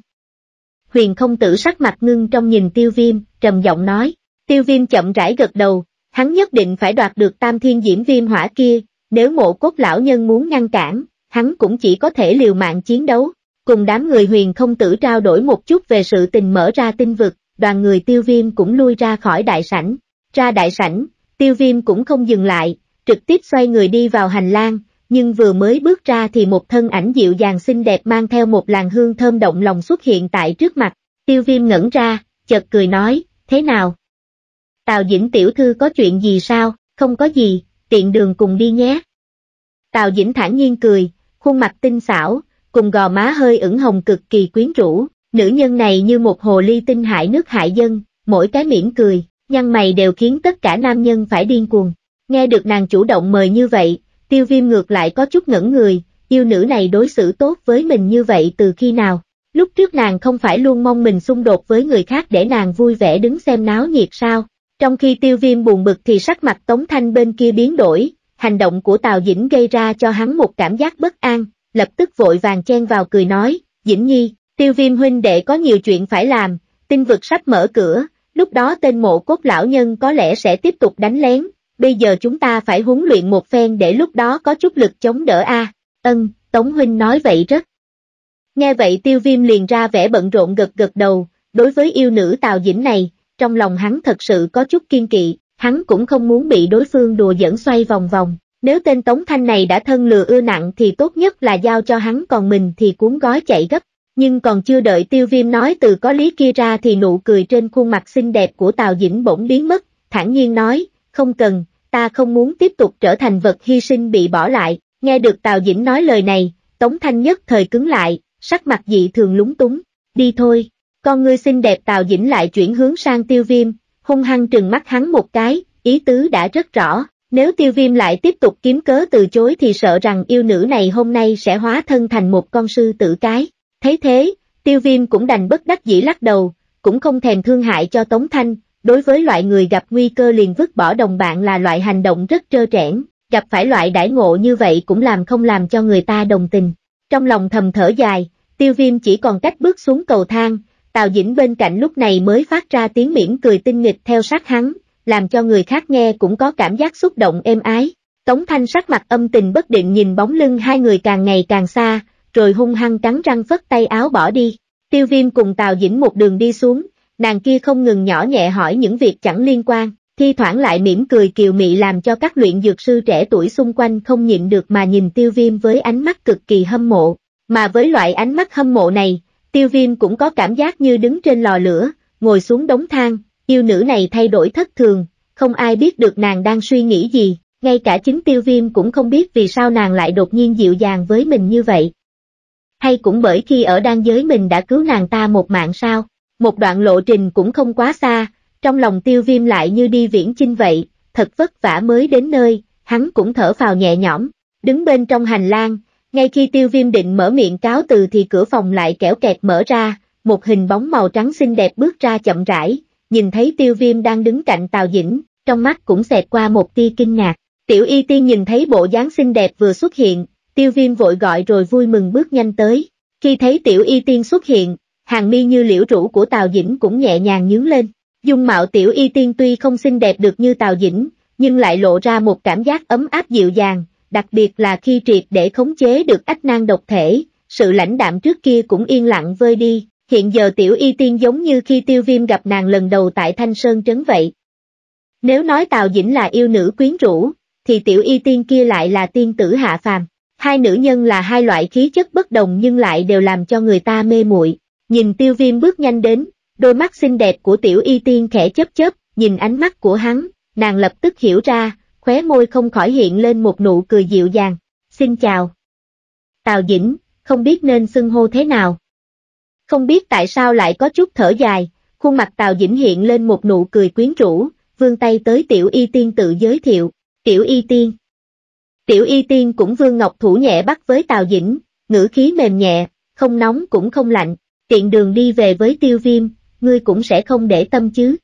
S1: Huyền Không Tử sắc mặt ngưng trong nhìn Tiêu Viêm, trầm giọng nói. Tiêu Viêm chậm rãi gật đầu, hắn nhất định phải đoạt được Tam Thiên Diễm Viêm Hỏa kia, nếu Mộ Cốt lão nhân muốn ngăn cản, hắn cũng chỉ có thể liều mạng chiến đấu. Cùng đám người Huyền Không Tử trao đổi một chút về sự tình mở ra tinh vực, đoàn người Tiêu Viêm cũng lui ra khỏi đại sảnh. Ra đại sảnh, Tiêu Viêm cũng không dừng lại, trực tiếp xoay người đi vào hành lang, nhưng vừa mới bước ra thì một thân ảnh dịu dàng xinh đẹp mang theo một làn hương thơm động lòng xuất hiện tại trước mặt. Tiêu Viêm ngẩn ra, chợt cười nói, thế nào? Tào Dĩnh tiểu thư có chuyện gì sao? Không có gì, tiện đường cùng đi nhé. Tào Dĩnh thản nhiên cười, khuôn mặt tinh xảo, cùng gò má hơi ửng hồng cực kỳ quyến rũ, nữ nhân này như một hồ ly tinh hại nước hại dân, mỗi cái mỉm cười, nhăn mày đều khiến tất cả nam nhân phải điên cuồng. Nghe được nàng chủ động mời như vậy, Tiêu Viêm ngược lại có chút ngẩn người, yêu nữ này đối xử tốt với mình như vậy từ khi nào? Lúc trước nàng không phải luôn mong mình xung đột với người khác để nàng vui vẻ đứng xem náo nhiệt sao? Trong khi Tiêu Viêm buồn bực thì sắc mặt Tống Thanh bên kia biến đổi, hành động của Tào Dĩnh gây ra cho hắn một cảm giác bất an, lập tức vội vàng chen vào cười nói, Dĩnh Nhi, Tiêu Viêm huynh đệ có nhiều chuyện phải làm, tinh vực sắp mở cửa, lúc đó tên Mộ Cốt lão nhân có lẽ sẽ tiếp tục đánh lén, bây giờ chúng ta phải huấn luyện một phen để lúc đó có chút lực chống đỡ a. Tống huynh nói vậy rất. Nghe vậy Tiêu Viêm liền ra vẻ bận rộn gật gật đầu, đối với yêu nữ Tào Dĩnh này, trong lòng hắn thật sự có chút kiên kỵ, hắn cũng không muốn bị đối phương đùa giỡn xoay vòng vòng, nếu tên Tống Thanh này đã thân lừa ưa nặng thì tốt nhất là giao cho hắn còn mình thì cuốn gói chạy gấp, nhưng còn chưa đợi Tiêu Viêm nói từ có lý kia ra thì nụ cười trên khuôn mặt xinh đẹp của Tào Dĩnh bỗng biến mất, thản nhiên nói, không cần, ta không muốn tiếp tục trở thành vật hy sinh bị bỏ lại, nghe được Tào Dĩnh nói lời này, Tống Thanh nhất thời cứng lại, sắc mặt dị thường lúng túng, đi thôi, con ngươi xinh đẹp Tào Dĩnh lại chuyển hướng sang Tiêu Viêm, hung hăng trừng mắt hắn một cái, ý tứ đã rất rõ, nếu Tiêu Viêm lại tiếp tục kiếm cớ từ chối thì sợ rằng yêu nữ này hôm nay sẽ hóa thân thành một con sư tử cái, thấy thế, Tiêu Viêm cũng đành bất đắc dĩ lắc đầu, cũng không thèm thương hại cho Tống Thanh, đối với loại người gặp nguy cơ liền vứt bỏ đồng bạn là loại hành động rất trơ trẽn, gặp phải loại đãi ngộ như vậy cũng không làm cho người ta đồng tình. Trong lòng thầm thở dài, Tiêu Viêm chỉ còn cách bước xuống cầu thang, Tào Dĩnh bên cạnh lúc này mới phát ra tiếng mỉm cười tinh nghịch theo sát hắn, làm cho người khác nghe cũng có cảm giác xúc động êm ái. Tống Thanh sắc mặt âm tình bất định nhìn bóng lưng hai người càng ngày càng xa, rồi hung hăng cắn răng phất tay áo bỏ đi. Tiêu Viêm cùng Tào Dĩnh một đường đi xuống, nàng kia không ngừng nhỏ nhẹ hỏi những việc chẳng liên quan, thi thoảng lại mỉm cười kiều mị làm cho các luyện dược sư trẻ tuổi xung quanh không nhịn được mà nhìn Tiêu Viêm với ánh mắt cực kỳ hâm mộ, mà với loại ánh mắt hâm mộ này, Tiêu Viêm cũng có cảm giác như đứng trên lò lửa, ngồi xuống đống than, yêu nữ này thay đổi thất thường, không ai biết được nàng đang suy nghĩ gì, ngay cả chính Tiêu Viêm cũng không biết vì sao nàng lại đột nhiên dịu dàng với mình như vậy. Hay cũng bởi khi ở đan giới mình đã cứu nàng ta một mạng sao? Một đoạn lộ trình cũng không quá xa, trong lòng Tiêu Viêm lại như đi viễn chinh vậy, thật vất vả mới đến nơi, hắn cũng thở phào nhẹ nhõm, đứng bên trong hành lang, ngay khi Tiêu Viêm định mở miệng cáo từ thì cửa phòng lại kẽo kẹt mở ra, một hình bóng màu trắng xinh đẹp bước ra chậm rãi, nhìn thấy Tiêu Viêm đang đứng cạnh Tào Dĩnh, trong mắt cũng xẹt qua một tia kinh ngạc. Tiểu Y Tiên nhìn thấy bộ dáng xinh đẹp vừa xuất hiện, Tiêu Viêm vội gọi rồi vui mừng bước nhanh tới. Khi thấy Tiểu Y Tiên xuất hiện, hàng mi như liễu rũ của Tào Dĩnh cũng nhẹ nhàng nhướng lên. Dung mạo Tiểu Y Tiên tuy không xinh đẹp được như Tào Dĩnh, nhưng lại lộ ra một cảm giác ấm áp dịu dàng, đặc biệt là khi triệt để khống chế được ách nan độc thể, sự lãnh đạm trước kia cũng yên lặng vơi đi. Hiện giờ Tiểu Y Tiên giống như khi Tiêu Viêm gặp nàng lần đầu tại Thanh Sơn Trấn vậy. Nếu nói Tào Dĩnh là yêu nữ quyến rũ, thì Tiểu Y Tiên kia lại là tiên tử hạ phàm. Hai nữ nhân là hai loại khí chất bất đồng nhưng lại đều làm cho người ta mê muội. Nhìn Tiêu Viêm bước nhanh đến, đôi mắt xinh đẹp của Tiểu Y Tiên khẽ chớp chớp, nhìn ánh mắt của hắn, nàng lập tức hiểu ra, khóe môi không khỏi hiện lên một nụ cười dịu dàng. Xin chào. Tào Dĩnh, không biết nên xưng hô thế nào. Không biết tại sao lại có chút thở dài, khuôn mặt Tào Dĩnh hiện lên một nụ cười quyến rũ, vươn tay tới Tiểu Y Tiên tự giới thiệu. Tiểu Y Tiên. Tiểu Y Tiên cũng vươn ngọc thủ nhẹ bắt với Tào Dĩnh, ngữ khí mềm nhẹ, không nóng cũng không lạnh. Tiện đường đi về với Tiêu Viêm, ngươi cũng sẽ không để tâm chứ.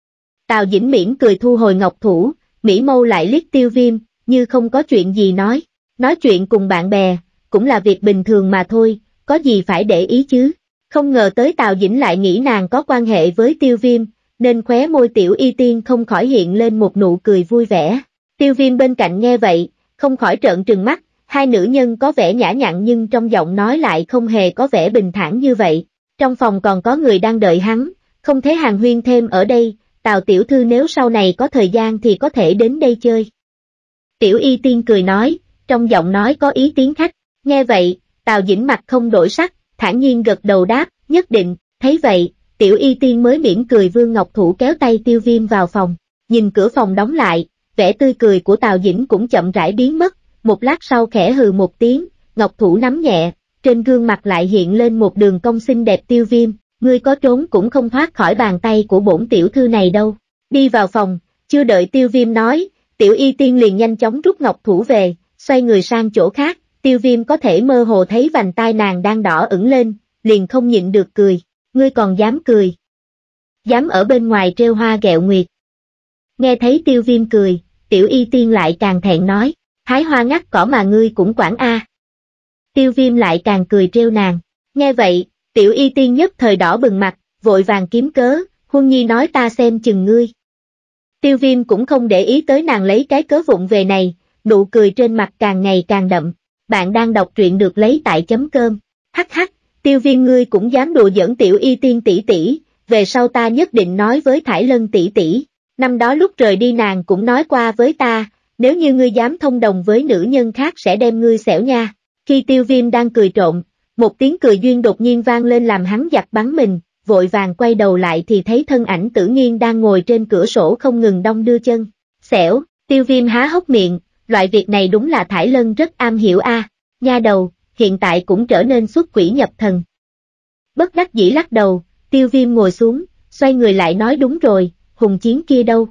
S1: Tào Dĩnh mỉm cười thu hồi ngọc thủ, mỹ mâu lại liếc Tiêu Viêm, như không có chuyện gì nói. Nói chuyện cùng bạn bè, cũng là việc bình thường mà thôi, có gì phải để ý chứ. Không ngờ tới Tào Dĩnh lại nghĩ nàng có quan hệ với Tiêu Viêm, nên khóe môi Tiểu Y Tiên không khỏi hiện lên một nụ cười vui vẻ. Tiêu Viêm bên cạnh nghe vậy, không khỏi trợn trừng mắt, hai nữ nhân có vẻ nhã nhặn nhưng trong giọng nói lại không hề có vẻ bình thản như vậy. Trong phòng còn có người đang đợi hắn, không thể hàn huyên thêm ở đây, Tào tiểu thư nếu sau này có thời gian thì có thể đến đây chơi. Tiểu Y Tiên cười nói, trong giọng nói có ý tiến khách. Nghe vậy, Tào Dĩnh mặt không đổi sắc, thản nhiên gật đầu đáp, nhất định. Thấy vậy, Tiểu Y Tiên mới mỉm cười vươn ngọc thủ kéo tay Tiêu Viêm vào phòng. Nhìn cửa phòng đóng lại, vẻ tươi cười của Tào Dĩnh cũng chậm rãi biến mất, một lát sau khẽ hừ một tiếng, ngọc thủ nắm nhẹ, trên gương mặt lại hiện lên một đường cong xinh đẹp. Tiêu Viêm, ngươi có trốn cũng không thoát khỏi bàn tay của bổn tiểu thư này đâu. Đi vào phòng, chưa đợi Tiêu Viêm nói, Tiểu Y Tiên liền nhanh chóng rút ngọc thủ về, xoay người sang chỗ khác. Tiêu Viêm có thể mơ hồ thấy vành tai nàng đang đỏ ửng lên, liền không nhịn được cười. Ngươi còn dám cười? Dám ở bên ngoài trêu hoa ghẹo nguyệt. Nghe thấy Tiêu Viêm cười, Tiểu Y Tiên lại càng thẹn nói, hái hoa ngắt cỏ mà ngươi cũng quản a. Tiêu Viêm lại càng cười trêu nàng. Nghe vậy, Tiểu Y Tiên nhất thời đỏ bừng mặt, vội vàng kiếm cớ, Huân Nhi nói ta xem chừng ngươi. Tiêu Viêm cũng không để ý tới nàng lấy cái cớ vụng về này, nụ cười trên mặt càng ngày càng đậm. Bạn đang đọc truyện được lấy tại chấm cơm. Hắc hắc, Tiêu Viêm ngươi cũng dám đùa giỡn Tiểu Y Tiên tỷ tỷ, về sau ta nhất định nói với Thải Lân tỷ tỷ. Năm đó lúc rời đi nàng cũng nói qua với ta, nếu như ngươi dám thông đồng với nữ nhân khác sẽ đem ngươi xẻo nha. Khi Tiêu Viêm đang cười trộm, một tiếng cười duyên đột nhiên vang lên làm hắn giật bắn mình, vội vàng quay đầu lại thì thấy thân ảnh Tử Nghiên đang ngồi trên cửa sổ không ngừng đong đưa chân. Xẻo, Tiêu Viêm há hốc miệng, loại việc này đúng là Thải Lân rất am hiểu a. Nha đầu, hiện tại cũng trở nên xuất quỷ nhập thần. Bất đắc dĩ lắc đầu, Tiêu Viêm ngồi xuống, xoay người lại nói đúng rồi, Hùng Chiến kia đâu?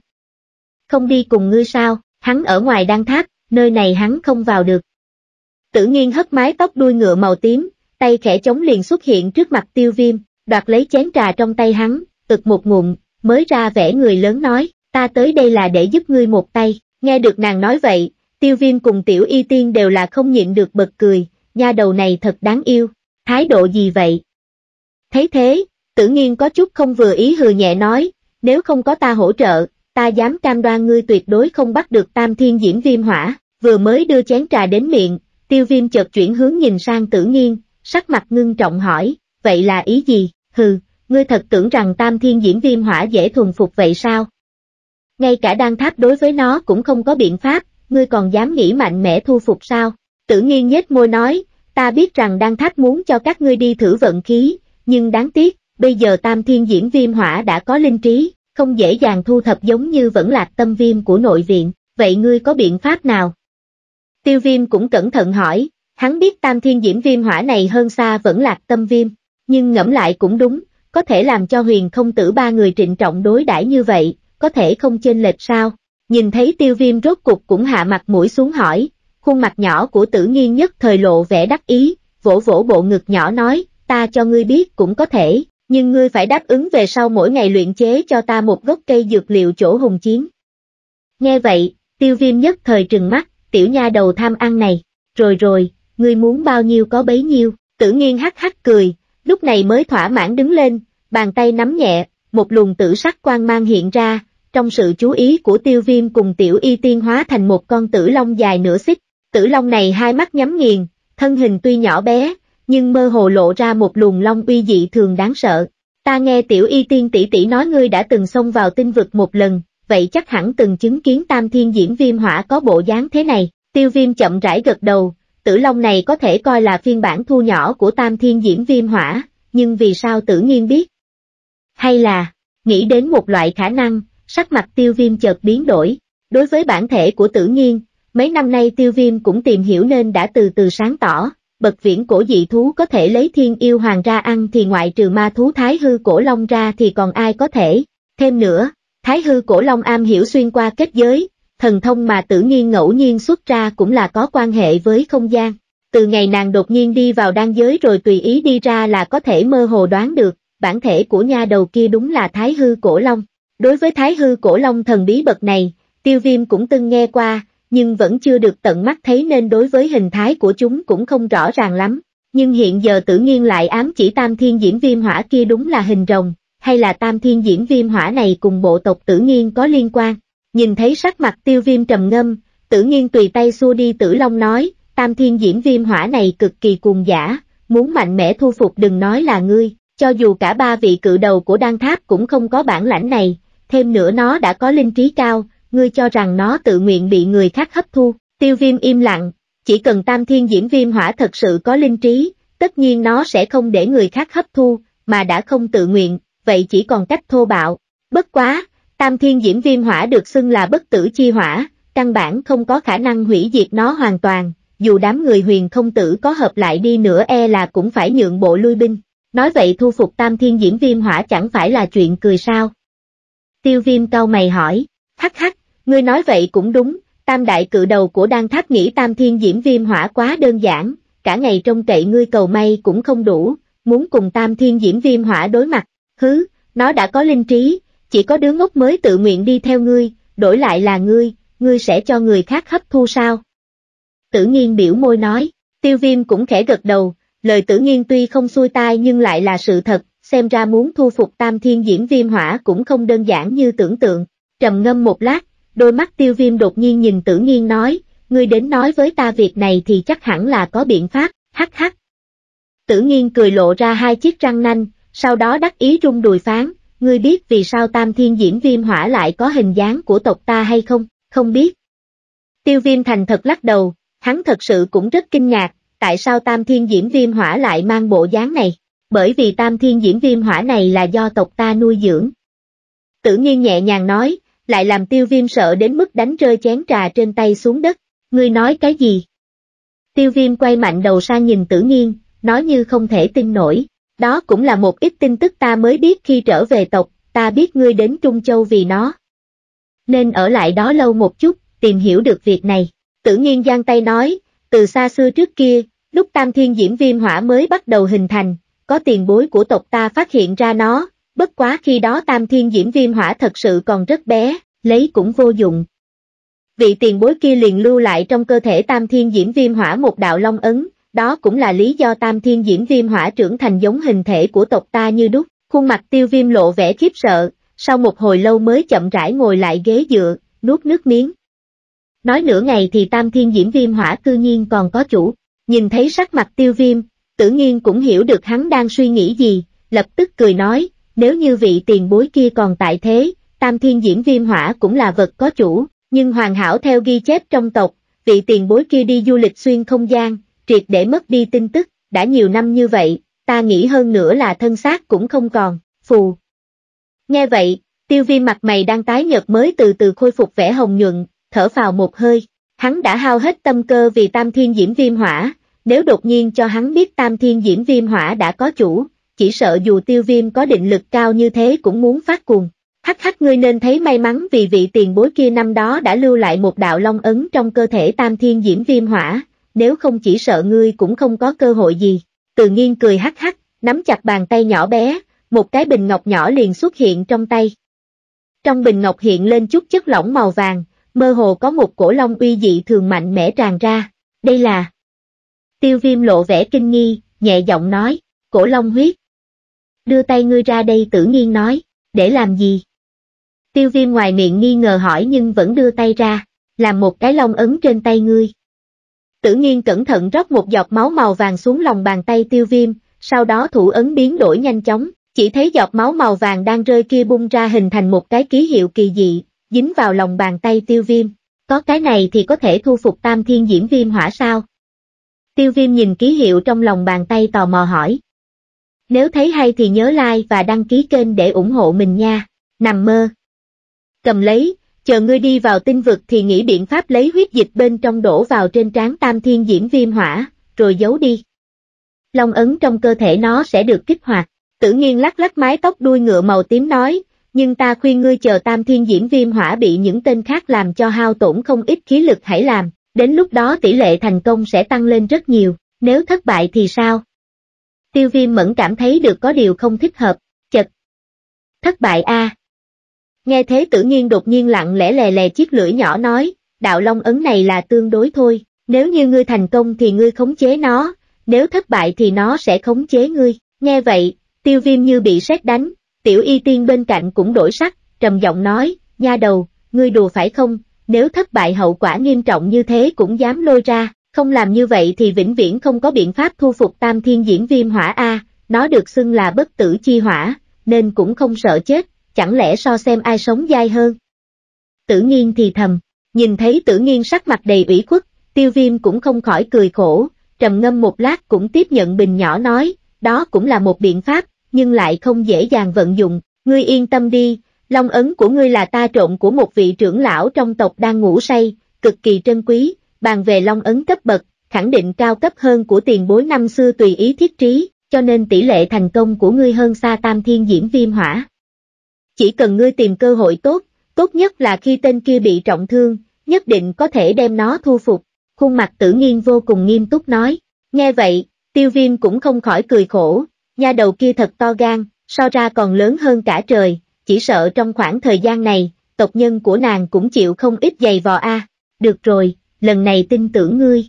S1: Không đi cùng ngươi sao? Hắn ở ngoài Đan Tháp, nơi này hắn không vào được. Tử Nghiên hất mái tóc đuôi ngựa màu tím, tay khẽ chống liền xuất hiện trước mặt Tiêu Viêm, đoạt lấy chén trà trong tay hắn, ực một ngụm, mới ra vẻ người lớn nói, ta tới đây là để giúp ngươi một tay. Nghe được nàng nói vậy, Tiêu Viêm cùng Tiểu Y Tiên đều là không nhịn được bật cười, nha đầu này thật đáng yêu, thái độ gì vậy? Thấy thế, Tử Nghiên có chút không vừa ý hừ nhẹ nói, nếu không có ta hỗ trợ, ta dám cam đoan ngươi tuyệt đối không bắt được Tam Thiên Diễm Viêm Hỏa. Vừa mới đưa chén trà đến miệng, Tiêu Viêm chợt chuyển hướng nhìn sang Tử Nghiên, sắc mặt ngưng trọng hỏi, vậy là ý gì? Hừ, ngươi thật tưởng rằng Tam Thiên Diễm Viêm Hỏa dễ thuần phục vậy sao? Ngay cả Đan Tháp đối với nó cũng không có biện pháp, ngươi còn dám nghĩ mạnh mẽ thu phục sao? Tử Nghiên nhếch môi nói, ta biết rằng Đan Tháp muốn cho các ngươi đi thử vận khí, nhưng đáng tiếc, bây giờ Tam Thiên Diễm Viêm Hỏa đã có linh trí, không dễ dàng thu thập giống như Vẫn Lạc Tâm Viêm của nội viện, vậy ngươi có biện pháp nào? Tiêu Viêm cũng cẩn thận hỏi, hắn biết Tam Thiên Diễm Viêm Hỏa này hơn xa Vẫn Lạc Tâm Viêm, nhưng ngẫm lại cũng đúng, có thể làm cho Huyền Không Tử ba người trịnh trọng đối đãi như vậy, có thể không chênh lệch sao? Nhìn thấy Tiêu Viêm rốt cục cũng hạ mặt mũi xuống hỏi, khuôn mặt nhỏ của Tử Nghiên nhất thời lộ vẻ đắc ý, vỗ vỗ bộ ngực nhỏ nói, ta cho ngươi biết cũng có thể, nhưng ngươi phải đáp ứng về sau mỗi ngày luyện chế cho ta một gốc cây dược liệu chỗ Hùng Chiến. Nghe vậy, Tiêu Viêm nhất thời trừng mắt, tiểu nha đầu tham ăn này, rồi, ngươi muốn bao nhiêu có bấy nhiêu, Tử Nghiên hắc hắc cười, lúc này mới thỏa mãn đứng lên, bàn tay nắm nhẹ, một luồng tử sắc quang mang hiện ra, trong sự chú ý của Tiêu Viêm cùng Tiểu Y Tiên hóa thành một con tử long dài nửa xích, tử long này hai mắt nhắm nghiền, thân hình tuy nhỏ bé, nhưng mơ hồ lộ ra một luồng long uy dị thường đáng sợ. Ta nghe Tiểu Y Tiên tỷ tỷ nói ngươi đã từng xông vào tinh vực một lần, vậy chắc hẳn từng chứng kiến Tam Thiên Diễm Viêm Hỏa có bộ dáng thế này. Tiêu Viêm chậm rãi gật đầu, tử long này có thể coi là phiên bản thu nhỏ của Tam Thiên Diễm Viêm Hỏa, nhưng vì sao Tử Nghiên biết? Hay là, nghĩ đến một loại khả năng, sắc mặt Tiêu Viêm chợt biến đổi. Đối với bản thể của Tử Nghiên, mấy năm nay Tiêu Viêm cũng tìm hiểu nên đã từ từ sáng tỏ, bậc viễn cổ dị thú có thể lấy thiên yêu hoàng ra ăn thì ngoại trừ ma thú Thái Hư Cổ Long ra thì còn ai có thể. Thêm nữa, Thái Hư Cổ Long am hiểu xuyên qua kết giới, thần thông mà Tử Nghiên ngẫu nhiên xuất ra cũng là có quan hệ với không gian. Từ ngày nàng đột nhiên đi vào đan giới rồi tùy ý đi ra là có thể mơ hồ đoán được, bản thể của nha đầu kia đúng là Thái Hư Cổ Long. Đối với Thái Hư Cổ Long thần bí bậc này, Tiêu Viêm cũng từng nghe qua, nhưng vẫn chưa được tận mắt thấy nên đối với hình thái của chúng cũng không rõ ràng lắm. Nhưng hiện giờ Tử Nghiên lại ám chỉ Tam Thiên Diễm Viêm Hỏa kia đúng là hình rồng, hay là Tam Thiên Diễm Viêm Hỏa này cùng bộ tộc Tử Nghiên có liên quan. Nhìn thấy sắc mặt Tiêu Viêm trầm ngâm, Tử Nghiên tùy tay xua đi Tử Long nói, Tam Thiên Diễm Viêm Hỏa này cực kỳ cuồng dã, muốn mạnh mẽ thu phục đừng nói là ngươi, cho dù cả ba vị cự đầu của Đan Tháp cũng không có bản lãnh này, thêm nữa nó đã có linh trí cao, ngươi cho rằng nó tự nguyện bị người khác hấp thu. Tiêu Viêm im lặng, chỉ cần Tam Thiên Diễm Viêm Hỏa thật sự có linh trí, tất nhiên nó sẽ không để người khác hấp thu, mà đã không tự nguyện, vậy chỉ còn cách thô bạo. Bất quá, Tam Thiên Diễm Viêm Hỏa được xưng là bất tử chi hỏa, căn bản không có khả năng hủy diệt nó hoàn toàn, dù đám người Huyền Không Tử có hợp lại đi nữa e là cũng phải nhượng bộ lui binh. Nói vậy thu phục Tam Thiên Diễm Viêm Hỏa chẳng phải là chuyện cười sao? Tiêu Viêm cau mày hỏi, hắc hắc, ngươi nói vậy cũng đúng, tam đại cự đầu của Đan Tháp nghĩ Tam Thiên Diễm Viêm Hỏa quá đơn giản, cả ngày trông cậy ngươi cầu may cũng không đủ, muốn cùng Tam Thiên Diễm Viêm Hỏa đối mặt, hứ, nó đã có linh trí, chỉ có đứa ngốc mới tự nguyện đi theo ngươi, đổi lại là ngươi sẽ cho người khác hấp thu sao? Tử Nghiên biểu môi nói, Tiêu Viêm cũng khẽ gật đầu, lời Tử Nghiên tuy không xuôi tai nhưng lại là sự thật, xem ra muốn thu phục Tam Thiên Diễm Viêm Hỏa cũng không đơn giản như tưởng tượng. Trầm ngâm một lát, đôi mắt Tiêu Viêm đột nhiên nhìn Tử Nghiên nói, ngươi đến nói với ta việc này thì chắc hẳn là có biện pháp, hắc hắc. Tử Nghiên cười lộ ra hai chiếc răng nanh, sau đó đắc ý rung đùi phán, ngươi biết vì sao Tam Thiên Diễm Viêm Hỏa lại có hình dáng của tộc ta hay không? Không biết. Tiêu Viêm thành thật lắc đầu, hắn thật sự cũng rất kinh ngạc, tại sao Tam Thiên Diễm Viêm Hỏa lại mang bộ dáng này? Bởi vì Tam Thiên Diễm Viêm Hỏa này là do tộc ta nuôi dưỡng. Tử Nghiên nhẹ nhàng nói, lại làm Tiêu Viêm sợ đến mức đánh rơi chén trà trên tay xuống đất. Ngươi nói cái gì? Tiêu Viêm quay mạnh đầu sang nhìn Tử Nghiên, nói như không thể tin nổi. Đó cũng là một ít tin tức ta mới biết khi trở về tộc, ta biết ngươi đến Trung Châu vì nó. Nên ở lại đó lâu một chút, tìm hiểu được việc này. Tử Nghiên giang tay nói, từ xa xưa trước kia, lúc Tam Thiên Diễm Viêm Hỏa mới bắt đầu hình thành, có tiền bối của tộc ta phát hiện ra nó, bất quá khi đó Tam Thiên Diễm Viêm Hỏa thật sự còn rất bé, lấy cũng vô dụng. Vị tiền bối kia liền lưu lại trong cơ thể Tam Thiên Diễm Viêm Hỏa một đạo long ấn, đó cũng là lý do Tam Thiên Diễm Viêm Hỏa trưởng thành giống hình thể của tộc ta như đúc. Khuôn mặt Tiêu Viêm lộ vẻ khiếp sợ, sau một hồi lâu mới chậm rãi ngồi lại ghế dựa, nuốt nước miếng. Nói nửa ngày thì Tam Thiên Diễm Viêm Hỏa cư nhiên còn có chủ, nhìn thấy sắc mặt Tiêu Viêm, Tử Nghiên cũng hiểu được hắn đang suy nghĩ gì, lập tức cười nói, nếu như vị tiền bối kia còn tại thế, Tam Thiên Diễm Viêm Hỏa cũng là vật có chủ, nhưng hoàn hảo theo ghi chép trong tộc, vị tiền bối kia đi du lịch xuyên không gian, triệt để mất đi tin tức, đã nhiều năm như vậy, ta nghĩ hơn nữa là thân xác cũng không còn, phù. Nghe vậy, Tiêu Viêm mặt mày đang tái nhợt mới từ từ khôi phục vẻ hồng nhuận, thở phào một hơi, hắn đã hao hết tâm cơ vì Tam Thiên Diễm Viêm Hỏa, nếu đột nhiên cho hắn biết Tam Thiên Diễm Viêm Hỏa đã có chủ, chỉ sợ dù Tiêu Viêm có định lực cao như thế cũng muốn phát cuồng. Hắc hắc, ngươi nên thấy may mắn vì vị tiền bối kia năm đó đã lưu lại một đạo long ấn trong cơ thể Tam Thiên Diễm Viêm Hỏa, nếu không chỉ sợ ngươi cũng không có cơ hội gì. Từ Nghiên cười hắc hắc, nắm chặt bàn tay nhỏ bé, một cái bình ngọc nhỏ liền xuất hiện trong tay. Trong bình ngọc hiện lên chút chất lỏng màu vàng, mơ hồ có một cổ long uy dị thường mạnh mẽ tràn ra. Đây là... Tiêu Viêm lộ vẻ kinh nghi, nhẹ giọng nói, cổ long huyết. Đưa tay ngươi ra đây, Tử Nghiên nói, để làm gì? Tiêu Viêm ngoài miệng nghi ngờ hỏi nhưng vẫn đưa tay ra, làm một cái long ấn trên tay ngươi. Tử Nghiên cẩn thận rót một giọt máu màu vàng xuống lòng bàn tay Tiêu Viêm, sau đó thủ ấn biến đổi nhanh chóng, chỉ thấy giọt máu màu vàng đang rơi kia bung ra hình thành một cái ký hiệu kỳ dị, dính vào lòng bàn tay Tiêu Viêm. Có cái này thì có thể thu phục Tam Thiên Diễm Viêm Hỏa sao? Tiêu Viêm nhìn ký hiệu trong lòng bàn tay tò mò hỏi. Nếu thấy hay thì nhớ like và đăng ký kênh để ủng hộ mình nha. Nằm mơ. Cầm lấy, chờ ngươi đi vào tinh vực thì nghĩ biện pháp lấy huyết dịch bên trong đổ vào trên trán Tam Thiên Diễm Viêm Hỏa, rồi giấu đi. Long ấn trong cơ thể nó sẽ được kích hoạt. Tử Nghiên lắc lắc mái tóc đuôi ngựa màu tím nói, nhưng ta khuyên ngươi chờ Tam Thiên Diễm Viêm Hỏa bị những tên khác làm cho hao tổn không ít khí lực hãy làm, đến lúc đó tỷ lệ thành công sẽ tăng lên rất nhiều, nếu thất bại thì sao? Tiêu Viêm Mẫn cảm thấy được có điều không thích hợp, chật. Thất bại a. Nghe thế Tử Nghiên đột nhiên lặng lẽ lè lè chiếc lưỡi nhỏ nói, đạo long ấn này là tương đối thôi, nếu như ngươi thành công thì ngươi khống chế nó, nếu thất bại thì nó sẽ khống chế ngươi. Nghe vậy, Tiêu Viêm như bị sét đánh, Tiểu Y Tiên bên cạnh cũng đổi sắc, trầm giọng nói, nha đầu, ngươi đùa phải không, nếu thất bại hậu quả nghiêm trọng như thế cũng dám lôi ra, không làm như vậy thì vĩnh viễn không có biện pháp thu phục Tam Thiên Diễm Viêm Hỏa a, nó được xưng là bất tử chi hỏa, nên cũng không sợ chết, chẳng lẽ so xem ai sống dai hơn. Tử Nghiên thì thầm, nhìn thấy Tử Nghiên sắc mặt đầy ủy khuất, Tiêu Viêm cũng không khỏi cười khổ, trầm ngâm một lát cũng tiếp nhận bình nhỏ nói, đó cũng là một biện pháp, nhưng lại không dễ dàng vận dụng, ngươi yên tâm đi, long ấn của ngươi là ta trộn của một vị trưởng lão trong tộc đang ngủ say, cực kỳ trân quý, bàn về long ấn cấp bậc, khẳng định cao cấp hơn của tiền bối năm xưa tùy ý thiết trí, cho nên tỷ lệ thành công của ngươi hơn xa Tam Thiên Diễm Viêm Hỏa. Chỉ cần ngươi tìm cơ hội tốt, tốt nhất là khi tên kia bị trọng thương, nhất định có thể đem nó thu phục. Khuôn mặt Tử Nghiên vô cùng nghiêm túc nói, nghe vậy, Tiêu Viêm cũng không khỏi cười khổ, nha đầu kia thật to gan, so ra còn lớn hơn cả trời, chỉ sợ trong khoảng thời gian này, tộc nhân của nàng cũng chịu không ít giày vò a. Được rồi, lần này tin tưởng ngươi.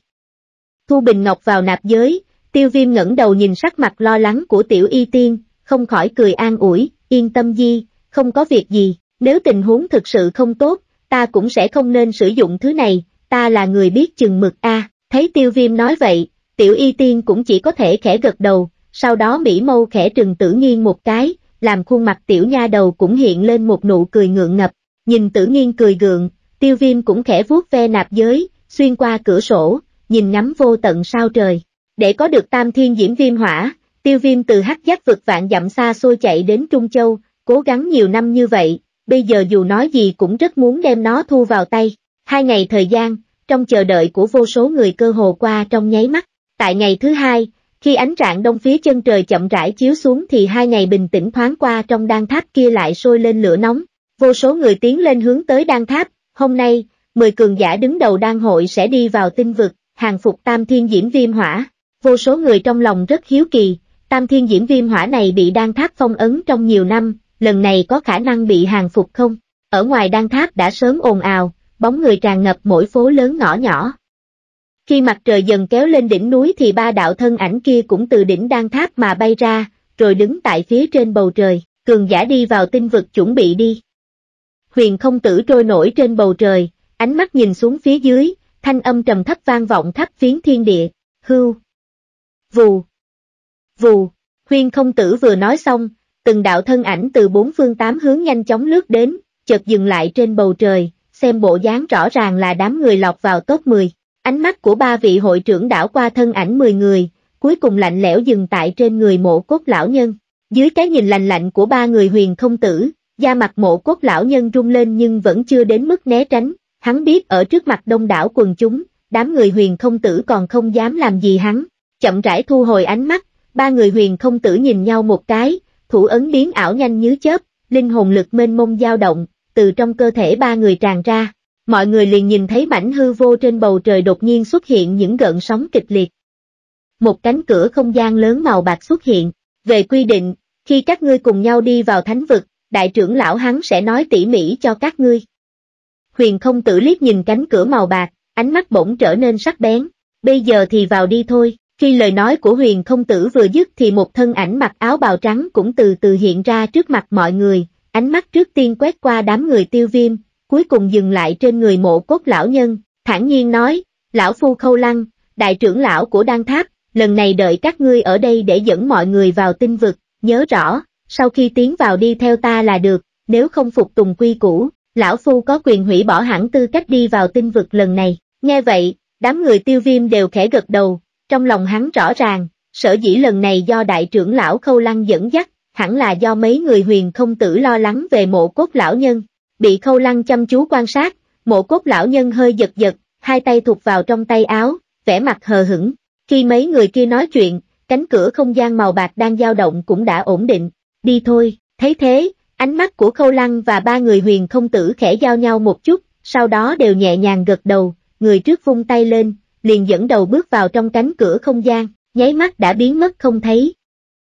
S1: Thu bình ngọc vào nạp giới, Tiêu Viêm ngẩng đầu nhìn sắc mặt lo lắng của Tiểu Y Tiên, không khỏi cười an ủi, yên tâm Di, không có việc gì, nếu tình huống thực sự không tốt, ta cũng sẽ không nên sử dụng thứ này, ta là người biết chừng mực a. Thấy Tiêu Viêm nói vậy, Tiểu Y Tiên cũng chỉ có thể khẽ gật đầu, sau đó mỹ mâu khẽ trừng Tử Nghiên một cái, làm khuôn mặt tiểu nha đầu cũng hiện lên một nụ cười ngượng ngập, nhìn Tử Nghiên cười gượng, Tiêu Viêm cũng khẽ vuốt ve nạp giới, xuyên qua cửa sổ, nhìn ngắm vô tận sao trời. Để có được Tam Thiên Diễm Viêm Hỏa, Tiêu Viêm từ Hắc Giác vực vạn dặm xa xôi chạy đến Trung Châu, cố gắng nhiều năm như vậy, bây giờ dù nói gì cũng rất muốn đem nó thu vào tay. 2 ngày thời gian, trong chờ đợi của vô số người cơ hồ qua trong nháy mắt. Tại ngày thứ 2, khi ánh rạng đông phía chân trời chậm rãi chiếu xuống thì 2 ngày bình tĩnh thoáng qua trong đan tháp kia lại sôi lên lửa nóng. Vô số người tiến lên hướng tới đan tháp, hôm nay, 10 cường giả đứng đầu đan hội sẽ đi vào tinh vực, hàng phục Tam Thiên Diễm Viêm Hỏa. Vô số người trong lòng rất hiếu kỳ, Tam Thiên Diễm Viêm Hỏa này bị đan tháp phong ấn trong nhiều năm, lần này có khả năng bị hàng phục không? Ở ngoài đan tháp đã sớm ồn ào, bóng người tràn ngập mỗi phố lớn ngõ nhỏ. Khi mặt trời dần kéo lên đỉnh núi thì 3 đạo thân ảnh kia cũng từ đỉnh đan tháp mà bay ra, rồi đứng tại phía trên bầu trời, cường giả đi vào tinh vực chuẩn bị đi. Huyền Không Tử trôi nổi trên bầu trời, ánh mắt nhìn xuống phía dưới, thanh âm trầm thấp vang vọng khắp phiến thiên địa, hưu, vù, vù. Huyền Không Tử vừa nói xong, từng đạo thân ảnh từ 4 phương 8 hướng nhanh chóng lướt đến, chợt dừng lại trên bầu trời, xem bộ dáng rõ ràng là đám người lọt vào top 10. Ánh mắt của 3 vị hội trưởng đảo qua thân ảnh 10 người, cuối cùng lạnh lẽo dừng tại trên người Mộ Cốt lão nhân. Dưới cái nhìn lạnh lạnh của 3 người Huyền Không Tử, da mặt Mộ Cốt lão nhân rung lên nhưng vẫn chưa đến mức né tránh. Hắn biết ở trước mặt đông đảo quần chúng, đám người Huyền Không Tử còn không dám làm gì hắn. Chậm rãi thu hồi ánh mắt, 3 người Huyền Không Tử nhìn nhau một cái, thủ ấn biến ảo nhanh như chớp, linh hồn lực mênh mông dao động, từ trong cơ thể 3 người tràn ra. Mọi người liền nhìn thấy mảnh hư vô trên bầu trời đột nhiên xuất hiện những gợn sóng kịch liệt. Một cánh cửa không gian lớn màu bạc xuất hiện. Về quy định, khi các ngươi cùng nhau đi vào thánh vực, đại trưởng lão hắn sẽ nói tỉ mỉ cho các ngươi. Huyền không tử liếc nhìn cánh cửa màu bạc, ánh mắt bỗng trở nên sắc bén. Bây giờ thì vào đi thôi. Khi lời nói của huyền không tử vừa dứt thì một thân ảnh mặc áo bào trắng cũng từ từ hiện ra trước mặt mọi người, ánh mắt trước tiên quét qua đám người Tiêu Viêm, cuối cùng dừng lại trên người Mộ Cốt lão nhân, thản nhiên nói, lão phu Khâu Lăng, đại trưởng lão của Đan Tháp, lần này đợi các ngươi ở đây để dẫn mọi người vào tinh vực, nhớ rõ, sau khi tiến vào đi theo ta là được, nếu không phục tùng quy củ, lão phu có quyền hủy bỏ hẳn tư cách đi vào tinh vực lần này. Nghe vậy, đám người Tiêu Viêm đều khẽ gật đầu, trong lòng hắn rõ ràng, sở dĩ lần này do đại trưởng lão Khâu Lăng dẫn dắt, hẳn là do mấy người huyền không tử lo lắng về Mộ Cốt lão nhân. Bị Khâu Lăng chăm chú quan sát, Mộ Cốt lão nhân hơi giật giật, hai tay thụt vào trong tay áo, vẻ mặt hờ hững. Khi mấy người kia nói chuyện, cánh cửa không gian màu bạc đang dao động cũng đã ổn định. Đi thôi, thấy thế, ánh mắt của Khâu Lăng và ba người huyền không tử khẽ giao nhau một chút, sau đó đều nhẹ nhàng gật đầu, người trước vung tay lên, liền dẫn đầu bước vào trong cánh cửa không gian, nháy mắt đã biến mất không thấy.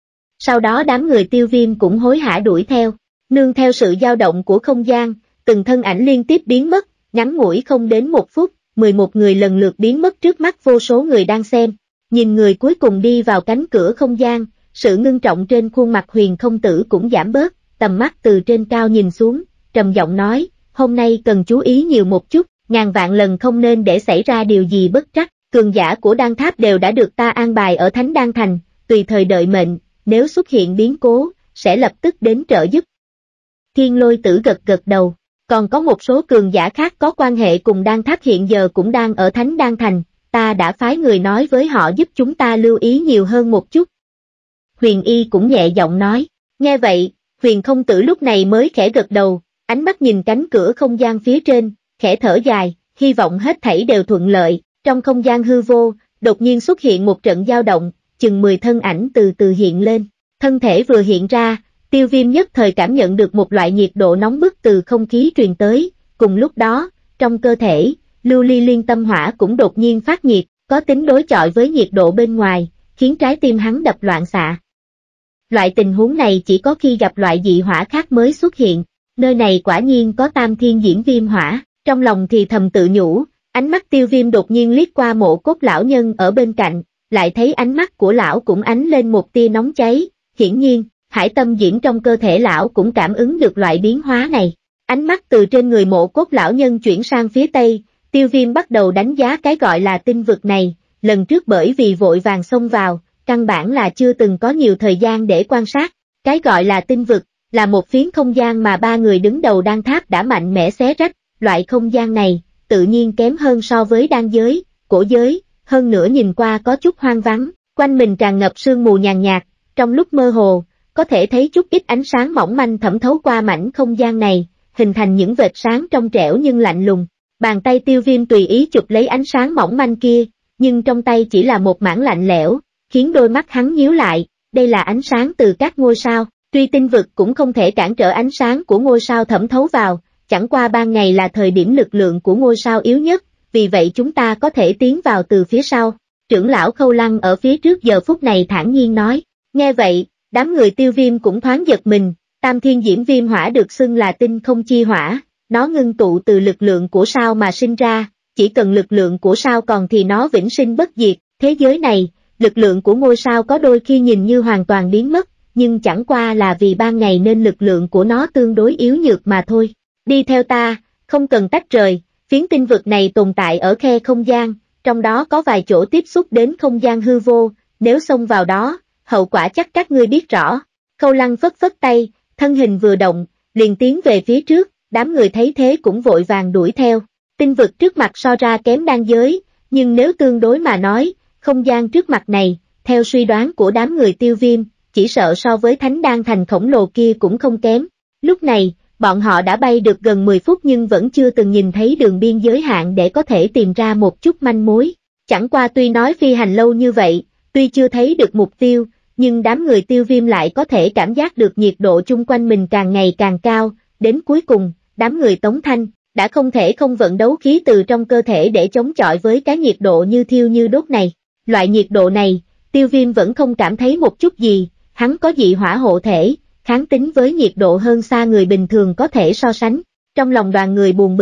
S1: Sau đó đám người Tiêu Viêm cũng hối hả đuổi theo, nương theo sự dao động của không gian, từng thân ảnh liên tiếp biến mất, ngắn ngủi không đến 1 phút, 11 người lần lượt biến mất trước mắt vô số người đang xem. Nhìn người cuối cùng đi vào cánh cửa không gian, sự ngưng trọng trên khuôn mặt huyền không tử cũng giảm bớt, tầm mắt từ trên cao nhìn xuống, trầm giọng nói, hôm nay cần chú ý nhiều một chút, ngàn vạn lần không nên để xảy ra điều gì bất trắc, cường giả của Đan Tháp đều đã được ta an bài ở Thánh Đan Thành, tùy thời đợi mệnh, nếu xuất hiện biến cố, sẽ lập tức đến trợ giúp. Thiên Lôi Tử gật gật đầu, còn có một số cường giả khác có quan hệ cùng Đan Tháp hiện giờ cũng đang ở Thánh Đan Thành, ta đã phái người nói với họ giúp chúng ta lưu ý nhiều hơn một chút. Huyền Y cũng nhẹ giọng nói, nghe vậy, huyền không tử lúc này mới khẽ gật đầu, ánh mắt nhìn cánh cửa không gian phía trên, khẽ thở dài, hy vọng hết thảy đều thuận lợi. Trong không gian hư vô, đột nhiên xuất hiện một trận dao động, chừng 10 thân ảnh từ từ hiện lên. Thân thể vừa hiện ra, Tiêu Viêm nhất thời cảm nhận được một loại nhiệt độ nóng bức từ không khí truyền tới, cùng lúc đó, trong cơ thể, lưu ly liên tâm hỏa cũng đột nhiên phát nhiệt, có tính đối chọi với nhiệt độ bên ngoài, khiến trái tim hắn đập loạn xạ. Loại tình huống này chỉ có khi gặp loại dị hỏa khác mới xuất hiện, nơi này quả nhiên có tam thiên diễn viêm hỏa, trong lòng thì thầm tự nhủ. Ánh mắt Tiêu Viêm đột nhiên liếc qua Mộ Cốt lão nhân ở bên cạnh, lại thấy ánh mắt của lão cũng ánh lên một tia nóng cháy, hiển nhiên, hải tâm diễn trong cơ thể lão cũng cảm ứng được loại biến hóa này. Ánh mắt từ trên người Mộ Cốt lão nhân chuyển sang phía tây, Tiêu Viêm bắt đầu đánh giá cái gọi là tinh vực này, lần trước bởi vì vội vàng xông vào, căn bản là chưa từng có nhiều thời gian để quan sát. Cái gọi là tinh vực, là một phiến không gian mà ba người đứng đầu Đan Tháp đã mạnh mẽ xé rách, loại không gian này tự nhiên kém hơn so với đan giới, cổ giới, hơn nữa nhìn qua có chút hoang vắng, quanh mình tràn ngập sương mù nhàn nhạt, trong lúc mơ hồ, có thể thấy chút ít ánh sáng mỏng manh thẩm thấu qua mảnh không gian này, hình thành những vệt sáng trong trẻo nhưng lạnh lùng. Bàn tay Tiêu Viêm tùy ý chụp lấy ánh sáng mỏng manh kia, nhưng trong tay chỉ là một mảng lạnh lẽo, khiến đôi mắt hắn nhíu lại, đây là ánh sáng từ các ngôi sao, tuy tinh vực cũng không thể cản trở ánh sáng của ngôi sao thẩm thấu vào. Chẳng qua ban ngày là thời điểm lực lượng của ngôi sao yếu nhất, vì vậy chúng ta có thể tiến vào từ phía sau. Trưởng lão Khâu Lăng ở phía trước giờ phút này thản nhiên nói. Nghe vậy, đám người Tiêu Viêm cũng thoáng giật mình, tam thiên diễm viêm hỏa được xưng là tinh không chi hỏa, nó ngưng tụ từ lực lượng của sao mà sinh ra, chỉ cần lực lượng của sao còn thì nó vĩnh sinh bất diệt. Thế giới này, lực lượng của ngôi sao có đôi khi nhìn như hoàn toàn biến mất, nhưng chẳng qua là vì ban ngày nên lực lượng của nó tương đối yếu nhược mà thôi. Đi theo ta, không cần tách rời, phiến tinh vực này tồn tại ở khe không gian, trong đó có vài chỗ tiếp xúc đến không gian hư vô, nếu xông vào đó, hậu quả chắc các ngươi biết rõ. Khâu Lăng phất phất tay, thân hình vừa động, liền tiến về phía trước, đám người thấy thế cũng vội vàng đuổi theo. Tinh vực trước mặt so ra kém đan giới, nhưng nếu tương đối mà nói, không gian trước mặt này, theo suy đoán của đám người Tiêu Viêm, chỉ sợ so với Thánh Đan Thành khổng lồ kia cũng không kém. Lúc này, bọn họ đã bay được gần 10 phút nhưng vẫn chưa từng nhìn thấy đường biên giới hạn để có thể tìm ra một chút manh mối. Chẳng qua tuy nói phi hành lâu như vậy, tuy chưa thấy được mục tiêu, nhưng đám người Tiêu Viêm lại có thể cảm giác được nhiệt độ chung quanh mình càng ngày càng cao, đến cuối cùng, đám người Tống Thanh đã không thể không vận đấu khí từ trong cơ thể để chống chọi với cái nhiệt độ như thiêu như đốt này. Loại nhiệt độ này, Tiêu Viêm vẫn không cảm thấy một chút gì, hắn có dị hỏa hộ thể, kháng tính với nhiệt độ hơn xa người bình thường có thể so sánh. Trong lòng đoàn người buồn bực,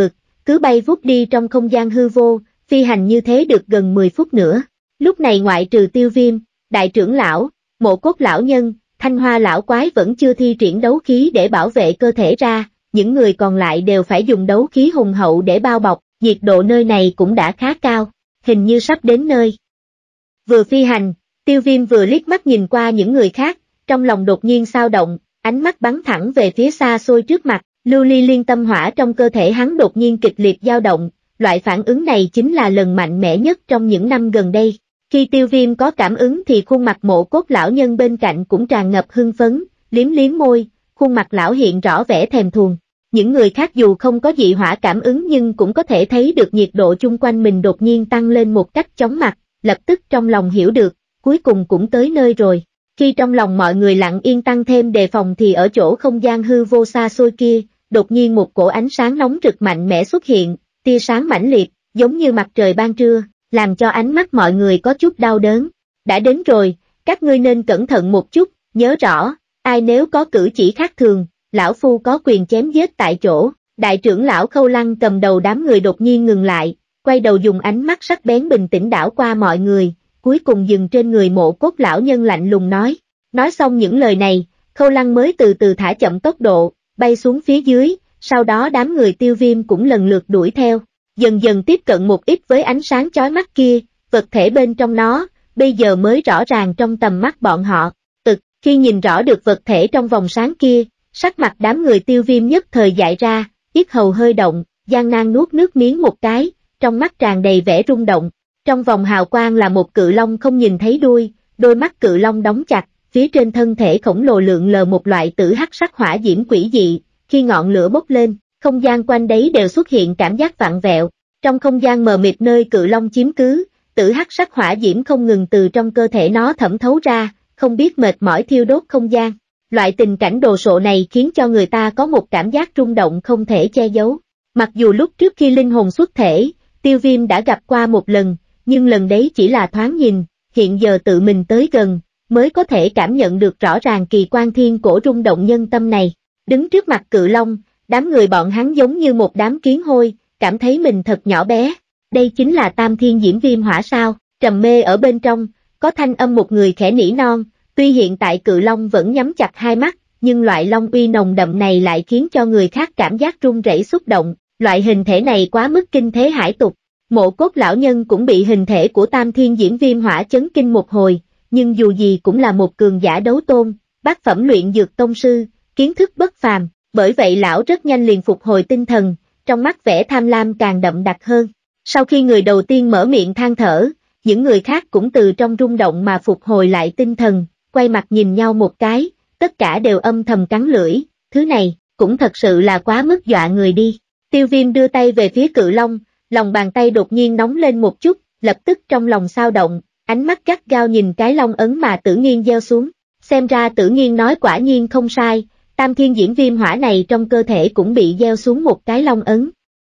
S1: cứ bay vút đi trong không gian hư vô, phi hành như thế được gần 10 phút nữa. Lúc này ngoại trừ Tiêu Viêm, đại trưởng lão, Mộ Cốt lão nhân, Thanh Hoa lão quái vẫn chưa thi triển đấu khí để bảo vệ cơ thể ra, những người còn lại đều phải dùng đấu khí hùng hậu để bao bọc, nhiệt độ nơi này cũng đã khá cao, hình như sắp đến nơi. Vừa phi hành, Tiêu Viêm vừa liếc mắt nhìn qua những người khác, trong lòng đột nhiên xao động, ánh mắt bắn thẳng về phía xa xôi trước mặt, lưu ly liên tâm hỏa trong cơ thể hắn đột nhiên kịch liệt dao động, loại phản ứng này chính là lần mạnh mẽ nhất trong những năm gần đây. Khi Tiêu Viêm có cảm ứng thì khuôn mặt Mộ Cốt lão nhân bên cạnh cũng tràn ngập hưng phấn, liếm liếm môi, khuôn mặt lão hiện rõ vẻ thèm thuồng. Những người khác dù không có dị hỏa cảm ứng nhưng cũng có thể thấy được nhiệt độ chung quanh mình đột nhiên tăng lên một cách chóng mặt, lập tức trong lòng hiểu được, cuối cùng cũng tới nơi rồi. Khi trong lòng mọi người lặng yên tăng thêm đề phòng thì ở chỗ không gian hư vô xa xôi kia, đột nhiên một cổ ánh sáng nóng rực mạnh mẽ xuất hiện, tia sáng mãnh liệt, giống như mặt trời ban trưa, làm cho ánh mắt mọi người có chút đau đớn. Đã đến rồi, các ngươi nên cẩn thận một chút, nhớ rõ, ai nếu có cử chỉ khác thường, lão phu có quyền chém giết tại chỗ. Đại trưởng lão Khâu Lăng cầm đầu đám người đột nhiên ngừng lại, quay đầu dùng ánh mắt sắc bén bình tĩnh đảo qua mọi người, cuối cùng dừng trên người Mộ Cốt lão nhân lạnh lùng nói. Nói xong những lời này, Khâu Lăng mới từ từ thả chậm tốc độ, bay xuống phía dưới, sau đó đám người Tiêu Viêm cũng lần lượt đuổi theo, dần dần tiếp cận một ít với ánh sáng chói mắt kia, vật thể bên trong nó, bây giờ mới rõ ràng trong tầm mắt bọn họ. Khi nhìn rõ được vật thể trong vòng sáng kia, sắc mặt đám người Tiêu Viêm nhất thời dại ra, yết hầu hơi động, gian nan nuốt nước miếng một cái, trong mắt tràn đầy vẻ rung động. Trong vòng hào quang là một cự long không nhìn thấy đuôi, đôi mắt cự long đóng chặt, phía trên thân thể khổng lồ lượn lờ một loại tử hắc sắc hỏa diễm quỷ dị, khi ngọn lửa bốc lên, không gian quanh đấy đều xuất hiện cảm giác vặn vẹo. Trong không gian mờ mịt nơi cự long chiếm cứ, tử hắc sắc hỏa diễm không ngừng từ trong cơ thể nó thẩm thấu ra, không biết mệt mỏi thiêu đốt không gian. Loại tình cảnh đồ sộ này khiến cho người ta có một cảm giác rung động không thể che giấu. Mặc dù lúc trước khi linh hồn xuất thể, Tiêu Viêm đã gặp qua một lần, nhưng lần đấy chỉ là thoáng nhìn, hiện giờ tự mình tới gần, mới có thể cảm nhận được rõ ràng kỳ quan thiên cổ rung động nhân tâm này. Đứng trước mặt cự long, đám người bọn hắn giống như một đám kiến hôi, cảm thấy mình thật nhỏ bé. Đây chính là Tam Thiên Diễm Viêm Hỏa sao? Trầm mê ở bên trong, có thanh âm một người khẽ nỉ non, tuy hiện tại cự long vẫn nhắm chặt hai mắt, nhưng loại long uy nồng đậm này lại khiến cho người khác cảm giác run rẩy xúc động, loại hình thể này quá mức kinh thế hải tục. Mộ Cốt lão nhân cũng bị hình thể của Tam Thiên Diễm Viêm Hỏa chấn kinh một hồi, nhưng dù gì cũng là một cường giả đấu tôn, bát phẩm luyện dược tông sư, kiến thức bất phàm, bởi vậy lão rất nhanh liền phục hồi tinh thần, trong mắt vẻ tham lam càng đậm đặc hơn. Sau khi người đầu tiên mở miệng than thở, những người khác cũng từ trong rung động mà phục hồi lại tinh thần, quay mặt nhìn nhau một cái, tất cả đều âm thầm cắn lưỡi, thứ này, cũng thật sự là quá mức dọa người đi. Tiêu Viêm đưa tay về phía cự long, lòng bàn tay đột nhiên nóng lên một chút, lập tức trong lòng xao động, ánh mắt gắt gao nhìn cái long ấn mà Tử Nghiên gieo xuống. Xem ra Tử Nghiên nói quả nhiên không sai, Tam Thiên Diễm Viêm Hỏa này trong cơ thể cũng bị gieo xuống một cái long ấn.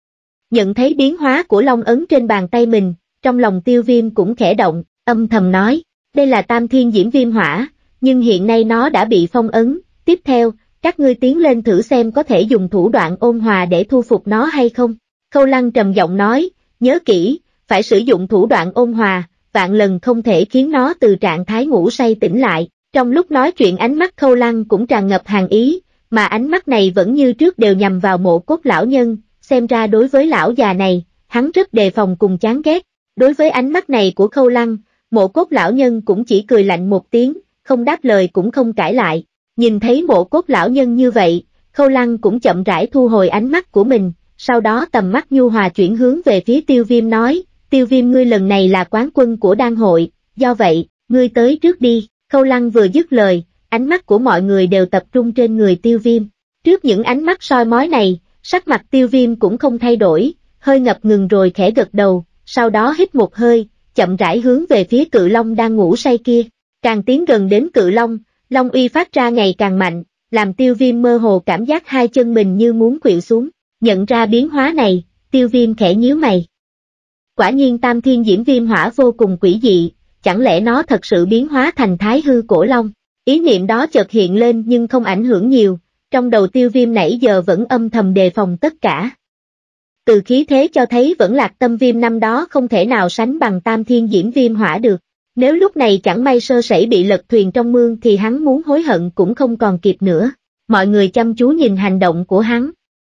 S1: Nhận thấy biến hóa của long ấn trên bàn tay mình, trong lòng Tiêu Viêm cũng khẽ động, âm thầm nói, đây là Tam Thiên Diễm Viêm Hỏa, nhưng hiện nay nó đã bị phong ấn, tiếp theo, các ngươi tiến lên thử xem có thể dùng thủ đoạn ôn hòa để thu phục nó hay không. Khâu Lăng trầm giọng nói, nhớ kỹ, phải sử dụng thủ đoạn ôn hòa, vạn lần không thể khiến nó từ trạng thái ngủ say tỉnh lại. Trong lúc nói chuyện ánh mắt Khâu Lăng cũng tràn ngập hàn ý, mà ánh mắt này vẫn như trước đều nhằm vào Mộ Cốt lão nhân, xem ra đối với lão già này, hắn rất đề phòng cùng chán ghét. Đối với ánh mắt này của Khâu Lăng, Mộ Cốt lão nhân cũng chỉ cười lạnh một tiếng, không đáp lời cũng không cãi lại. Nhìn thấy Mộ Cốt lão nhân như vậy, Khâu Lăng cũng chậm rãi thu hồi ánh mắt của mình, sau đó tầm mắt nhu hòa chuyển hướng về phía Tiêu Viêm nói, Tiêu Viêm ngươi lần này là quán quân của đan hội, do vậy, ngươi tới trước đi. Khâu Lăng vừa dứt lời, ánh mắt của mọi người đều tập trung trên người Tiêu Viêm. Trước những ánh mắt soi mói này, sắc mặt Tiêu Viêm cũng không thay đổi, hơi ngập ngừng rồi khẽ gật đầu, sau đó hít một hơi, chậm rãi hướng về phía cự long đang ngủ say kia. Càng tiến gần đến cự long, long uy phát ra ngày càng mạnh, làm Tiêu Viêm mơ hồ cảm giác hai chân mình như muốn khuỵu xuống. Nhận ra biến hóa này, Tiêu Viêm khẽ nhíu mày. Quả nhiên Tam Thiên Diễm Viêm Hỏa vô cùng quỷ dị, chẳng lẽ nó thật sự biến hóa thành Thái Hư Cổ Long? Ý niệm đó chợt hiện lên nhưng không ảnh hưởng nhiều, trong đầu Tiêu Viêm nãy giờ vẫn âm thầm đề phòng tất cả. từ khí thế cho thấy vẫn Lạc Tâm Viêm năm đó không thể nào sánh bằng Tam Thiên Diễm Viêm Hỏa được. Nếu lúc này chẳng may sơ sẩy bị lật thuyền trong mương thì hắn muốn hối hận cũng không còn kịp nữa. Mọi người chăm chú nhìn hành động của hắn.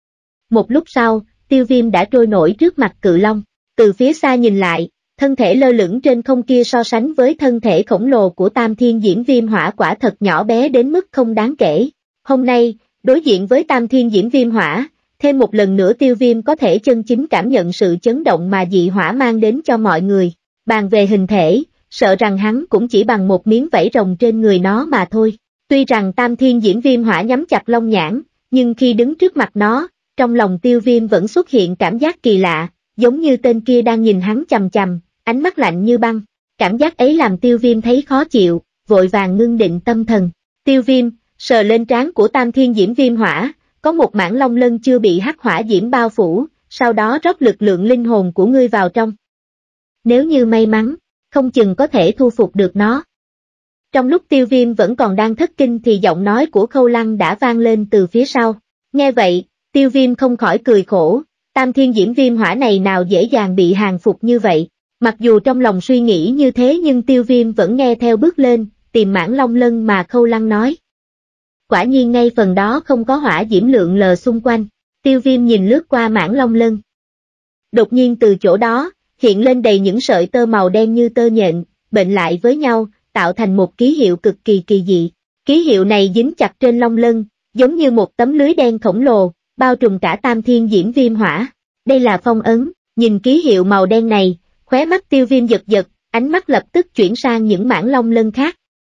S1: Một lúc sau, Tiêu Viêm đã trôi nổi trước mặt Cự Long. Từ phía xa nhìn lại, thân thể lơ lửng trên không kia so sánh với thân thể khổng lồ của Tam Thiên Diễm Viêm Hỏa quả thật nhỏ bé đến mức không đáng kể. Hôm nay, đối diện với Tam Thiên Diễm Viêm Hỏa, thêm một lần nữa Tiêu Viêm có thể chân chính cảm nhận sự chấn động mà dị hỏa mang đến cho mọi người. Bàn về hình thể, sợ rằng hắn cũng chỉ bằng một miếng vảy rồng trên người nó mà thôi. Tuy rằng Tam Thiên Diễm Viêm Hỏa nhắm chặt long nhãn, nhưng khi đứng trước mặt nó, trong lòng Tiêu Viêm vẫn xuất hiện cảm giác kỳ lạ, giống như tên kia đang nhìn hắn chằm chằm, ánh mắt lạnh như băng. Cảm giác ấy làm Tiêu Viêm thấy khó chịu, vội vàng ngưng định tâm thần. Tiêu Viêm, sờ lên trán của Tam Thiên Diễm Viêm Hỏa, có một mảng long lân chưa bị hắc hỏa diễm bao phủ, sau đó rót lực lượng linh hồn của ngươi vào trong. Nếu như may mắn, không chừng có thể thu phục được nó. Trong lúc Tiêu Viêm vẫn còn đang thất kinh thì giọng nói của Khâu Lăng đã vang lên từ phía sau. Nghe vậy, Tiêu Viêm không khỏi cười khổ, Tam Thiên Diễm Viêm Hỏa này nào dễ dàng bị hàng phục như vậy. Mặc dù trong lòng suy nghĩ như thế nhưng Tiêu Viêm vẫn nghe theo bước lên, tìm mảng long lân mà Khâu Lăng nói. Quả nhiên ngay phần đó không có hỏa diễm lượn lờ xung quanh. Tiêu Viêm nhìn lướt qua mảng long lân. Đột nhiên từ chỗ đó, hiện lên đầy những sợi tơ màu đen như tơ nhện, bệnh lại với nhau, tạo thành một ký hiệu cực kỳ kỳ dị. Ký hiệu này dính chặt trên long lân, giống như một tấm lưới đen khổng lồ, bao trùm cả Tam Thiên Diễm Viêm Hỏa. Đây là phong ấn, nhìn ký hiệu màu đen này, khóe mắt Tiêu Viêm giật giật, ánh mắt lập tức chuyển sang những mảng long lân khác.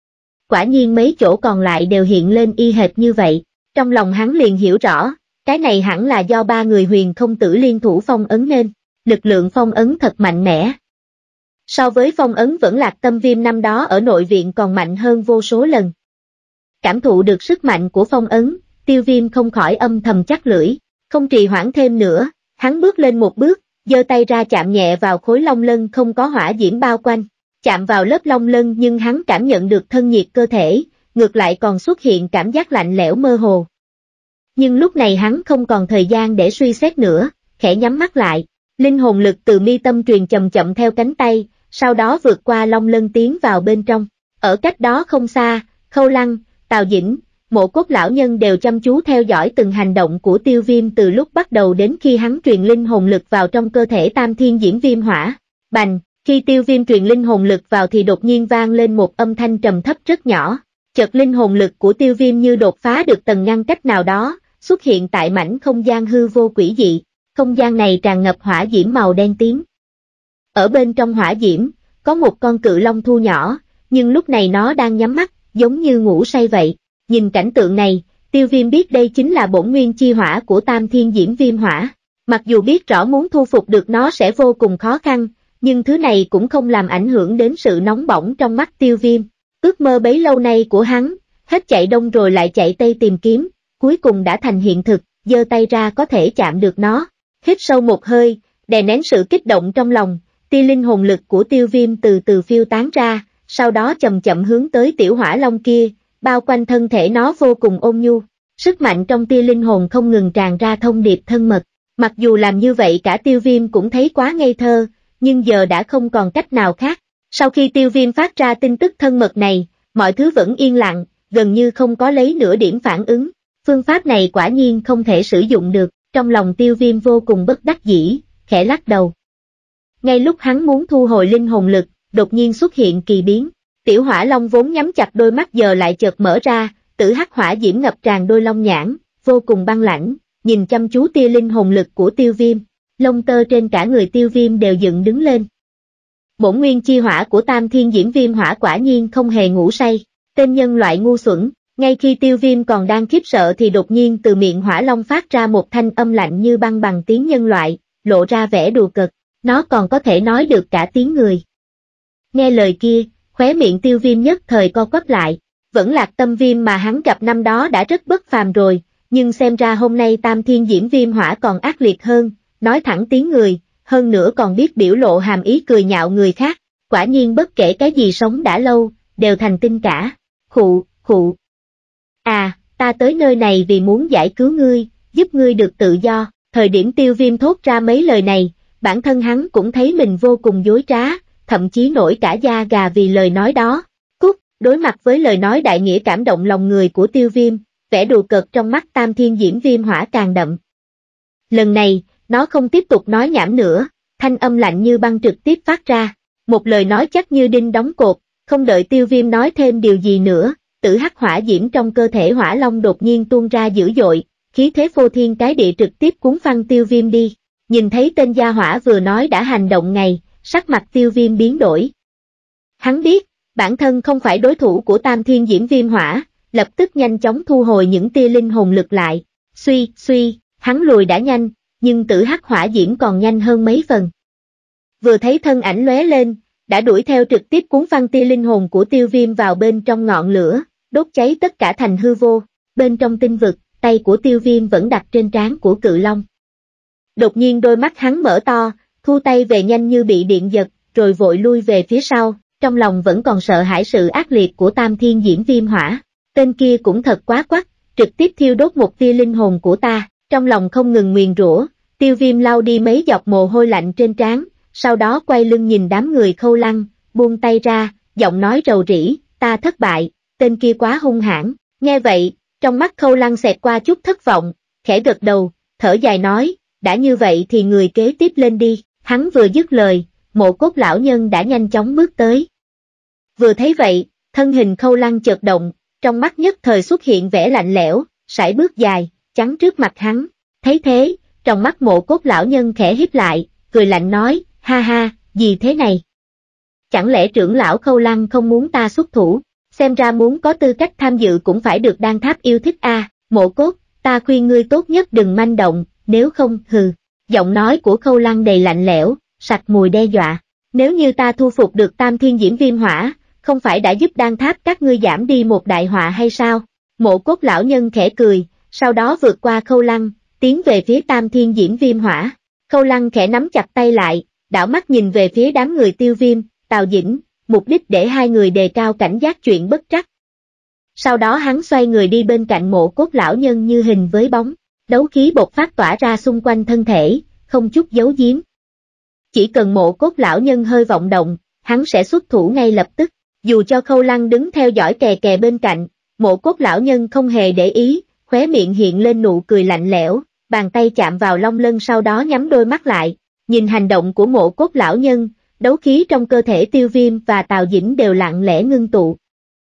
S1: Quả nhiên mấy chỗ còn lại đều hiện lên y hệt như vậy, trong lòng hắn liền hiểu rõ, cái này hẳn là do ba người Huyền Không Tử liên thủ phong ấn nên, lực lượng phong ấn thật mạnh mẽ. So với phong ấn vẫn Lạc Tâm Viêm năm đó ở nội viện còn mạnh hơn vô số lần. Cảm thụ được sức mạnh của phong ấn, Tiêu Viêm không khỏi âm thầm chắc lưỡi, không trì hoãn thêm nữa, hắn bước lên một bước, giơ tay ra chạm nhẹ vào khối long lân không có hỏa diễm bao quanh. Chạm vào lớp long lân nhưng hắn cảm nhận được thân nhiệt cơ thể, ngược lại còn xuất hiện cảm giác lạnh lẽo mơ hồ. Nhưng lúc này hắn không còn thời gian để suy xét nữa, khẽ nhắm mắt lại, linh hồn lực từ mi tâm truyền chậm chậm theo cánh tay, sau đó vượt qua long lân tiến vào bên trong. Ở cách đó không xa, Khâu Lăng, Tào Dĩnh, Mộ Cốt lão nhân đều chăm chú theo dõi từng hành động của Tiêu Viêm từ lúc bắt đầu đến khi hắn truyền linh hồn lực vào trong cơ thể Tam Thiên Diễm Viêm Hỏa. Bành! Khi Tiêu Viêm truyền linh hồn lực vào thì đột nhiên vang lên một âm thanh trầm thấp rất nhỏ, chợt linh hồn lực của Tiêu Viêm như đột phá được tầng ngăn cách nào đó, xuất hiện tại mảnh không gian hư vô quỷ dị, không gian này tràn ngập hỏa diễm màu đen tím. Ở bên trong hỏa diễm, có một con cự long thu nhỏ, nhưng lúc này nó đang nhắm mắt, giống như ngủ say vậy. Nhìn cảnh tượng này, Tiêu Viêm biết đây chính là bổn nguyên chi hỏa của Tam Thiên Diễm Viêm Hỏa. Mặc dù biết rõ muốn thu phục được nó sẽ vô cùng khó khăn, nhưng thứ này cũng không làm ảnh hưởng đến sự nóng bỏng trong mắt Tiêu Viêm. Ước mơ bấy lâu nay của hắn, hết chạy đông rồi lại chạy tây tìm kiếm, cuối cùng đã thành hiện thực, giơ tay ra có thể chạm được nó. Hít sâu một hơi, đè nén sự kích động trong lòng, tia linh hồn lực của Tiêu Viêm từ từ phiêu tán ra, sau đó chậm chậm hướng tới tiểu hỏa long kia, bao quanh thân thể nó vô cùng ôn nhu. Sức mạnh trong tia linh hồn không ngừng tràn ra thông điệp thân mật. Mặc dù làm như vậy cả Tiêu Viêm cũng thấy quá ngây thơ, nhưng giờ đã không còn cách nào khác. Sau khi Tiêu Viêm phát ra tin tức thân mật này, mọi thứ vẫn yên lặng, gần như không có lấy nửa điểm phản ứng. Phương pháp này quả nhiên không thể sử dụng được, trong lòng Tiêu Viêm vô cùng bất đắc dĩ, khẽ lắc đầu. Ngay lúc hắn muốn thu hồi linh hồn lực, đột nhiên xuất hiện kỳ biến. Tiểu hỏa long vốn nhắm chặt đôi mắt giờ lại chợt mở ra, tử hắc hỏa diễm ngập tràn đôi long nhãn, vô cùng băng lãnh, nhìn chăm chú tia linh hồn lực của Tiêu Viêm. Lông tơ trên cả người Tiêu Viêm đều dựng đứng lên. Bổn nguyên chi hỏa của Tam Thiên Diễm Viêm Hỏa quả nhiên không hề ngủ say, tên nhân loại ngu xuẩn. Ngay khi Tiêu Viêm còn đang khiếp sợ thì đột nhiên từ miệng hỏa long phát ra một thanh âm lạnh như băng bằng tiếng nhân loại, lộ ra vẻ đùa cợt, nó còn có thể nói được cả tiếng người. Nghe lời kia, khóe miệng Tiêu Viêm nhất thời co quắp lại, vẫn Lạc Tâm Viêm mà hắn gặp năm đó đã rất bất phàm rồi, nhưng xem ra hôm nay Tam Thiên Diễm Viêm Hỏa còn ác liệt hơn, nói thẳng tiếng người, hơn nữa còn biết biểu lộ hàm ý cười nhạo người khác, quả nhiên bất kể cái gì sống đã lâu, đều thành tinh cả. Khụ, khụ. À, ta tới nơi này vì muốn giải cứu ngươi, giúp ngươi được tự do, Thời điểm Tiêu Viêm thốt ra mấy lời này, bản thân hắn cũng thấy mình vô cùng dối trá, thậm chí nổi cả da gà vì lời nói đó. Đối mặt với lời nói đại nghĩa cảm động lòng người của Tiêu Viêm, vẻ đùa cợt trong mắt Tam Thiên Diễm Viêm Hỏa càng đậm. Lần này, nó không tiếp tục nói nhảm nữa, thanh âm lạnh như băng trực tiếp phát ra, một lời nói chắc như đinh đóng cột, không đợi Tiêu Viêm nói thêm điều gì nữa, tử hắc hỏa diễm trong cơ thể hỏa long đột nhiên tuôn ra dữ dội, khí thế phô thiên cái địa trực tiếp cuốn phăng Tiêu Viêm đi. Nhìn thấy tên gia hỏa vừa nói đã hành động ngay, sắc mặt Tiêu Viêm biến đổi. Hắn biết, bản thân không phải đối thủ của Tam Thiên Diễm Viêm Hỏa, lập tức nhanh chóng thu hồi những tia linh hồn lực lại. Suy, hắn lùi đã nhanh, nhưng tử hắc hỏa diễm còn nhanh hơn mấy phần. Vừa thấy thân ảnh lóe lên, đã đuổi theo trực tiếp cuốn phăng tia linh hồn của Tiêu Viêm vào bên trong ngọn lửa, đốt cháy tất cả thành hư vô. Bên trong tinh vực, tay của Tiêu Viêm vẫn đặt trên trán của Cự Long. Đột nhiên đôi mắt hắn mở to, thu tay về nhanh như bị điện giật, rồi vội lui về phía sau. Trong lòng vẫn còn sợ hãi sự ác liệt của Tam Thiên Diễm Viêm Hỏa. Tên kia cũng thật quá quắc, trực tiếp thiêu đốt một tia linh hồn của ta, trong lòng không ngừng nguyền rủa. Tiêu Viêm lau đi mấy giọt mồ hôi lạnh trên trán, sau đó quay lưng nhìn đám người Khâu Lăng, buông tay ra, giọng nói rầu rĩ, ta thất bại, tên kia quá hung hãn. Nghe vậy, trong mắt Khâu Lăng xẹt qua chút thất vọng, khẽ gật đầu, thở dài nói, đã như vậy thì người kế tiếp lên đi. Hắn vừa dứt lời, Mộ Cốt lão nhân đã nhanh chóng bước tới. Vừa thấy vậy, thân hình Khâu Lăng chợt động, trong mắt nhất thời xuất hiện vẻ lạnh lẽo, sải bước dài, chắn trước mặt hắn. Thấy thế, trong mắt Mộ Cốt lão nhân khẽ híp lại, cười lạnh nói, ha ha, gì thế này? Chẳng lẽ trưởng lão Khâu Lăng không muốn ta xuất thủ, xem ra muốn có tư cách tham dự cũng phải được Đan Tháp yêu thích a. Mộ Cốt, ta khuyên ngươi tốt nhất đừng manh động, nếu không, hừ. Giọng nói của Khâu Lăng đầy lạnh lẽo, sặc mùi đe dọa. Nếu như ta thu phục được Tam Thiên Diễm Viêm Hỏa, không phải đã giúp Đan Tháp các ngươi giảm đi một đại họa hay sao? Mộ Cốt lão nhân khẽ cười, sau đó vượt qua Khâu Lăng, tiến về phía Tam Thiên Diễm Viêm Hỏa. Khâu Lăng khẽ nắm chặt tay lại, đảo mắt nhìn về phía đám người Tiêu Viêm, Tào Dĩnh, mục đích để hai người đề cao cảnh giác chuyện bất trắc. Sau đó hắn xoay người đi bên cạnh Mộ Cốt lão nhân như hình với bóng, đấu khí bộc phát tỏa ra xung quanh thân thể, không chút giấu giếm. Chỉ cần Mộ Cốt lão nhân hơi vọng động, hắn sẽ xuất thủ ngay lập tức. Dù cho Khâu Lăng đứng theo dõi kè kè bên cạnh, Mộ Cốt lão nhân không hề để ý, khóe miệng hiện lên nụ cười lạnh lẽo, bàn tay chạm vào long lân sau đó nhắm đôi mắt lại. Nhìn hành động của Mộ Cốt lão nhân, đấu khí trong cơ thể Tiêu Viêm và Tào Dĩnh đều lặng lẽ ngưng tụ.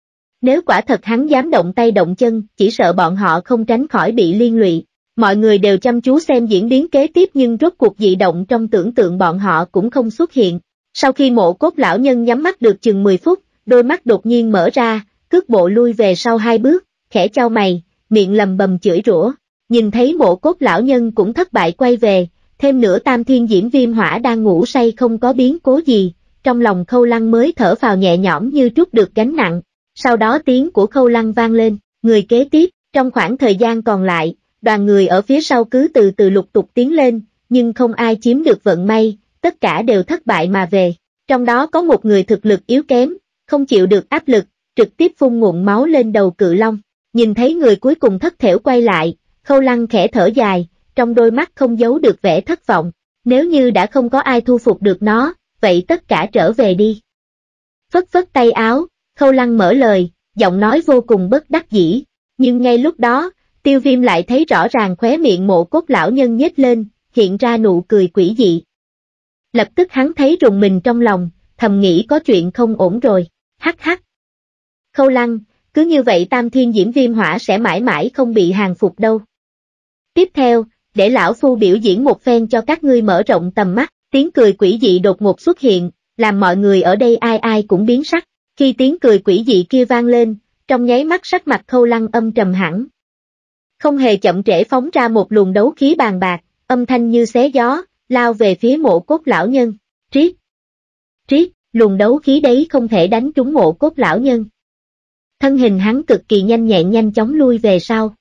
S1: Nếu quả thật hắn dám động tay động chân, chỉ sợ bọn họ không tránh khỏi bị liên lụy. Mọi người đều chăm chú xem diễn biến kế tiếp nhưng rốt cuộc dị động trong tưởng tượng bọn họ cũng không xuất hiện. Sau khi Mộ Cốt lão nhân nhắm mắt được chừng 10 phút, đôi mắt đột nhiên mở ra, cước bộ lui về sau 2 bước, khẽ chau mày, miệng lầm bầm chửi rủa. Nhìn thấy Mộ Cốt lão nhân cũng thất bại quay về, thêm nữa Tam Thiên Diễm Viêm Hỏa đang ngủ say không có biến cố gì, trong lòng Khâu Lăng mới thở phào nhẹ nhõm như trút được gánh nặng. Sau đó tiếng của Khâu Lăng vang lên, người kế tiếp. Trong khoảng thời gian còn lại, đoàn người ở phía sau cứ từ từ lục tục tiến lên, nhưng không ai chiếm được vận may, tất cả đều thất bại mà về. Trong đó có một người thực lực yếu kém, không chịu được áp lực, trực tiếp phun ngụm máu lên đầu Cự Long. Nhìn thấy người cuối cùng thất thểu quay lại, Khâu Lăng khẽ thở dài, trong đôi mắt không giấu được vẻ thất vọng. Nếu như đã không có ai thu phục được nó, vậy tất cả trở về đi. Phất phất tay áo, Khâu Lăng mở lời, giọng nói vô cùng bất đắc dĩ. Nhưng ngay lúc đó, Tiêu Viêm lại thấy rõ ràng khóe miệng Mộ Cốt lão nhân nhếch lên, hiện ra nụ cười quỷ dị. Lập tức hắn thấy rùng mình trong lòng, thầm nghĩ có chuyện không ổn rồi, hắc hắc. Khâu Lăng, cứ như vậy Tam Thiên Diễm Viêm Hỏa sẽ mãi mãi không bị hàng phục đâu. Tiếp theo, để lão phu biểu diễn một phen cho các ngươi mở rộng tầm mắt. Tiếng cười quỷ dị đột ngột xuất hiện, làm mọi người ở đây ai ai cũng biến sắc. Khi tiếng cười quỷ dị kia vang lên, trong nháy mắt sắc mặt Khâu Lăng âm trầm hẳn. Không hề chậm trễ phóng ra một luồng đấu khí bàn bạc, âm thanh như xé gió, lao về phía Mộ Cốt lão nhân. Triết! Triết! Luồng đấu khí đấy không thể đánh trúng Mộ Cốt lão nhân. Thân hình hắn cực kỳ nhanh nhẹn nhanh chóng lui về sau.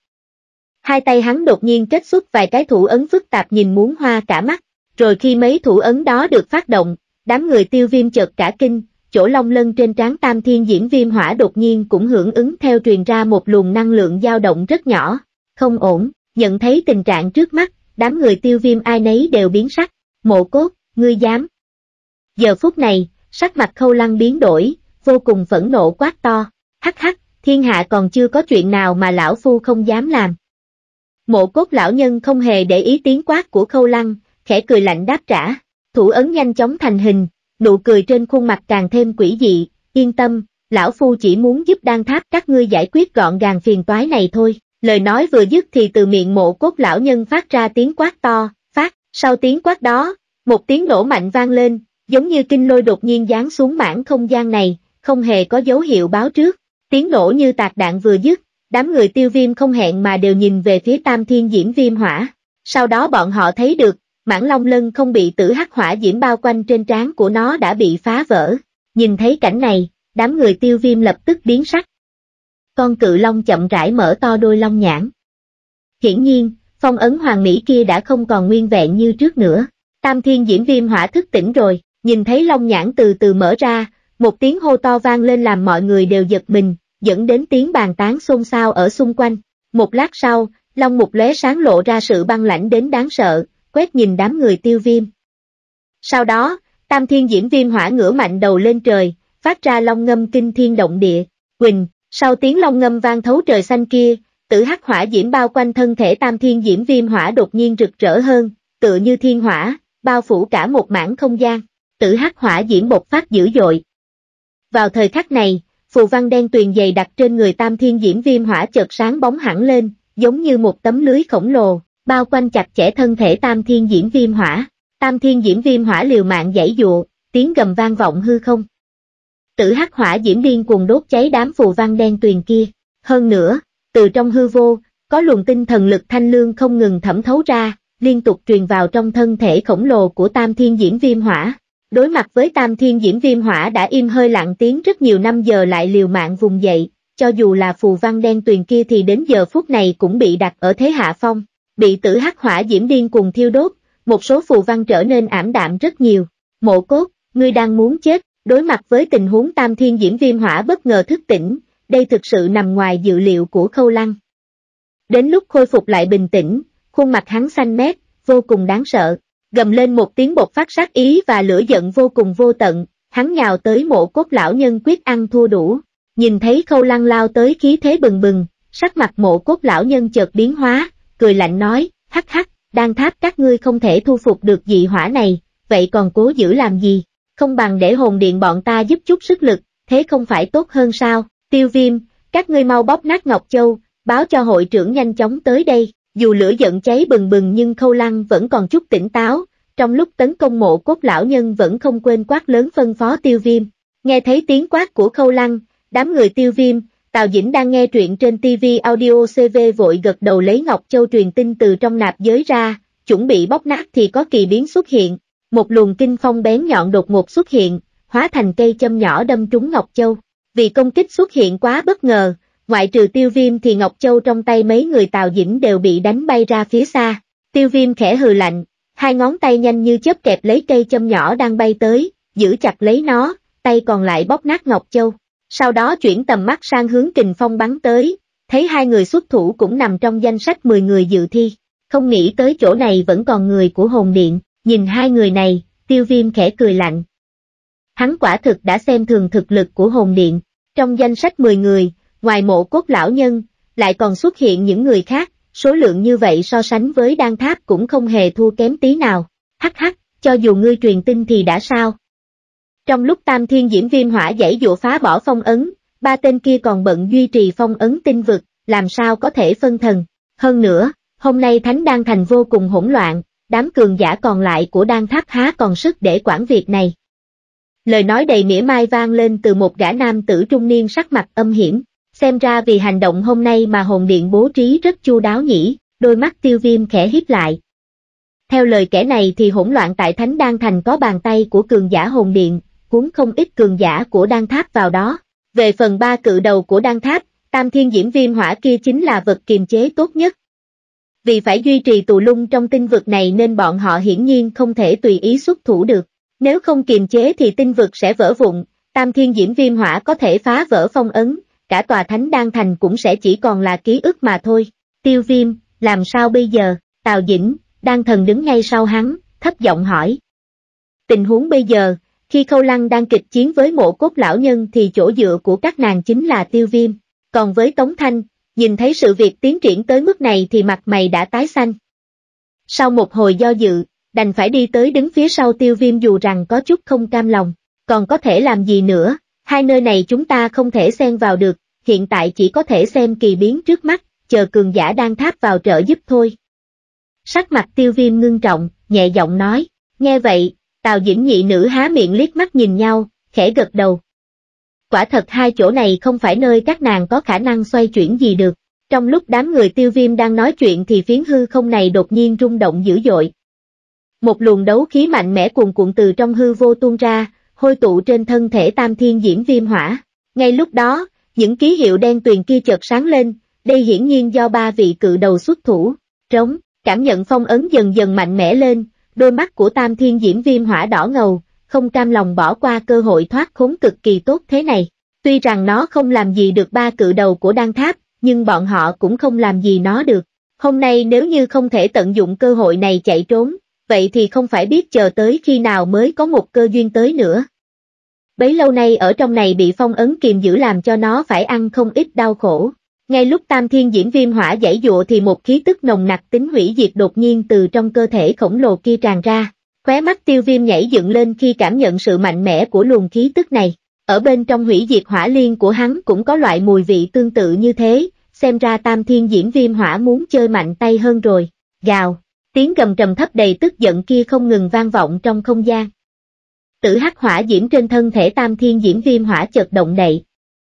S1: Hai tay hắn đột nhiên kết xuất vài cái thủ ấn phức tạp nhìn muốn hoa cả mắt, rồi khi mấy thủ ấn đó được phát động, đám người Tiêu Viêm chợt cả kinh, chỗ long lân trên trán Tam Thiên Diễm Viêm Hỏa đột nhiên cũng hưởng ứng theo truyền ra một luồng năng lượng dao động rất nhỏ. Không ổn, nhận thấy tình trạng trước mắt, đám người Tiêu Viêm ai nấy đều biến sắc, Mộ Cốt, ngươi dám. Giờ phút này, sắc mặt Khâu Lăng biến đổi, vô cùng phẫn nộ quát to, hắc hắc, thiên hạ còn chưa có chuyện nào mà lão phu không dám làm. Mộ Cốt lão nhân không hề để ý tiếng quát của Khâu Lăng, khẽ cười lạnh đáp trả, thủ ấn nhanh chóng thành hình, nụ cười trên khuôn mặt càng thêm quỷ dị, yên tâm, lão phu chỉ muốn giúp Đan Tháp các ngươi giải quyết gọn gàng phiền toái này thôi. Lời nói vừa dứt thì từ miệng Mộ Cốt lão nhân phát ra tiếng quát to, sau tiếng quát đó, một tiếng nổ mạnh vang lên, giống như kinh lôi đột nhiên giáng xuống mảng không gian này, không hề có dấu hiệu báo trước. Tiếng nổ như tạc đạn vừa dứt, đám người Tiêu Viêm không hẹn mà đều nhìn về phía Tam Thiên Diễm Viêm Hỏa. Sau đó bọn họ thấy được, mãng long lân không bị tử hắc hỏa diễm bao quanh trên trán của nó đã bị phá vỡ. Nhìn thấy cảnh này, đám người Tiêu Viêm lập tức biến sắc. Con cự long chậm rãi mở to đôi long nhãn. Hiển nhiên, phong ấn hoàng mỹ kia đã không còn nguyên vẹn như trước nữa. Tam Thiên Diễm Viêm Hỏa thức tỉnh rồi, nhìn thấy long nhãn từ từ mở ra, một tiếng hô to vang lên làm mọi người đều giật mình, dẫn đến tiếng bàn tán xôn xao ở xung quanh. Một lát sau, long mục lóe sáng lộ ra sự băng lãnh đến đáng sợ, quét nhìn đám người Tiêu Viêm. Sau đó, Tam Thiên Diễm Viêm Hỏa ngửa mạnh đầu lên trời, phát ra long ngâm kinh thiên động địa. Quỳnh, sau tiếng long ngâm vang thấu trời xanh kia, tử hắc hỏa diễm bao quanh thân thể Tam Thiên Diễm Viêm Hỏa đột nhiên rực rỡ hơn, tựa như thiên hỏa, bao phủ cả một mảng không gian. Tử hắc hỏa diễm bộc phát dữ dội. Vào thời khắc này, phù văn đen tuyền dày đặc trên người Tam Thiên Diễm Viêm Hỏa chợt sáng bóng hẳn lên, giống như một tấm lưới khổng lồ, bao quanh chặt chẽ thân thể Tam Thiên Diễm Viêm Hỏa. Tam Thiên Diễm Viêm Hỏa liều mạng giãy giụa, tiếng gầm vang vọng hư không. Tử hắc hỏa diễm điên cuồng đốt cháy đám phù văn đen tuyền kia. Hơn nữa, từ trong hư vô, có luồng tinh thần lực thanh lương không ngừng thẩm thấu ra, liên tục truyền vào trong thân thể khổng lồ của Tam Thiên Diễm Viêm Hỏa. Đối mặt với Tam Thiên Diễm Viêm Hỏa đã im hơi lặng tiếng rất nhiều năm giờ lại liều mạng vùng dậy, cho dù là phù văn đen tuyền kia thì đến giờ phút này cũng bị đặt ở thế hạ phong, bị tử hắc hỏa diễm điên cuồng thiêu đốt, một số phù văn trở nên ảm đạm rất nhiều. Mộ Cốt, ngươi đang muốn chết. Đối mặt với tình huống Tam Thiên Diễm Viêm Hỏa bất ngờ thức tỉnh, đây thực sự nằm ngoài dự liệu của Khâu Lăng. Đến lúc khôi phục lại bình tĩnh, khuôn mặt hắn xanh mét, vô cùng đáng sợ, gầm lên một tiếng bộc phát sát ý và lửa giận vô cùng vô tận, hắn nhào tới Mộ Cốt lão nhân quyết ăn thua đủ. Nhìn thấy Khâu Lăng lao tới khí thế bừng bừng, sắc mặt Mộ Cốt lão nhân chợt biến hóa, cười lạnh nói, hắc hắc, Đan Tháp các ngươi không thể thu phục được dị hỏa này, vậy còn cố giữ làm gì? Không bằng để hồn điện bọn ta giúp chút sức lực, thế không phải tốt hơn sao? Tiêu Viêm, các ngươi mau bóp nát Ngọc Châu, báo cho hội trưởng nhanh chóng tới đây. Dù lửa giận cháy bừng bừng nhưng Khâu Lăng vẫn còn chút tỉnh táo, trong lúc tấn công Mộ Cốt lão nhân vẫn không quên quát lớn phân phó Tiêu Viêm. Nghe thấy tiếng quát của Khâu Lăng, đám người Tiêu Viêm, Tào Dĩnh đang nghe truyện trên TV Audio CV vội gật đầu lấy Ngọc Châu truyền tin từ trong nạp giới ra, chuẩn bị bóp nát thì có kỳ biến xuất hiện. Một luồng kinh phong bén nhọn đột ngột xuất hiện, hóa thành cây châm nhỏ đâm trúng Ngọc Châu. Vì công kích xuất hiện quá bất ngờ, ngoại trừ Tiêu Viêm thì Ngọc Châu trong tay mấy người Tào Dĩnh đều bị đánh bay ra phía xa. Tiêu Viêm khẽ hừ lạnh, hai ngón tay nhanh như chớp kẹp lấy cây châm nhỏ đang bay tới, giữ chặt lấy nó, tay còn lại bóp nát Ngọc Châu. Sau đó chuyển tầm mắt sang hướng kình phong bắn tới, thấy hai người xuất thủ cũng nằm trong danh sách 10 người dự thi. Không nghĩ tới chỗ này vẫn còn người của hồn điện. Nhìn hai người này, Tiêu Viêm khẽ cười lạnh. Hắn quả thực đã xem thường thực lực của hồn điện. Trong danh sách 10 người, ngoài Mộ Cốt lão nhân, lại còn xuất hiện những người khác, số lượng như vậy so sánh với Đan Tháp cũng không hề thua kém tí nào. Hắc hắc, cho dù ngươi truyền tin thì đã sao? Trong lúc Tam Thiên Diễm Viêm Hỏa giãy giụa phá bỏ phong ấn, ba tên kia còn bận duy trì phong ấn tinh vực, làm sao có thể phân thần. Hơn nữa, hôm nay Thánh Đan Thành vô cùng hỗn loạn. Đám cường giả còn lại của Đan Tháp há còn sức để quản việc này. Lời nói đầy mỉa mai vang lên từ một gã nam tử trung niên sắc mặt âm hiểm, xem ra vì hành động hôm nay mà hồn điện bố trí rất chu đáo nhỉ, đôi mắt Tiêu Viêm khẽ híp lại. Theo lời kẻ này thì hỗn loạn tại Thánh Đan Thành có bàn tay của cường giả hồn điện, cuốn không ít cường giả của Đan Tháp vào đó. Về phần ba cự đầu của Đan Tháp, Tam Thiên Diễm Viêm Hỏa kia chính là vật kiềm chế tốt nhất. Vì phải duy trì tù lung trong tinh vực này nên bọn họ hiển nhiên không thể tùy ý xuất thủ được. Nếu không kiềm chế thì tinh vực sẽ vỡ vụn, Tam Thiên Diễm Viêm Hỏa có thể phá vỡ phong ấn, cả tòa Thánh Đan Thành cũng sẽ chỉ còn là ký ức mà thôi. Tiêu Viêm, làm sao bây giờ? Tào Dĩnh, Đan Thần đứng ngay sau hắn, thấp giọng hỏi. Tình huống bây giờ, khi Khâu Lăng đang kịch chiến với Mộ Cốt lão nhân thì chỗ dựa của các nàng chính là Tiêu Viêm, còn với Tống Thanh, nhìn thấy sự việc tiến triển tới mức này thì mặt mày đã tái xanh. Sau một hồi do dự, đành phải đi tới đứng phía sau Tiêu Viêm dù rằng có chút không cam lòng, còn có thể làm gì nữa, hai nơi này chúng ta không thể xen vào được, hiện tại chỉ có thể xem kỳ biến trước mắt, chờ cường giả Đan Tháp vào trợ giúp thôi. Sắc mặt Tiêu Viêm ngưng trọng, nhẹ giọng nói, nghe vậy, Tào Dĩnh nhị nữ há miệng liếc mắt nhìn nhau, khẽ gật đầu. Quả thật hai chỗ này không phải nơi các nàng có khả năng xoay chuyển gì được. Trong lúc đám người Tiêu Viêm đang nói chuyện thì phiến hư không này đột nhiên rung động dữ dội. Một luồng đấu khí mạnh mẽ cuồn cuộn từ trong hư vô tuôn ra, hôi tụ trên thân thể Tam Thiên Diễm Viêm Hỏa. Ngay lúc đó, những ký hiệu đen tuyền kia chợt sáng lên, đây hiển nhiên do ba vị cự đầu xuất thủ. Trống, cảm nhận phong ấn dần dần mạnh mẽ lên, đôi mắt của Tam Thiên Diễm Viêm Hỏa đỏ ngầu, không cam lòng bỏ qua cơ hội thoát khốn cực kỳ tốt thế này. Tuy rằng nó không làm gì được ba cự đầu của Đan Tháp, nhưng bọn họ cũng không làm gì nó được. Hôm nay nếu như không thể tận dụng cơ hội này chạy trốn, vậy thì không phải biết chờ tới khi nào mới có một cơ duyên tới nữa. Bấy lâu nay ở trong này bị phong ấn kiềm giữ làm cho nó phải ăn không ít đau khổ. Ngay lúc Tam Thiên Diễm Viêm Hỏa giãy giụa thì một khí tức nồng nặc tính hủy diệt đột nhiên từ trong cơ thể khổng lồ kia tràn ra. Khóe mắt Tiêu Viêm nhảy dựng lên khi cảm nhận sự mạnh mẽ của luồng khí tức này. Ở bên trong hủy diệt hỏa liên của hắn cũng có loại mùi vị tương tự như thế, xem ra Tam Thiên Diễm Viêm Hỏa muốn chơi mạnh tay hơn rồi. Gào, tiếng gầm trầm thấp đầy tức giận kia không ngừng vang vọng trong không gian. Tử hắc hỏa diễm trên thân thể Tam Thiên Diễm Viêm Hỏa chợt động đậy.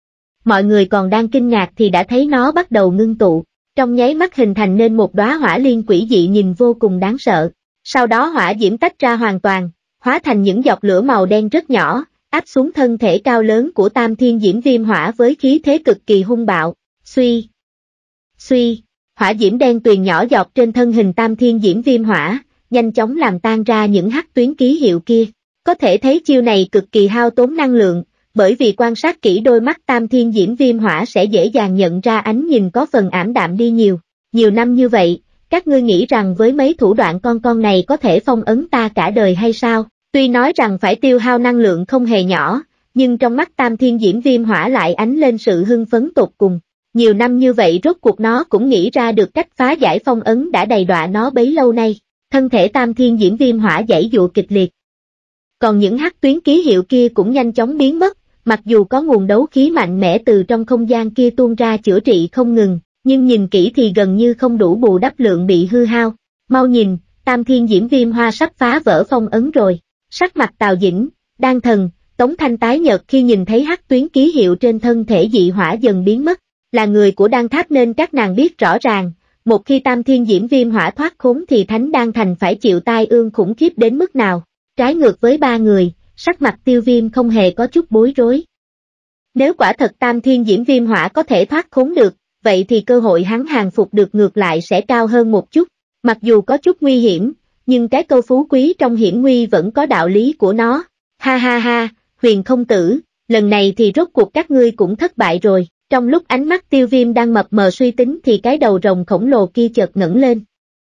S1: Mọi người còn đang kinh ngạc thì đã thấy nó bắt đầu ngưng tụ, trong nháy mắt hình thành nên một đóa hỏa liên quỷ dị nhìn vô cùng đáng sợ. Sau đó hỏa diễm tách ra hoàn toàn, hóa thành những giọt lửa màu đen rất nhỏ, áp xuống thân thể cao lớn của Tam Thiên Diễm Viêm Hỏa với khí thế cực kỳ hung bạo. Suy, hỏa diễm đen tuyền nhỏ giọt trên thân hình Tam Thiên Diễm Viêm Hỏa, nhanh chóng làm tan ra những hắc tuyến ký hiệu kia. Có thể thấy chiêu này cực kỳ hao tốn năng lượng, bởi vì quan sát kỹ đôi mắt Tam Thiên Diễm Viêm Hỏa sẽ dễ dàng nhận ra ánh nhìn có phần ảm đạm đi nhiều. Nhiều năm như vậy, các ngươi nghĩ rằng với mấy thủ đoạn con này có thể phong ấn ta cả đời hay sao? Tuy nói rằng phải tiêu hao năng lượng không hề nhỏ, nhưng trong mắt Tam Thiên Diễm Viêm Hỏa lại ánh lên sự hưng phấn tột cùng. Nhiều năm như vậy rốt cuộc nó cũng nghĩ ra được cách phá giải phong ấn đã đầy đọa nó bấy lâu nay. Thân thể Tam Thiên Diễm Viêm Hỏa giãy giụa kịch liệt. Còn những hắc tuyến ký hiệu kia cũng nhanh chóng biến mất, mặc dù có nguồn đấu khí mạnh mẽ từ trong không gian kia tuôn ra chữa trị không ngừng, nhưng nhìn kỹ thì gần như không đủ bù đắp lượng bị hư hao. Mau nhìn, Tam Thiên Diễm Viêm Hoa sắp phá vỡ phong ấn rồi. Sắc mặt Tào Dĩnh, Đan Thần, Tống Thanh tái nhợt khi nhìn thấy hắc tuyến ký hiệu trên thân thể dị hỏa dần biến mất. Là người của Đan Tháp nên các nàng biết rõ ràng, một khi Tam Thiên Diễm Viêm Hỏa thoát khốn thì Thánh Đan Thành phải chịu tai ương khủng khiếp đến mức nào. Trái ngược với ba người, sắc mặt Tiêu Viêm không hề có chút bối rối. Nếu quả thật Tam Thiên Diễm Viêm Hỏa có thể thoát khốn được, vậy thì cơ hội hắn hàng phục được ngược lại sẽ cao hơn một chút. Mặc dù có chút nguy hiểm, nhưng cái câu phú quý trong hiểm nguy vẫn có đạo lý của nó. Ha ha ha, Huyền không tử, lần này thì rốt cuộc các ngươi cũng thất bại rồi. Trong lúc ánh mắt Tiêu Viêm đang mập mờ suy tính thì cái đầu rồng khổng lồ kia chợt ngẩng lên.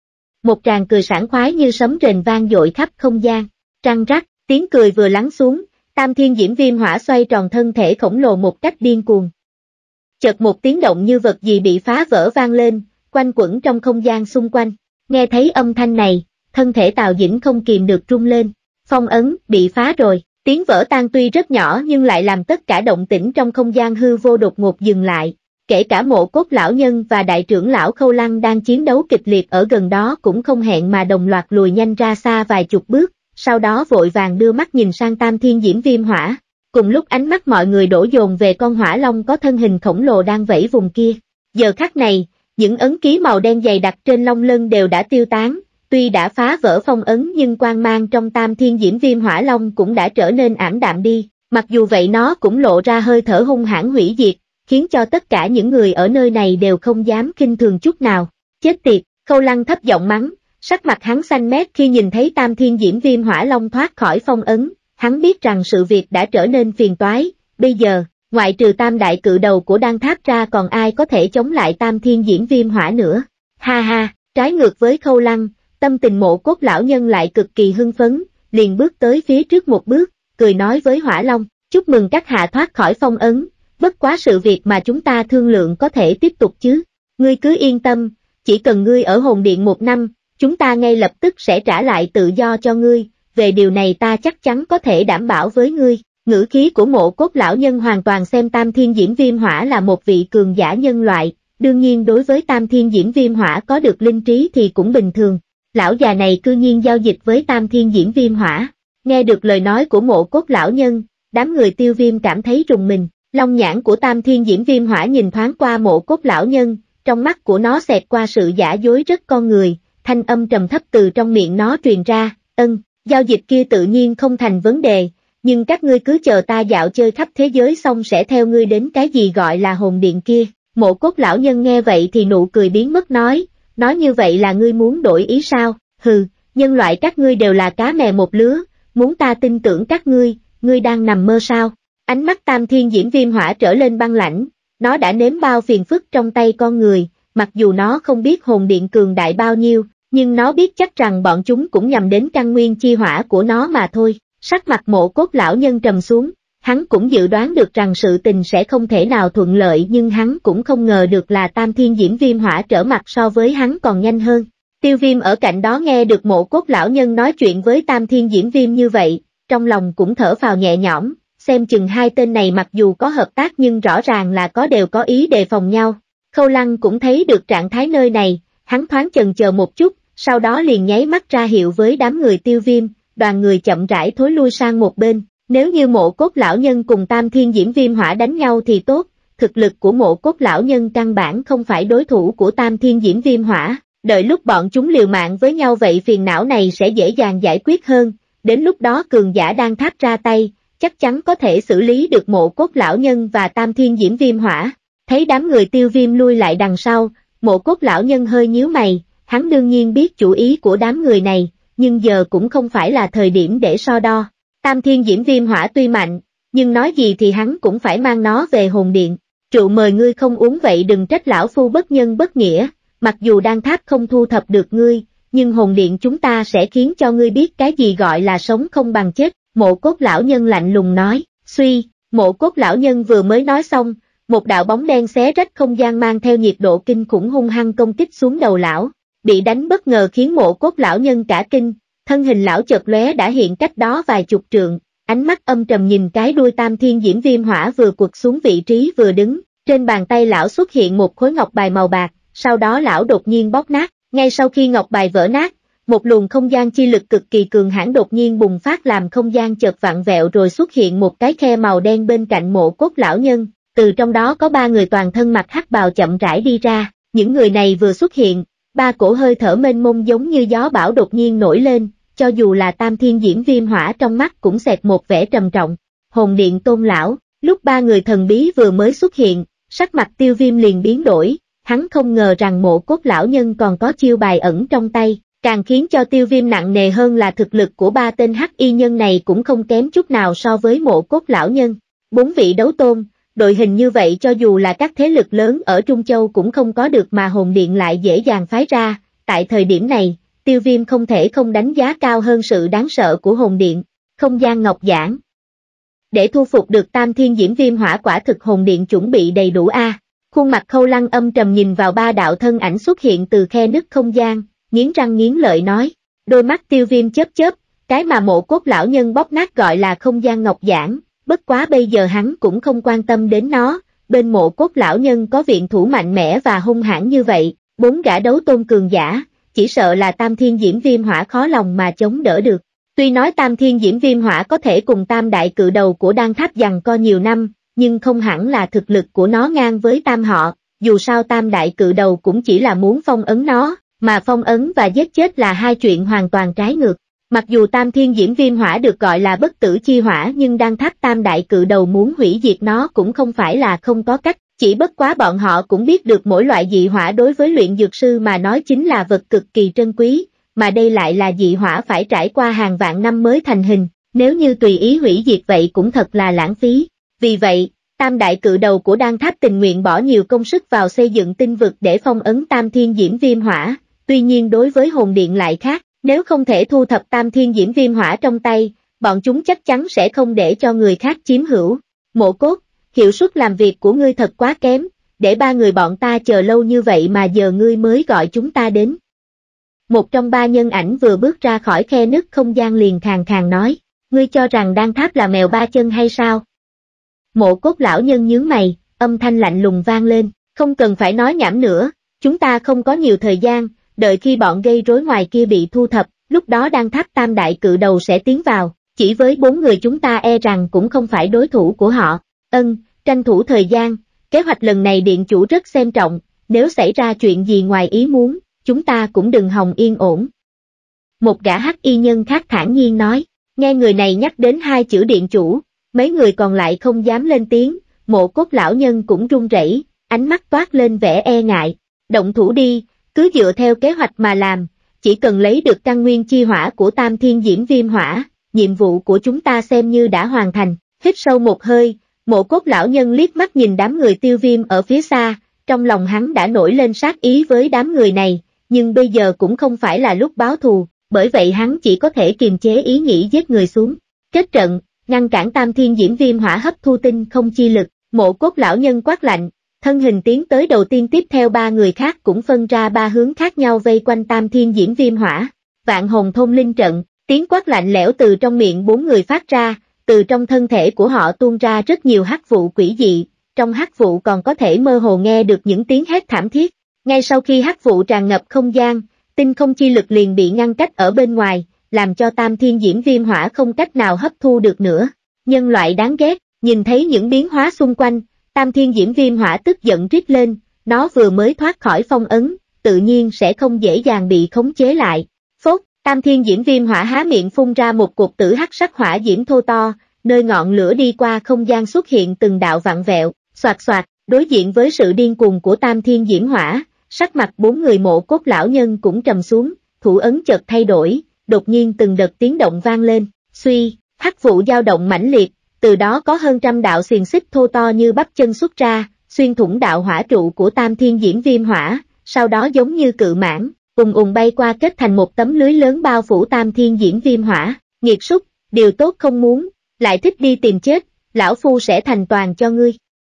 S1: Một tràng cười sảng khoái như sấm rền vang dội khắp không gian. Răng rắc, tiếng cười vừa lắng xuống, Tam Thiên Diễm Viêm Hỏa xoay tròn thân thể khổng lồ một cách điên cuồng. Chợt một tiếng động như vật gì bị phá vỡ vang lên, quanh quẩn trong không gian xung quanh. Nghe thấy âm thanh này, thân thể Tào Dĩnh không kìm được rung lên. Phong ấn, bị phá rồi. Tiếng vỡ tan tuy rất nhỏ nhưng lại làm tất cả động tĩnh trong không gian hư vô đột ngột dừng lại. Kể cả Mộ Cốt lão nhân và đại trưởng lão Khâu Lăng đang chiến đấu kịch liệt ở gần đó cũng không hẹn mà đồng loạt lùi nhanh ra xa vài chục bước, sau đó vội vàng đưa mắt nhìn sang Tam Thiên Diễm Viêm Hỏa. Cùng lúc ánh mắt mọi người đổ dồn về con hỏa long có thân hình khổng lồ đang vẫy vùng kia. Giờ khắc này, những ấn ký màu đen dày đặc trên long lân đều đã tiêu tán. Tuy đã phá vỡ phong ấn nhưng quang mang trong Tam Thiên Diễm Viêm Hỏa Long cũng đã trở nên ảm đạm đi, mặc dù vậy nó cũng lộ ra hơi thở hung hãn hủy diệt, khiến cho tất cả những người ở nơi này đều không dám khinh thường chút nào. Chết tiệt, Khâu Lăng thấp giọng mắng, sắc mặt hắn xanh mét khi nhìn thấy Tam Thiên Diễm Viêm Hỏa Long thoát khỏi phong ấn, hắn biết rằng sự việc đã trở nên phiền toái, bây giờ, ngoại trừ tam đại cự đầu của Đan Tháp ra còn ai có thể chống lại Tam Thiên Diễm Viêm Hỏa nữa. Ha ha, trái ngược với Khâu Lăng, Tâm tình Mộ Cốt lão nhân lại cực kỳ hưng phấn, liền bước tới phía trước một bước, cười nói với Hỏa Long, chúc mừng các hạ thoát khỏi phong ấn, bất quá sự việc mà chúng ta thương lượng có thể tiếp tục chứ, ngươi cứ yên tâm, chỉ cần ngươi ở hồn điện 1 năm, chúng ta ngay lập tức sẽ trả lại tự do cho ngươi, về điều này ta chắc chắn có thể đảm bảo với ngươi. Ngữ khí của Mộ Cốt lão nhân hoàn toàn xem Tam Thiên Diễm Viêm Hỏa là một vị cường giả nhân loại, đương nhiên đối với Tam Thiên Diễm Viêm Hỏa có được linh trí thì cũng bình thường. Lão già này cư nhiên giao dịch với Tam Thiên Diễm Viêm Hỏa. Nghe được lời nói của Mộ Cốt lão nhân, đám người Tiêu Viêm cảm thấy rùng mình. Long nhãn của Tam Thiên Diễm Viêm Hỏa nhìn thoáng qua Mộ Cốt lão nhân, trong mắt của nó xẹt qua sự giả dối rất con người, thanh âm trầm thấp từ trong miệng nó truyền ra, giao dịch kia tự nhiên không thành vấn đề, nhưng các ngươi cứ chờ ta dạo chơi khắp thế giới xong sẽ theo ngươi đến cái gì gọi là hồn điện kia. Mộ Cốt lão nhân nghe vậy thì nụ cười biến mất nói như vậy là ngươi muốn đổi ý sao? Hừ, nhân loại các ngươi đều là cá mè một lứa, muốn ta tin tưởng các ngươi đang nằm mơ sao? Ánh mắt Tam Thiên Diễm Viêm Hỏa trở lên băng lãnh, nó đã nếm bao phiền phức trong tay con người, mặc dù nó không biết hồn điện cường đại bao nhiêu, nhưng nó biết chắc rằng bọn chúng cũng nhằm đến căn nguyên chi hỏa của nó mà thôi. Sắc mặt Mộ Cốt lão nhân trầm xuống, hắn cũng dự đoán được rằng sự tình sẽ không thể nào thuận lợi nhưng hắn cũng không ngờ được là Tam Thiên Diễm Viêm Hỏa trở mặt so với hắn còn nhanh hơn. Tiêu Viêm ở cạnh đó nghe được Mộ Cốt lão nhân nói chuyện với Tam Thiên Diễm Viêm như vậy, trong lòng cũng thở phào nhẹ nhõm, xem chừng hai tên này mặc dù có hợp tác nhưng rõ ràng là đều có ý đề phòng nhau. Khâu Lăng cũng thấy được trạng thái nơi này, hắn thoáng chần chờ một chút, sau đó liền nháy mắt ra hiệu với đám người Tiêu Viêm, đoàn người chậm rãi thối lui sang một bên. Nếu như Mộ Cốt lão nhân cùng Tam Thiên Diễm Viêm Hỏa đánh nhau thì tốt, thực lực của Mộ Cốt lão nhân căn bản không phải đối thủ của Tam Thiên Diễm Viêm Hỏa, đợi lúc bọn chúng liều mạng với nhau vậy phiền não này sẽ dễ dàng giải quyết hơn, đến lúc đó cường giả đang tháp ra tay, chắc chắn có thể xử lý được Mộ Cốt lão nhân và Tam Thiên Diễm Viêm Hỏa. Thấy đám người Tiêu Viêm lui lại đằng sau, Mộ Cốt lão nhân hơi nhíu mày, hắn đương nhiên biết chủ ý của đám người này, nhưng giờ cũng không phải là thời điểm để so đo. Tam Thiên Diễm Viêm Hỏa tuy mạnh, nhưng nói gì thì hắn cũng phải mang nó về hồn điện. Rượu mời ngươi không uống vậy đừng trách lão phu bất nhân bất nghĩa, mặc dù đan tháp không thu thập được ngươi, nhưng hồn điện chúng ta sẽ khiến cho ngươi biết cái gì gọi là sống không bằng chết. Mộ Cốt lão nhân lạnh lùng nói, suy, Mộ Cốt lão nhân vừa mới nói xong, một đạo bóng đen xé rách không gian mang theo nhiệt độ kinh khủng hung hăng công kích xuống đầu lão, bị đánh bất ngờ khiến Mộ Cốt lão nhân cả kinh. Thân hình lão chợt lóe đã hiện cách đó vài chục trượng, ánh mắt âm trầm nhìn cái đuôi Tam Thiên Diễm Viêm Hỏa vừa quật xuống vị trí vừa đứng, trên bàn tay lão xuất hiện một khối ngọc bài màu bạc, sau đó lão đột nhiên bóp nát, ngay sau khi ngọc bài vỡ nát, một luồng không gian chi lực cực kỳ cường hãn đột nhiên bùng phát làm không gian chợt vặn vẹo rồi xuất hiện một cái khe màu đen bên cạnh Mộ Cốt lão nhân, từ trong đó có 3 người toàn thân mặc hắc bào chậm rãi đi ra, những người này vừa xuất hiện, 3 cổ hơi thở mênh mông giống như gió bão đột nhiên nổi lên. Cho dù là Tam Thiên Diễm Viêm Hỏa trong mắt cũng xẹt một vẻ trầm trọng. Hồn điện Tôn lão, lúc 3 người thần bí vừa mới xuất hiện, sắc mặt Tiêu Viêm liền biến đổi, hắn không ngờ rằng Mộ Cốt lão nhân còn có chiêu bài ẩn trong tay, càng khiến cho Tiêu Viêm nặng nề hơn là thực lực của 3 tên hắc y nhân này cũng không kém chút nào so với Mộ Cốt lão nhân. 4 vị đấu tôn, đội hình như vậy cho dù là các thế lực lớn ở Trung Châu cũng không có được mà hồn điện lại dễ dàng phái ra, tại thời điểm này. Tiêu Viêm không thể không đánh giá cao hơn sự đáng sợ của hồn điện, không gian ngọc giản. Để thu phục được Tam Thiên Diễm Viêm Hỏa quả thực hồn điện chuẩn bị đầy đủ a. Khuôn mặt Khâu Lăng âm trầm nhìn vào 3 đạo thân ảnh xuất hiện từ khe nứt không gian, nghiến răng nghiến lợi nói, đôi mắt Tiêu Viêm chớp chớp, cái mà Mộ Cốt lão nhân bóp nát gọi là không gian ngọc giản, bất quá bây giờ hắn cũng không quan tâm đến nó, bên Mộ Cốt lão nhân có viện thủ mạnh mẽ và hung hãn như vậy, 4 gã đấu tôn cường giả. Chỉ sợ là Tam Thiên Diễm Viêm Hỏa khó lòng mà chống đỡ được. Tuy nói Tam Thiên Diễm Viêm Hỏa có thể cùng Tam Đại Cự Đầu của Đan Tháp giằng co nhiều năm, nhưng không hẳn là thực lực của nó ngang với Tam họ, dù sao Tam Đại Cự Đầu cũng chỉ là muốn phong ấn nó, mà phong ấn và giết chết là hai chuyện hoàn toàn trái ngược. Mặc dù Tam Thiên Diễm Viêm Hỏa được gọi là bất tử chi hỏa nhưng Đan Tháp Tam Đại Cự Đầu muốn hủy diệt nó cũng không phải là không có cách. Chỉ bất quá bọn họ cũng biết được mỗi loại dị hỏa đối với luyện dược sư mà nói chính là vật cực kỳ trân quý, mà đây lại là dị hỏa phải trải qua hàng vạn năm mới thành hình, nếu như tùy ý hủy diệt vậy cũng thật là lãng phí. Vì vậy, Tam Đại Cự Đầu của Đan Tháp tình nguyện bỏ nhiều công sức vào xây dựng tinh vực để phong ấn Tam Thiên Diễm Viêm Hỏa, tuy nhiên đối với hồn điện lại khác, nếu không thể thu thập tam thiên diễm viêm hỏa trong tay, bọn chúng chắc chắn sẽ không để cho người khác chiếm hữu. Mộ Cốt, hiệu suất làm việc của ngươi thật quá kém, để 3 người bọn ta chờ lâu như vậy mà giờ ngươi mới gọi chúng ta đến. Một trong 3 nhân ảnh vừa bước ra khỏi khe nứt không gian liền khàn khàn nói, ngươi cho rằng Đan Tháp là mèo 3 chân hay sao? Mộ Cốt lão nhân nhướng mày, âm thanh lạnh lùng vang lên, không cần phải nói nhảm nữa, chúng ta không có nhiều thời gian, đợi khi bọn gây rối ngoài kia bị thu thập, lúc đó Đan Tháp tam đại cự đầu sẽ tiến vào, chỉ với 4 người chúng ta e rằng cũng không phải đối thủ của họ. Tranh thủ thời gian, kế hoạch lần này điện chủ rất xem trọng, nếu xảy ra chuyện gì ngoài ý muốn, chúng ta cũng đừng hòng yên ổn. Một gã hắc y nhân khác thản nhiên nói, nghe người này nhắc đến 2 chữ điện chủ, mấy người còn lại không dám lên tiếng, Mộ Cốt lão nhân cũng run rẩy, ánh mắt toát lên vẻ e ngại, động thủ đi, cứ dựa theo kế hoạch mà làm, chỉ cần lấy được căn nguyên chi hỏa của tam thiên diễm viêm hỏa, nhiệm vụ của chúng ta xem như đã hoàn thành. Hít sâu một hơi, Mộ Cốt lão nhân liếc mắt nhìn đám người Tiêu Viêm ở phía xa, trong lòng hắn đã nổi lên sát ý với đám người này, nhưng bây giờ cũng không phải là lúc báo thù, bởi vậy hắn chỉ có thể kiềm chế ý nghĩ giết người xuống. Kết trận, ngăn cản tam thiên diễm viêm hỏa hấp thu tinh không chi lực, Mộ Cốt lão nhân quát lạnh, thân hình tiến tới đầu tiên, tiếp theo 3 người khác cũng phân ra 3 hướng khác nhau vây quanh tam thiên diễm viêm hỏa. Vạn hồn thôn linh trận, tiếng quát lạnh lẽo từ trong miệng 4 người phát ra, từ trong thân thể của họ tuôn ra rất nhiều hắc vụ quỷ dị, trong hắc vụ còn có thể mơ hồ nghe được những tiếng hét thảm thiết. Ngay sau khi hắc vụ tràn ngập không gian, tinh không chi lực liền bị ngăn cách ở bên ngoài, làm cho tam thiên diễm viêm hỏa không cách nào hấp thu được nữa. Nhân loại đáng ghét, nhìn thấy những biến hóa xung quanh, tam thiên diễm viêm hỏa tức giận rít lên, nó vừa mới thoát khỏi phong ấn, tự nhiên sẽ không dễ dàng bị khống chế lại. Phốt, tam thiên diễm viêm hỏa há miệng phun ra một cục tử hắc sắc hỏa diễm thô to, nơi ngọn lửa đi qua không gian xuất hiện từng đạo vặn vẹo, xoạt xoạt, đối diện với sự điên cuồng của tam thiên diễm hỏa, sắc mặt 4 người Mộ Cốt lão nhân cũng trầm xuống, thủ ấn chợt thay đổi, đột nhiên từng đợt tiếng động vang lên, suy, hắc vụ dao động mãnh liệt, từ đó có hơn trăm đạo xiềng xích thô to như bắp chân xuất ra, xuyên thủng đạo hỏa trụ của tam thiên diễm viêm hỏa, sau đó giống như cự mãng, ùng bay qua kết thành một tấm lưới lớn bao phủ tam thiên diễm viêm hỏa. Nghiệt súc, điều tốt không muốn, lại thích đi tìm chết, lão phu sẽ thành toàn cho ngươi.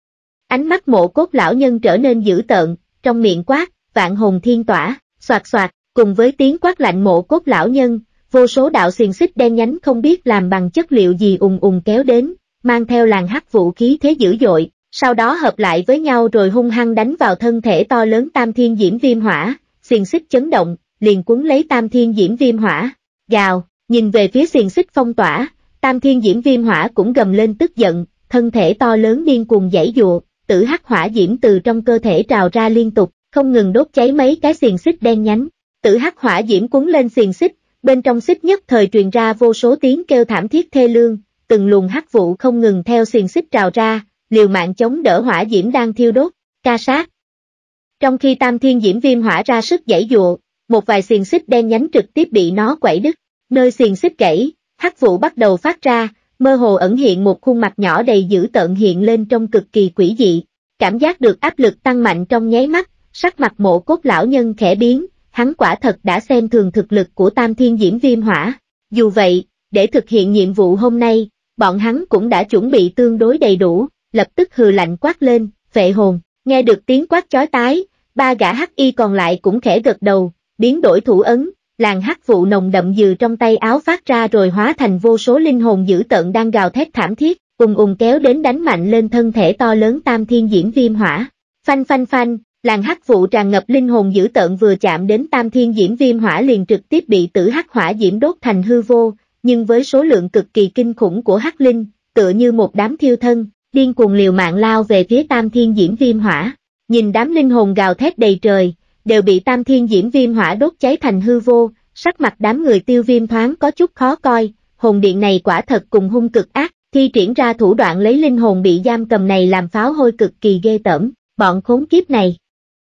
S1: Ánh mắt Mộ Cốt lão nhân trở nên dữ tợn, trong miệng quát, vạn hồn thiên tỏa, xoạt xoạt, cùng với tiếng quát lạnh Mộ Cốt lão nhân, vô số đạo xiềng xích đen nhánh không biết làm bằng chất liệu gì kéo đến, mang theo làn hắc vũ khí thế dữ dội, sau đó hợp lại với nhau rồi hung hăng đánh vào thân thể to lớn tam thiên diễm viêm hỏa, xiềng xích chấn động, liền quấn lấy tam thiên diễm viêm hỏa. Gào, nhìn về phía xiềng xích phong tỏa, tam thiên diễm viêm hỏa cũng gầm lên tức giận, thân thể to lớn điên cuồng giãy giụa, tử hắc hỏa diễm từ trong cơ thể trào ra liên tục, không ngừng đốt cháy mấy cái xiềng xích đen nhánh. Tử hắc hỏa diễm quấn lên xiềng xích, bên trong xích nhất thời truyền ra vô số tiếng kêu thảm thiết thê lương, từng luồng hắc vụ không ngừng theo xiềng xích trào ra, liều mạng chống đỡ hỏa diễm đang thiêu đốt, ca sát. Trong khi tam thiên diễm viêm hỏa ra sức giãy giụa, một vài xiềng xích đen nhánh trực tiếp bị nó quẩy đứt, nơi xiềng xích gãy, hắc vụ bắt đầu phát ra, mơ hồ ẩn hiện một khuôn mặt nhỏ đầy dữ tợn hiện lên trong cực kỳ quỷ dị. Cảm giác được áp lực tăng mạnh trong nháy mắt, sắc mặt Mộ Cốt lão nhân khẽ biến, hắn quả thật đã xem thường thực lực của tam thiên diễm viêm hỏa. Dù vậy, để thực hiện nhiệm vụ hôm nay, bọn hắn cũng đã chuẩn bị tương đối đầy đủ, lập tức hừ lạnh quát lên, phệ hồn. Nghe được tiếng quát chói tai, 3 gã hắc y còn lại cũng khẽ gật đầu, biến đổi thủ ấn, làn hắc vụ nồng đậm từ trong tay áo phát ra rồi hóa thành vô số linh hồn dữ tợn đang gào thét thảm thiết, kéo đến đánh mạnh lên thân thể to lớn tam thiên diễm viêm hỏa. Phanh phanh phanh, làn hắc vụ tràn ngập linh hồn dữ tợn vừa chạm đến tam thiên diễm viêm hỏa liền trực tiếp bị tử hắc hỏa diễm đốt thành hư vô, nhưng với số lượng cực kỳ kinh khủng của hắc linh, tựa như một đám thiêu thân, điên cuồng liều mạng lao về phía tam thiên diễm viêm hỏa. Nhìn đám linh hồn gào thét đầy trời, đều bị tam thiên diễm viêm hỏa đốt cháy thành hư vô, sắc mặt đám người Tiêu Viêm thoáng có chút khó coi, hồn điện này quả thật cùng hung cực ác, thi triển ra thủ đoạn lấy linh hồn bị giam cầm này làm pháo hôi cực kỳ ghê tởm, bọn khốn kiếp này.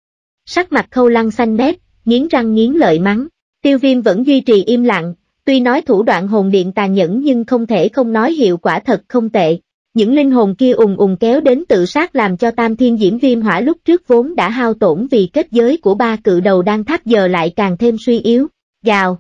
S1: Sắc mặt Khâu Lăng xanh mét, nghiến răng nghiến lợi mắng, Tiêu Viêm vẫn duy trì im lặng, tuy nói thủ đoạn hồn điện tàn nhẫn nhưng không thể không nói hiệu quả thật không tệ. Những linh hồn kia ùn ùn kéo đến tự sát làm cho Tam Thiên Diễm Viêm Hỏa lúc trước vốn đã hao tổn vì kết giới của ba cự đầu đang tháp giờ lại càng thêm suy yếu. Gào.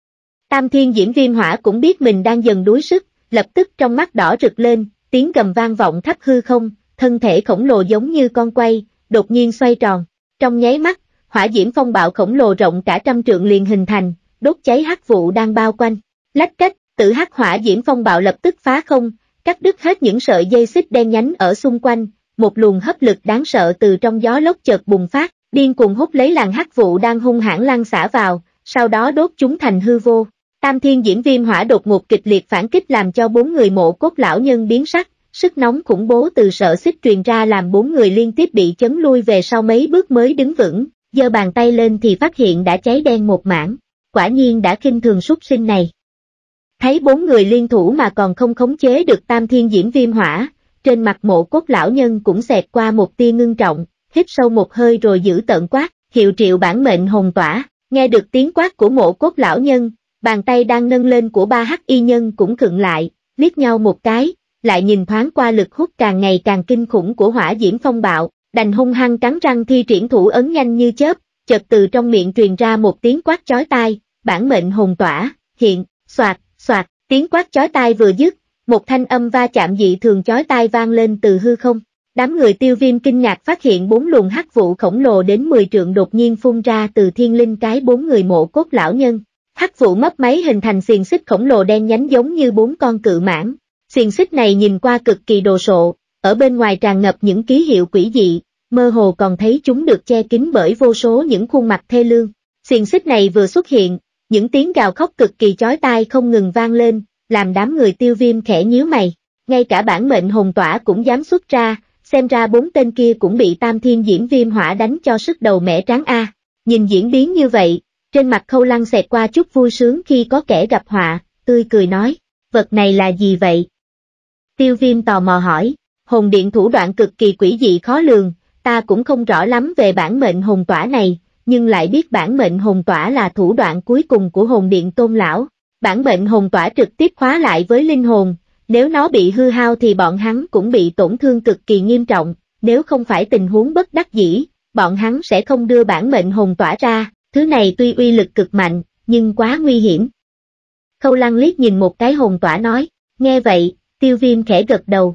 S1: Tam Thiên Diễm Viêm Hỏa cũng biết mình đang dần đuối sức, lập tức trong mắt đỏ rực lên, tiếng gầm vang vọng khắp hư không, thân thể khổng lồ giống như con quay, đột nhiên xoay tròn. Trong nháy mắt, hỏa diễm phong bạo khổng lồ rộng cả trăm trượng liền hình thành, đốt cháy hắc vụ đang bao quanh. Lách cách, tử hắc hỏa diễm phong bạo lập tức phá không, cắt đứt hết những sợi dây xích đen nhánh ở xung quanh, một luồng hấp lực đáng sợ từ trong gió lốc chợt bùng phát, điên cuồng hút lấy làn hắc vụ đang hung hãn lan xả vào, sau đó đốt chúng thành hư vô. Tam Thiên Diễm Viêm Hỏa đột ngột kịch liệt phản kích làm cho bốn người Mộ Cốt lão nhân biến sắc, sức nóng khủng bố từ sợi xích truyền ra làm bốn người liên tiếp bị chấn lui về sau mấy bước mới đứng vững, giơ bàn tay lên thì phát hiện đã cháy đen một mảng, quả nhiên đã khinh thường súc sinh này. Thấy bốn người liên thủ mà còn không khống chế được Tam Thiên Diễm Viêm Hỏa, trên mặt Mộ Cốt lão nhân cũng xẹt qua một tia ngưng trọng, hít sâu một hơi rồi giữ tợn quát, hiệu triệu bản mệnh hồn tỏa. Nghe được tiếng quát của Mộ Cốt lão nhân, bàn tay đang nâng lên của ba hắc y nhân cũng khựng lại, liếc nhau một cái, lại nhìn thoáng qua lực hút càng ngày càng kinh khủng của hỏa diễm phong bạo, đành hung hăng cắn răng thi triển thủ ấn nhanh như chớp, chợt từ trong miệng truyền ra một tiếng quát chói tai, bản mệnh hồn tỏa, hiện, xoạt, xoạt, tiếng quát chói tai vừa dứt, một thanh âm va chạm dị thường chói tai vang lên từ hư không. Đám người Tiêu Viêm kinh ngạc phát hiện bốn luồng hắc vụ khổng lồ đến 10 trượng đột nhiên phun ra từ thiên linh cái bốn người Mộ Cốt lão nhân. Hắc vụ mấp máy hình thành xiềng xích khổng lồ đen nhánh giống như bốn con cự mãng. Xiềng xích này nhìn qua cực kỳ đồ sộ, ở bên ngoài tràn ngập những ký hiệu quỷ dị, mơ hồ còn thấy chúng được che kín bởi vô số những khuôn mặt thê lương. Xiềng xích này vừa xuất hiện, những tiếng gào khóc cực kỳ chói tai không ngừng vang lên, làm đám người Tiêu Viêm khẽ nhíu mày. Ngay cả bản mệnh hồn tỏa cũng dám xuất ra, xem ra bốn tên kia cũng bị Tam Thiên Diễm Viêm Hỏa đánh cho sức đầu mẻ tráng a. Nhìn diễn biến như vậy, trên mặt Khâu Lăng xẹt qua chút vui sướng khi có kẻ gặp họa, tươi cười nói, vật này là gì vậy? Tiêu Viêm tò mò hỏi, hồn điện thủ đoạn cực kỳ quỷ dị khó lường, ta cũng không rõ lắm về bản mệnh hồn tỏa này, nhưng lại biết bản mệnh hồn tỏa là thủ đoạn cuối cùng của hồn điện Tôn lão. Bản mệnh hồn tỏa trực tiếp khóa lại với linh hồn, nếu nó bị hư hao thì bọn hắn cũng bị tổn thương cực kỳ nghiêm trọng, nếu không phải tình huống bất đắc dĩ, bọn hắn sẽ không đưa bản mệnh hồn tỏa ra, thứ này tuy uy lực cực mạnh, nhưng quá nguy hiểm. Khâu Lăng liếc nhìn một cái hồn tỏa nói, nghe vậy, Tiêu Viêm khẽ gật đầu.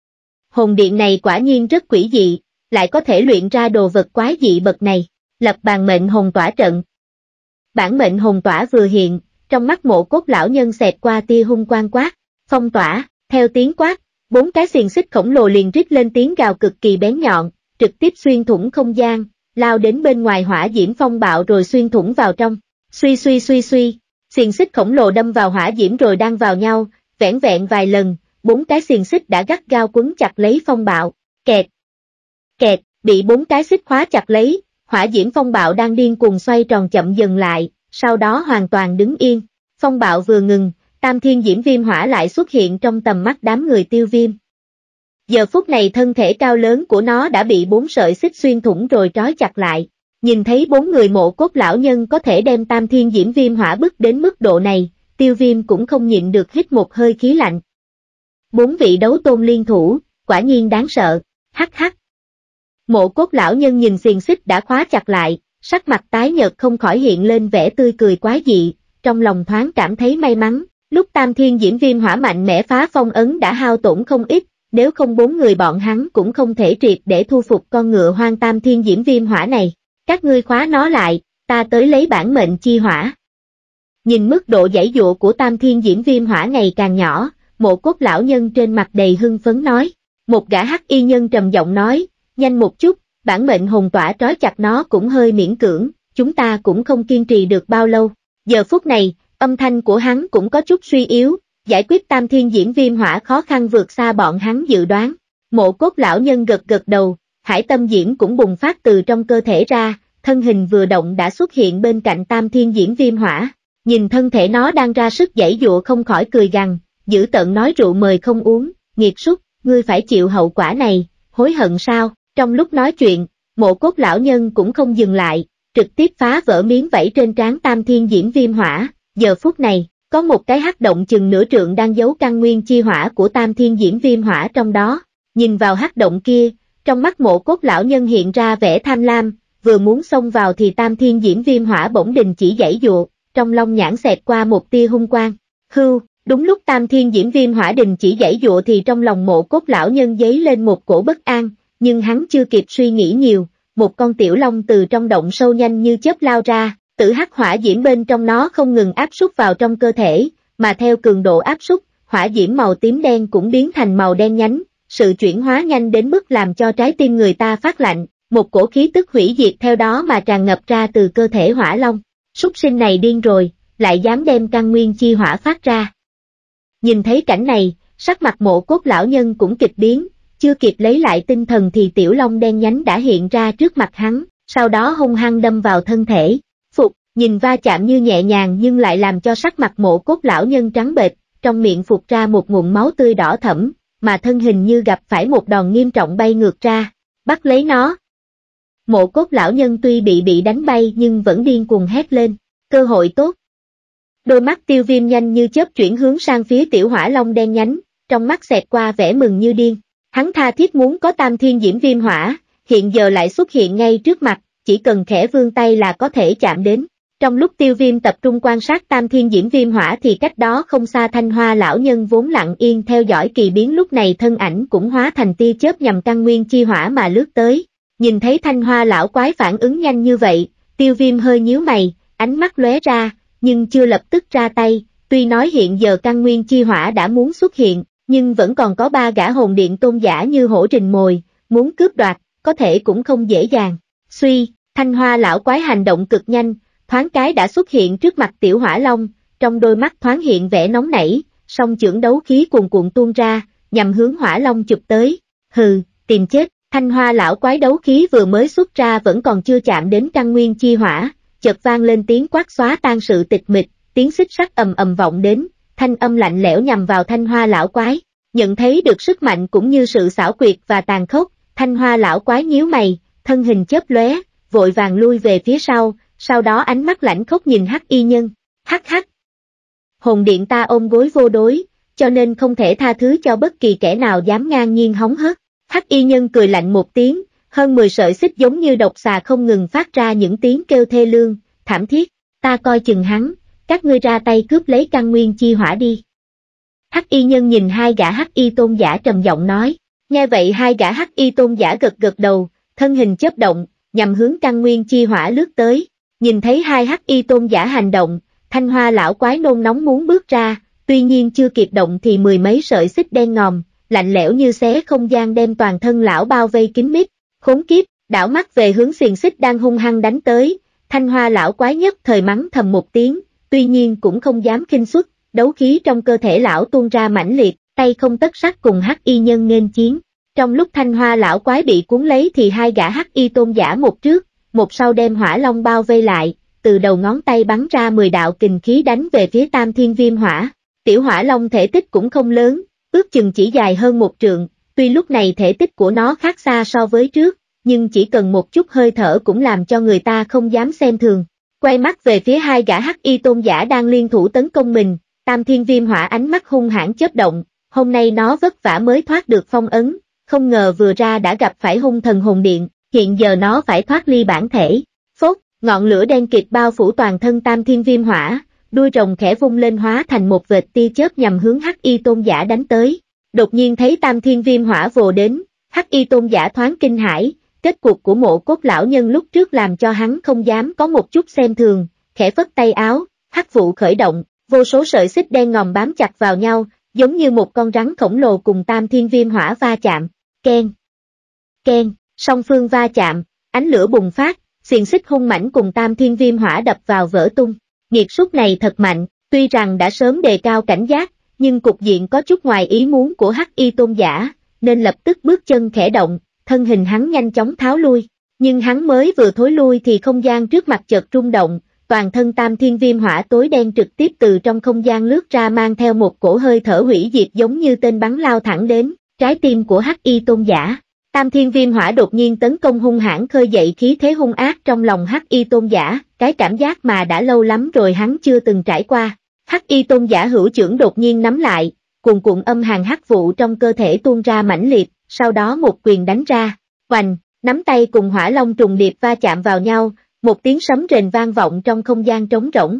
S1: Hồn điện này quả nhiên rất quỷ dị, lại có thể luyện ra đồ vật quái dị bậc này, lập bản mệnh hồn tỏa trận. Bản mệnh hồn tỏa vừa hiện, trong mắt Mộ Cốt lão nhân xẹt qua tia hung quang quát, phong tỏa, theo tiếng quát, bốn cái xiềng xích khổng lồ liền rít lên tiếng gào cực kỳ bén nhọn, trực tiếp xuyên thủng không gian, lao đến bên ngoài hỏa diễm phong bạo rồi xuyên thủng vào trong, suy suy suy suy, xiềng xích khổng lồ đâm vào hỏa diễm rồi đan vào nhau, vẻn vẹn vài lần, bốn cái xiềng xích đã gắt gao quấn chặt lấy phong bạo, kẹt, kẹt, bị bốn cái xích khóa chặt lấy, hỏa diễm phong bạo đang điên cuồng xoay tròn chậm dần lại, sau đó hoàn toàn đứng yên, phong bạo vừa ngừng, Tam Thiên Diễm Viêm Hỏa lại xuất hiện trong tầm mắt đám người Tiêu Viêm. Giờ phút này thân thể cao lớn của nó đã bị bốn sợi xích xuyên thủng rồi trói chặt lại, nhìn thấy bốn người Mộ Cốt lão nhân có thể đem Tam Thiên Diễm Viêm Hỏa bức đến mức độ này, Tiêu Viêm cũng không nhịn được hít một hơi khí lạnh. Bốn vị đấu tôn liên thủ, quả nhiên đáng sợ, hắc hắc. Mộ Cốt lão nhân nhìn xiềng xích đã khóa chặt lại, sắc mặt tái nhợt không khỏi hiện lên vẻ tươi cười quái dị, trong lòng thoáng cảm thấy may mắn, lúc Tam Thiên Diễm Viêm Hỏa mạnh mẽ phá phong ấn đã hao tổn không ít, nếu không bốn người bọn hắn cũng không thể triệt để thu phục con ngựa hoang Tam Thiên Diễm Viêm Hỏa này. Các ngươi khóa nó lại, ta tới lấy bản mệnh chi hỏa. Nhìn mức độ giãy giụa của Tam Thiên Diễm Viêm Hỏa ngày càng nhỏ, Mộ Cốt lão nhân trên mặt đầy hưng phấn nói. Một gã hắc y nhân trầm giọng nói, nhanh một chút, bản mệnh hồn tỏa trói chặt nó cũng hơi miễn cưỡng, chúng ta cũng không kiên trì được bao lâu. Giờ phút này, âm thanh của hắn cũng có chút suy yếu, giải quyết Tam Thiên Diễm Viêm Hỏa khó khăn vượt xa bọn hắn dự đoán. Mộ Cốt lão nhân gật gật đầu, hải tâm diễm cũng bùng phát từ trong cơ thể ra, thân hình vừa động đã xuất hiện bên cạnh Tam Thiên Diễm Viêm Hỏa. Nhìn thân thể nó đang ra sức giãy giụa không khỏi cười gằn, dữ tợn nói rượu mời không uống, nghiệt súc, ngươi phải chịu hậu quả này, hối hận sao? Trong lúc nói chuyện, Mộ Cốt lão nhân cũng không dừng lại, trực tiếp phá vỡ miếng vảy trên trán Tam Thiên Diễm Viêm Hỏa. Giờ phút này, có một cái hắc động chừng nửa trượng đang giấu căn nguyên chi hỏa của Tam Thiên Diễm Viêm Hỏa trong đó. Nhìn vào hắc động kia, trong mắt Mộ Cốt lão nhân hiện ra vẻ tham lam, vừa muốn xông vào thì Tam Thiên Diễm Viêm Hỏa bỗng đình chỉ giãy giụa, trong long nhãn xẹt qua một tia hung quang. Hưu, đúng lúc Tam Thiên Diễm Viêm Hỏa đình chỉ giãy giụa thì trong lòng Mộ Cốt lão nhân dấy lên một cổ bất an, nhưng hắn chưa kịp suy nghĩ nhiều, một con tiểu long từ trong động sâu nhanh như chớp lao ra, tử hắc hỏa diễm bên trong nó không ngừng áp súc vào trong cơ thể, mà theo cường độ áp súc, hỏa diễm màu tím đen cũng biến thành màu đen nhánh, sự chuyển hóa nhanh đến mức làm cho trái tim người ta phát lạnh, một cổ khí tức hủy diệt theo đó mà tràn ngập ra từ cơ thể hỏa long. Súc sinh này điên rồi, lại dám đem căn nguyên chi hỏa phát ra. Nhìn thấy cảnh này, sắc mặt Mộ Cốt lão nhân cũng kịch biến, chưa kịp lấy lại tinh thần thì tiểu long đen nhánh đã hiện ra trước mặt hắn, sau đó hung hăng đâm vào thân thể. Phục, nhìn va chạm như nhẹ nhàng nhưng lại làm cho sắc mặt Mộ Cốt lão nhân trắng bệch, trong miệng phụt ra một nguồn máu tươi đỏ thẫm, mà thân hình như gặp phải một đòn nghiêm trọng bay ngược ra, bắt lấy nó. Mộ Cốt lão nhân tuy bị đánh bay nhưng vẫn điên cuồng hét lên, cơ hội tốt. Đôi mắt Tiêu Viêm nhanh như chớp chuyển hướng sang phía tiểu hỏa long đen nhánh, trong mắt xẹt qua vẻ mừng như điên. Hắn tha thiết muốn có Tam Thiên Diễm Viêm Hỏa, hiện giờ lại xuất hiện ngay trước mặt, chỉ cần khẽ vươn tay là có thể chạm đến. Trong lúc Tiêu Viêm tập trung quan sát Tam Thiên Diễm Viêm Hỏa thì cách đó không xa Thanh Hoa lão nhân vốn lặng yên theo dõi kỳ biến lúc này thân ảnh cũng hóa thành tia chớp nhằm căn nguyên chi hỏa mà lướt tới. Nhìn thấy Thanh Hoa lão quái phản ứng nhanh như vậy, Tiêu Viêm hơi nhíu mày, ánh mắt lóe ra, nhưng chưa lập tức ra tay, tuy nói hiện giờ căn nguyên chi hỏa đã muốn xuất hiện, nhưng vẫn còn có 3 gã hồn điện tôn giả như hổ rình mồi, muốn cướp đoạt, có thể cũng không dễ dàng. Suy, Thanh Hoa lão quái hành động cực nhanh, thoáng cái đã xuất hiện trước mặt tiểu hỏa long, trong đôi mắt thoáng hiện vẻ nóng nảy, song chưởng đấu khí cuồn cuộn tuôn ra, nhằm hướng hỏa long chụp tới. Hừ, tìm chết. Thanh Hoa lão quái đấu khí vừa mới xuất ra vẫn còn chưa chạm đến căn nguyên chi hỏa, chợt vang lên tiếng quát xóa tan sự tịch mịch, tiếng xích sắt ầm ầm vọng đến, thanh âm lạnh lẽo nhằm vào Thanh Hoa lão quái. Nhận thấy được sức mạnh cũng như sự xảo quyệt và tàn khốc, Thanh Hoa lão quái nhíu mày, thân hình chớp lóe, vội vàng lui về phía sau đó ánh mắt lãnh khốc nhìn Hắc Y Nhân. Hắc hắc. Hồn điện ta ôm gối vô đối, cho nên không thể tha thứ cho bất kỳ kẻ nào dám ngang nhiên hống hớt. Hắc Y Nhân cười lạnh một tiếng, hơn 10 sợi xích giống như độc xà không ngừng phát ra những tiếng kêu thê lương, thảm thiết. Ta coi chừng hắn, các ngươi ra tay cướp lấy căn nguyên chi hỏa đi. Hắc Y Nhân nhìn 2 gã Hắc Y tôn giả trầm giọng nói. Nghe vậy 2 gã Hắc Y tôn giả gật đầu, thân hình chớp động, nhằm hướng căn nguyên chi hỏa lướt tới. Nhìn thấy 2 Hắc Y tôn giả hành động, Thanh Hoa lão quái nôn nóng muốn bước ra, tuy nhiên chưa kịp động thì 10 mấy sợi xích đen ngòm, lạnh lẽo như xé không gian đem toàn thân lão bao vây kín mít. Khốn kiếp, đảo mắt về hướng xiềng xích đang hung hăng đánh tới, Thanh Hoa lão quái nhất thời mắng thầm một tiếng, tuy nhiên cũng không dám khinh suất, đấu khí trong cơ thể lão tuôn ra mãnh liệt, tay không tất sắt cùng Hắc Y Nhân nghênh chiến. Trong lúc Thanh Hoa lão quái bị cuốn lấy thì 2 gã Hắc Y tôn giả một trước, một sau đem hỏa long bao vây lại, từ đầu ngón tay bắn ra 10 đạo kình khí đánh về phía Tam Thiên Viêm Hỏa. Tiểu hỏa long thể tích cũng không lớn, ước chừng chỉ dài hơn 1 trượng, tuy lúc này thể tích của nó khác xa so với trước, nhưng chỉ cần một chút hơi thở cũng làm cho người ta không dám xem thường. Quay mắt về phía 2 gã Hắc Y tôn giả đang liên thủ tấn công mình, Tam Thiên Viêm Hỏa ánh mắt hung hãn chớp động, hôm nay nó vất vả mới thoát được phong ấn, không ngờ vừa ra đã gặp phải hung thần hồn điện, hiện giờ nó phải thoát ly bản thể. Phốt, ngọn lửa đen kịt bao phủ toàn thân Tam Thiên Viêm Hỏa, đuôi rồng khẽ vung lên hóa thành một vệt tia chớp nhằm hướng Hắc Y tôn giả đánh tới. Đột nhiên thấy Tam Thiên Viêm Hỏa vồ đến, Hắc Y tôn giả thoáng kinh hãi, kết cục của Mộ Cốt lão nhân lúc trước làm cho hắn không dám có một chút xem thường, khẽ phất tay áo, hắc vụ khởi động, vô số sợi xích đen ngòm bám chặt vào nhau, giống như một con rắn khổng lồ cùng Tam Thiên Viêm Hỏa va chạm. Keng, keng, song phương va chạm, ánh lửa bùng phát, xiềng xích hung mãnh cùng Tam Thiên Viêm Hỏa đập vào vỡ tung. Nghiệt súc này thật mạnh, tuy rằng đã sớm đề cao cảnh giác, nhưng cục diện có chút ngoài ý muốn của Hắc Y tôn giả, nên lập tức bước chân khẽ động, thân hình hắn nhanh chóng tháo lui. Nhưng hắn mới vừa thối lui thì không gian trước mặt chợt rung động, toàn thân Tam Thiên Viêm Hỏa tối đen trực tiếp từ trong không gian lướt ra mang theo một cổ hơi thở hủy diệt giống như tên bắn lao thẳng đến trái tim của Hắc Y tôn giả. Tam Thiên Viêm Hỏa đột nhiên tấn công hung hãn khơi dậy khí thế hung ác trong lòng Hắc Y tôn giả, cái cảm giác mà đã lâu lắm rồi hắn chưa từng trải qua. Hắc y tôn giả hữu chưởng đột nhiên nắm lại, cuồn cuộn âm hàn hắc vụ trong cơ thể tuôn ra mãnh liệt, sau đó một quyền đánh ra, oành, nắm tay cùng hỏa long trùng điệp va chạm vào nhau, một tiếng sấm rền vang vọng trong không gian trống rỗng.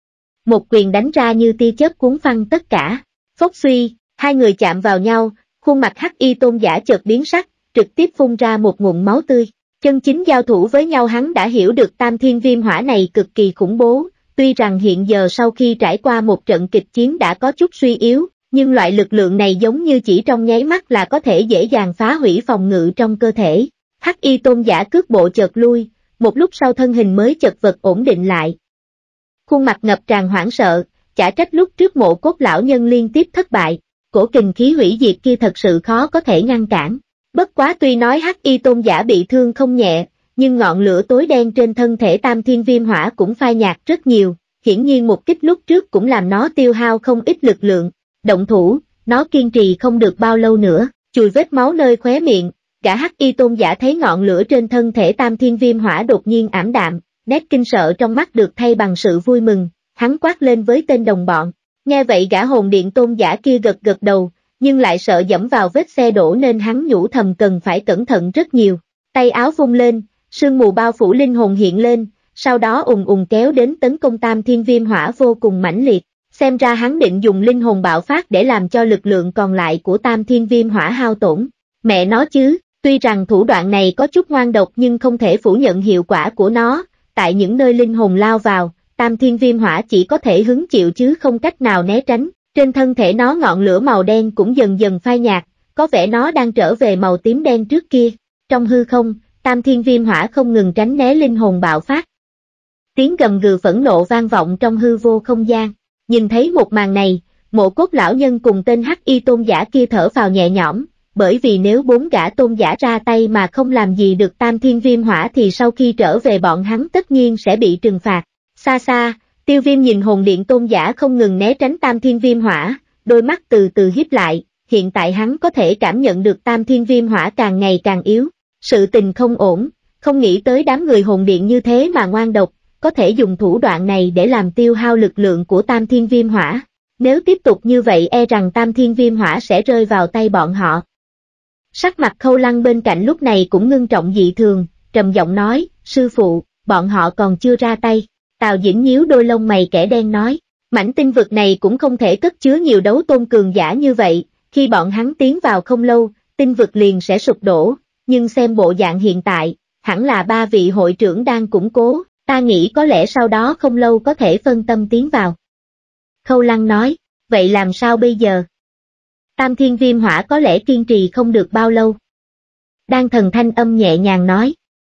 S1: Một quyền đánh ra như tia chớp cuốn phăng tất cả, phốc suy, hai người chạm vào nhau, khuôn mặt hắc y tôn giả chợt biến sắc, trực tiếp phun ra một ngụm máu tươi. Chân chính giao thủ với nhau hắn đã hiểu được tam thiên viêm hỏa này cực kỳ khủng bố, tuy rằng hiện giờ sau khi trải qua một trận kịch chiến đã có chút suy yếu, nhưng loại lực lượng này giống như chỉ trong nháy mắt là có thể dễ dàng phá hủy phòng ngự trong cơ thể. Hắc y tôn giả cước bộ chợt lui, một lúc sau thân hình mới chật vật ổn định lại. Khuôn mặt ngập tràn hoảng sợ, chả trách lúc trước Mộ Cốt lão nhân liên tiếp thất bại, cổ kình khí hủy diệt kia thật sự khó có thể ngăn cản. Bất quá tuy nói hắc y tôn giả bị thương không nhẹ, nhưng ngọn lửa tối đen trên thân thể tam thiên viêm hỏa cũng phai nhạt rất nhiều, hiển nhiên một kích lúc trước cũng làm nó tiêu hao không ít lực lượng. Động thủ, nó kiên trì không được bao lâu nữa, chùi vết máu nơi khóe miệng, gã hắc y tôn giả thấy ngọn lửa trên thân thể tam thiên viêm hỏa đột nhiên ảm đạm, nét kinh sợ trong mắt được thay bằng sự vui mừng, hắn quát lên với tên đồng bọn. Nghe vậy gã hồn điện tôn giả kia gật gật đầu, nhưng lại sợ dẫm vào vết xe đổ nên hắn nhủ thầm cần phải cẩn thận rất nhiều. Tay áo vung lên, sương mù bao phủ linh hồn hiện lên, sau đó ùng ùng kéo đến tấn công tam thiên viêm hỏa vô cùng mãnh liệt. Xem ra hắn định dùng linh hồn bạo phát để làm cho lực lượng còn lại của tam thiên viêm hỏa hao tổn. Mẹ nó chứ, tuy rằng thủ đoạn này có chút ngoan độc nhưng không thể phủ nhận hiệu quả của nó, tại những nơi linh hồn lao vào, tam thiên viêm hỏa chỉ có thể hứng chịu chứ không cách nào né tránh. Trên thân thể nó ngọn lửa màu đen cũng dần dần phai nhạt, có vẻ nó đang trở về màu tím đen trước kia. Trong hư không, tam thiên viêm hỏa không ngừng tránh né linh hồn bạo phát. Tiếng gầm gừ phẫn nộ vang vọng trong hư vô không gian. Nhìn thấy một màn này, Mộ Cốt lão nhân cùng tên hắc y tôn giả kia thở phào nhẹ nhõm, bởi vì nếu bốn gã tôn giả ra tay mà không làm gì được tam thiên viêm hỏa thì sau khi trở về bọn hắn tất nhiên sẽ bị trừng phạt. Xa xa, Tiêu Viêm nhìn hồn điện tôn giả không ngừng né tránh tam thiên viêm hỏa, đôi mắt từ từ híp lại, hiện tại hắn có thể cảm nhận được tam thiên viêm hỏa càng ngày càng yếu. Sự tình không ổn, không nghĩ tới đám người hồn điện như thế mà ngoan độc, có thể dùng thủ đoạn này để làm tiêu hao lực lượng của tam thiên viêm hỏa. Nếu tiếp tục như vậy e rằng tam thiên viêm hỏa sẽ rơi vào tay bọn họ. Sắc mặt Khâu Lăng bên cạnh lúc này cũng ngưng trọng dị thường, trầm giọng nói, sư phụ, bọn họ còn chưa ra tay. Tào Dĩnh nhíu đôi lông mày kẻ đen nói, mảnh tinh vực này cũng không thể cất chứa nhiều đấu tôn cường giả như vậy, khi bọn hắn tiến vào không lâu, tinh vực liền sẽ sụp đổ, nhưng xem bộ dạng hiện tại, hẳn là ba vị hội trưởng đang củng cố, ta nghĩ có lẽ sau đó không lâu có thể phân tâm tiến vào. Khâu Lăng nói, vậy làm sao bây giờ? Tam thiên viêm hỏa có lẽ kiên trì không được bao lâu. Đan Thần thanh âm nhẹ nhàng nói,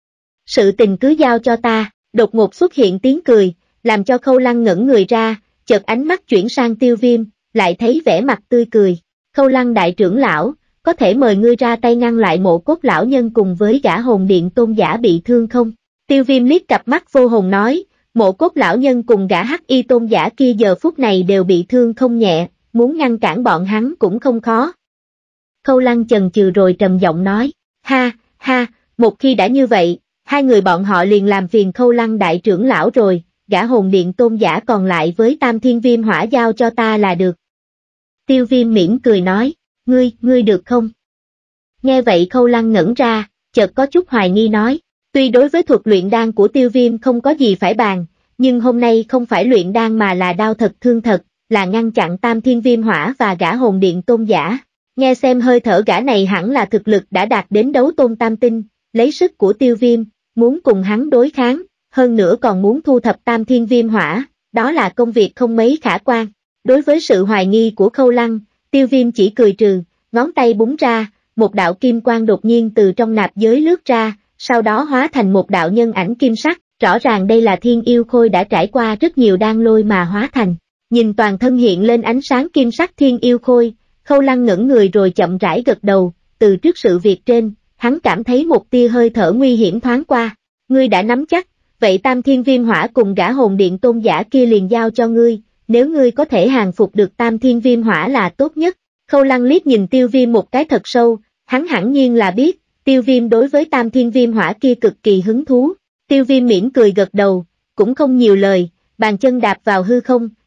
S1: sự tình cứ giao cho ta. Đột ngột xuất hiện tiếng cười, làm cho Khâu Lăng ngẩn người ra, chợt ánh mắt chuyển sang Tiêu Viêm, lại thấy vẻ mặt tươi cười. Khâu Lăng đại trưởng lão, có thể mời ngươi ra tay ngăn lại Mộ Cốt lão nhân cùng với gã hồn điện tôn giả bị thương không? Tiêu Viêm liếc cặp mắt vô hồn nói, Mộ Cốt lão nhân cùng gã hắc y tôn giả kia giờ phút này đều bị thương không nhẹ, muốn ngăn cản bọn hắn cũng không khó. Khâu Lăng chần chừ rồi trầm giọng nói, ha, ha, một khi đã như vậy, hai người bọn họ liền làm phiền Khâu Lăng đại trưởng lão rồi, gã hồn điện tôn giả còn lại với tam thiên viêm hỏa giao cho ta là được. Tiêu Viêm mỉm cười nói, ngươi được không? Nghe vậy Khâu Lăng ngẩn ra, chợt có chút hoài nghi nói, tuy đối với thuật luyện đan của Tiêu Viêm không có gì phải bàn, nhưng hôm nay không phải luyện đan mà là đao thật thương thật, là ngăn chặn tam thiên viêm hỏa và gã hồn điện tôn giả. Nghe xem hơi thở gã này hẳn là thực lực đã đạt đến đấu tôn tam tinh, lấy sức của Tiêu Viêm, muốn cùng hắn đối kháng, hơn nữa còn muốn thu thập tam thiên viêm hỏa, đó là công việc không mấy khả quan. Đối với sự hoài nghi của Khâu Lăng, Tiêu Viêm chỉ cười trừ, ngón tay búng ra, một đạo kim quang đột nhiên từ trong nạp giới lướt ra, sau đó hóa thành một đạo nhân ảnh kim sắc, rõ ràng đây là thiên yêu khôi đã trải qua rất nhiều đan lôi mà hóa thành. Nhìn toàn thân hiện lên ánh sáng kim sắc thiên yêu khôi, Khâu Lăng ngẩn người rồi chậm rãi gật đầu, từ trước sự việc trên, hắn cảm thấy một tia hơi thở nguy hiểm thoáng qua. Ngươi đã nắm chắc, vậy tam thiên viêm hỏa cùng gã hồn điện tôn giả kia liền giao cho ngươi, nếu ngươi có thể hàng phục được tam thiên viêm hỏa là tốt nhất. Khâu Lăng liếc nhìn Tiêu Viêm một cái thật sâu, hắn hẳn nhiên là biết, Tiêu Viêm đối với tam thiên viêm hỏa kia cực kỳ hứng thú. Tiêu Viêm mỉm cười gật đầu, cũng không nhiều lời, bàn chân đạp vào hư không,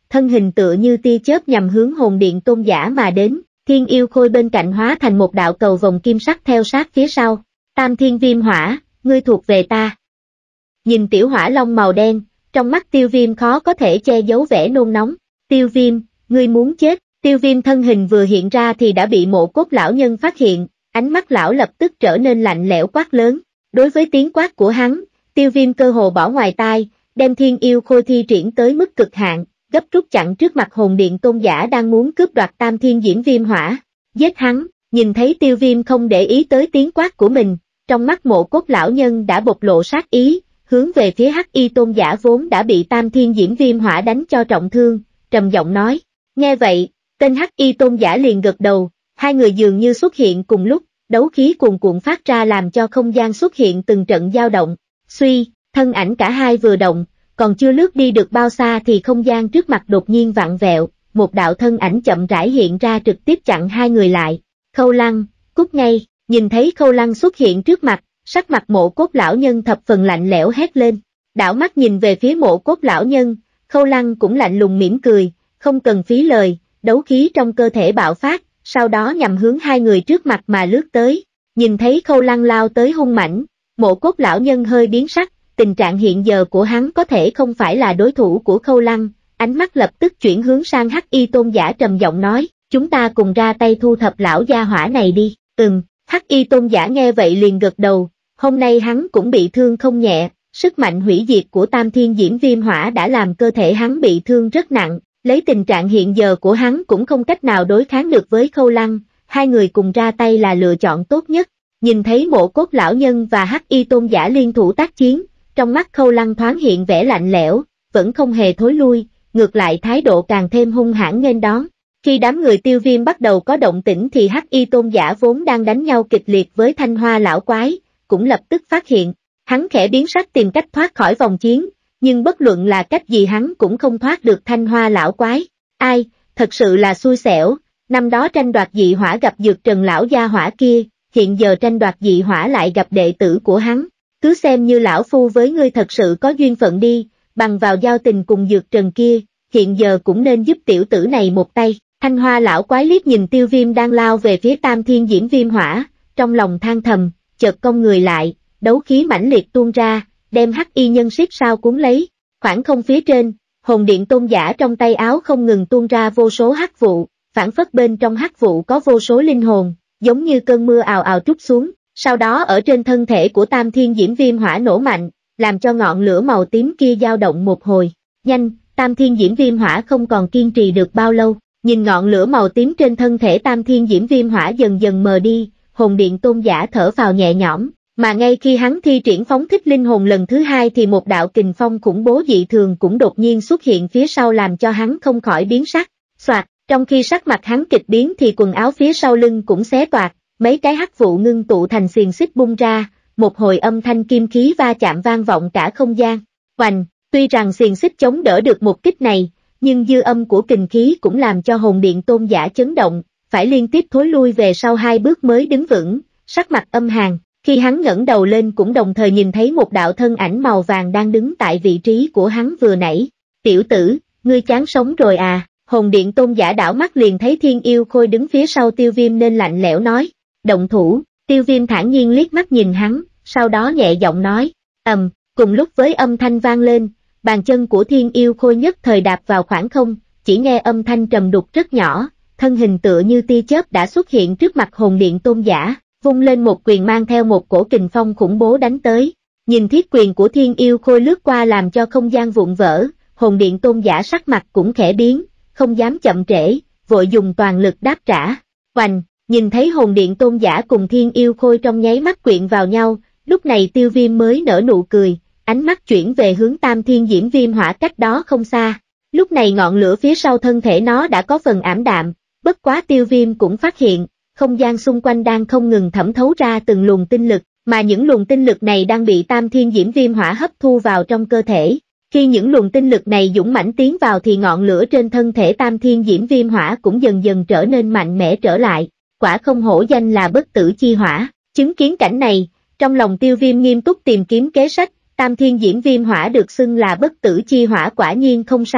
S1: thân hình tựa như tia chớp nhằm hướng hồn điện tôn giả mà đến, thiên yêu khôi bên cạnh hóa thành một đạo cầu vòng kim sắc theo sát phía sau, tam thiên viêm hỏa, ngươi thuộc về ta. Nhìn tiểu hỏa long màu đen, trong mắt tiêu viêm khó có thể che giấu vẻ nôn nóng, tiêu viêm, ngươi muốn chết, tiêu viêm thân hình vừa hiện ra thì đã bị Mộ Cốt lão nhân phát hiện, ánh mắt lão lập tức trở nên lạnh lẽo quát lớn, đối với tiếng quát của hắn, tiêu viêm cơ hồ bỏ ngoài tai, đem thiên yêu khôi thi triển tới mức cực hạn, gấp rút chặn trước mặt hồn điện tôn giả đang muốn cướp đoạt tam thiên diễm viêm hỏa, giết hắn, nhìn thấy tiêu viêm không để ý tới tiếng quát của mình, trong mắt Mộ Cốt lão nhân đã bộc lộ sát ý, hướng về phía Hắc Y tôn giả vốn đã bị tam thiên diễm viêm hỏa đánh cho trọng thương, trầm giọng nói, nghe vậy, tên Hắc Y tôn giả liền gật đầu, hai người dường như xuất hiện cùng lúc, đấu khí cuồn cuộn phát ra làm cho không gian xuất hiện từng trận dao động, suy, thân ảnh cả hai vừa động, còn chưa lướt đi được bao xa thì không gian trước mặt đột nhiên vặn vẹo, một đạo thân ảnh chậm rãi hiện ra trực tiếp chặn hai người lại, Khâu Lăng, cút ngay, nhìn thấy Khâu Lăng xuất hiện trước mặt, sắc mặt Mộ Cốt lão nhân thập phần lạnh lẽo hét lên, đảo mắt nhìn về phía Mộ Cốt lão nhân, Khâu Lăng cũng lạnh lùng mỉm cười, không cần phí lời, đấu khí trong cơ thể bạo phát, sau đó nhằm hướng hai người trước mặt mà lướt tới, nhìn thấy Khâu Lăng lao tới hung mãnh, Mộ Cốt lão nhân hơi biến sắc, tình trạng hiện giờ của hắn có thể không phải là đối thủ của Khâu Lăng, ánh mắt lập tức chuyển hướng sang Hắc Y tôn giả trầm giọng nói, chúng ta cùng ra tay thu thập lão gia hỏa này đi, Hắc Y tôn giả nghe vậy liền gật đầu, hôm nay hắn cũng bị thương không nhẹ, sức mạnh hủy diệt của tam thiên diễm viêm hỏa đã làm cơ thể hắn bị thương rất nặng, lấy tình trạng hiện giờ của hắn cũng không cách nào đối kháng được với Khâu Lăng, hai người cùng ra tay là lựa chọn tốt nhất, nhìn thấy Mộ Cốt lão nhân và Hắc Y tôn giả liên thủ tác chiến, trong mắt Khâu Lăng thoáng hiện vẻ lạnh lẽo, vẫn không hề thối lui, ngược lại thái độ càng thêm hung hãn nghênh đón. Khi đám người Tiêu Viêm bắt đầu có động tĩnh thì Hắc Y tôn giả vốn đang đánh nhau kịch liệt với Thanh Hoa lão quái, cũng lập tức phát hiện, hắn khẽ biến sắc tìm cách thoát khỏi vòng chiến, nhưng bất luận là cách gì hắn cũng không thoát được Thanh Hoa lão quái. Ai, thật sự là xui xẻo, năm đó tranh đoạt dị hỏa gặp Dược Trần lão gia hỏa kia, hiện giờ tranh đoạt dị hỏa lại gặp đệ tử của hắn, cứ xem như lão phu với ngươi thật sự có duyên phận đi, bằng vào giao tình cùng Dược Trần kia, hiện giờ cũng nên giúp tiểu tử này một tay. Thanh Hoa lão quái liếc nhìn Tiêu Viêm đang lao về phía tam thiên diễm viêm hỏa, trong lòng than thầm, chợt cong người lại, đấu khí mãnh liệt tuôn ra, đem Hắc Y nhân xích sao cuốn lấy, khoảng không phía trên, hồn điện tôn giả trong tay áo không ngừng tuôn ra vô số hắc vụ, phảng phất bên trong hắc vụ có vô số linh hồn, giống như cơn mưa ào ào trút xuống, sau đó ở trên thân thể của tam thiên diễm viêm hỏa nổ mạnh, làm cho ngọn lửa màu tím kia dao động một hồi, nhanh, tam thiên diễm viêm hỏa không còn kiên trì được bao lâu, nhìn ngọn lửa màu tím trên thân thể tam thiên diễm viêm hỏa dần dần mờ đi, hồn điện tôn giả thở phào nhẹ nhõm, mà ngay khi hắn thi triển phóng thích linh hồn lần thứ hai thì một đạo kình phong khủng bố dị thường cũng đột nhiên xuất hiện phía sau làm cho hắn không khỏi biến sắc, soạt, trong khi sắc mặt hắn kịch biến thì quần áo phía sau lưng cũng xé toạc, mấy cái hắc vụ ngưng tụ thành xiềng xích bung ra, một hồi âm thanh kim khí va chạm vang vọng cả không gian, oành, tuy rằng xiềng xích chống đỡ được một kích này, nhưng dư âm của kình khí cũng làm cho hồn điện tôn giả chấn động, phải liên tiếp thối lui về sau hai bước mới đứng vững, sắc mặt âm hàn, khi hắn ngẩng đầu lên cũng đồng thời nhìn thấy một đạo thân ảnh màu vàng đang đứng tại vị trí của hắn vừa nãy, tiểu tử, ngươi chán sống rồi à, hồn điện tôn giả đảo mắt liền thấy Thiên Yêu Khôi đứng phía sau Tiêu Viêm nên lạnh lẽo nói, động thủ, Tiêu Viêm thản nhiên liếc mắt nhìn hắn, sau đó nhẹ giọng nói, cùng lúc với âm thanh vang lên, bàn chân của Thiên Yêu Khôi nhất thời đạp vào khoảng không, chỉ nghe âm thanh trầm đục rất nhỏ, thân hình tựa như tia chớp đã xuất hiện trước mặt hồn điện tôn giả, vung lên một quyền mang theo một cổ kình phong khủng bố đánh tới. Nhìn thiết quyền của Thiên Yêu Khôi lướt qua làm cho không gian vụn vỡ, hồn điện tôn giả sắc mặt cũng khẽ biến, không dám chậm trễ, vội dùng toàn lực đáp trả. Oành, nhìn thấy hồn điện tôn giả cùng Thiên Yêu Khôi trong nháy mắt quyện vào nhau, lúc này Tiêu Viêm mới nở nụ cười, ánh mắt chuyển về hướng tam thiên diễm viêm hỏa cách đó không xa. Lúc này ngọn lửa phía sau thân thể nó đã có phần ảm đạm, bất quá Tiêu Viêm cũng phát hiện, không gian xung quanh đang không ngừng thẩm thấu ra từng luồng tinh lực, mà những luồng tinh lực này đang bị tam thiên diễm viêm hỏa hấp thu vào trong cơ thể. Khi những luồng tinh lực này dũng mãnh tiến vào thì ngọn lửa trên thân thể tam thiên diễm viêm hỏa cũng dần dần trở nên mạnh mẽ trở lại, quả không hổ danh là bất tử chi hỏa. Chứng kiến cảnh này, trong lòng Tiêu Viêm nghiêm túc tìm kiếm kế sách, tam thiên diễm viêm hỏa được xưng là bất tử chi hỏa quả nhiên không sai,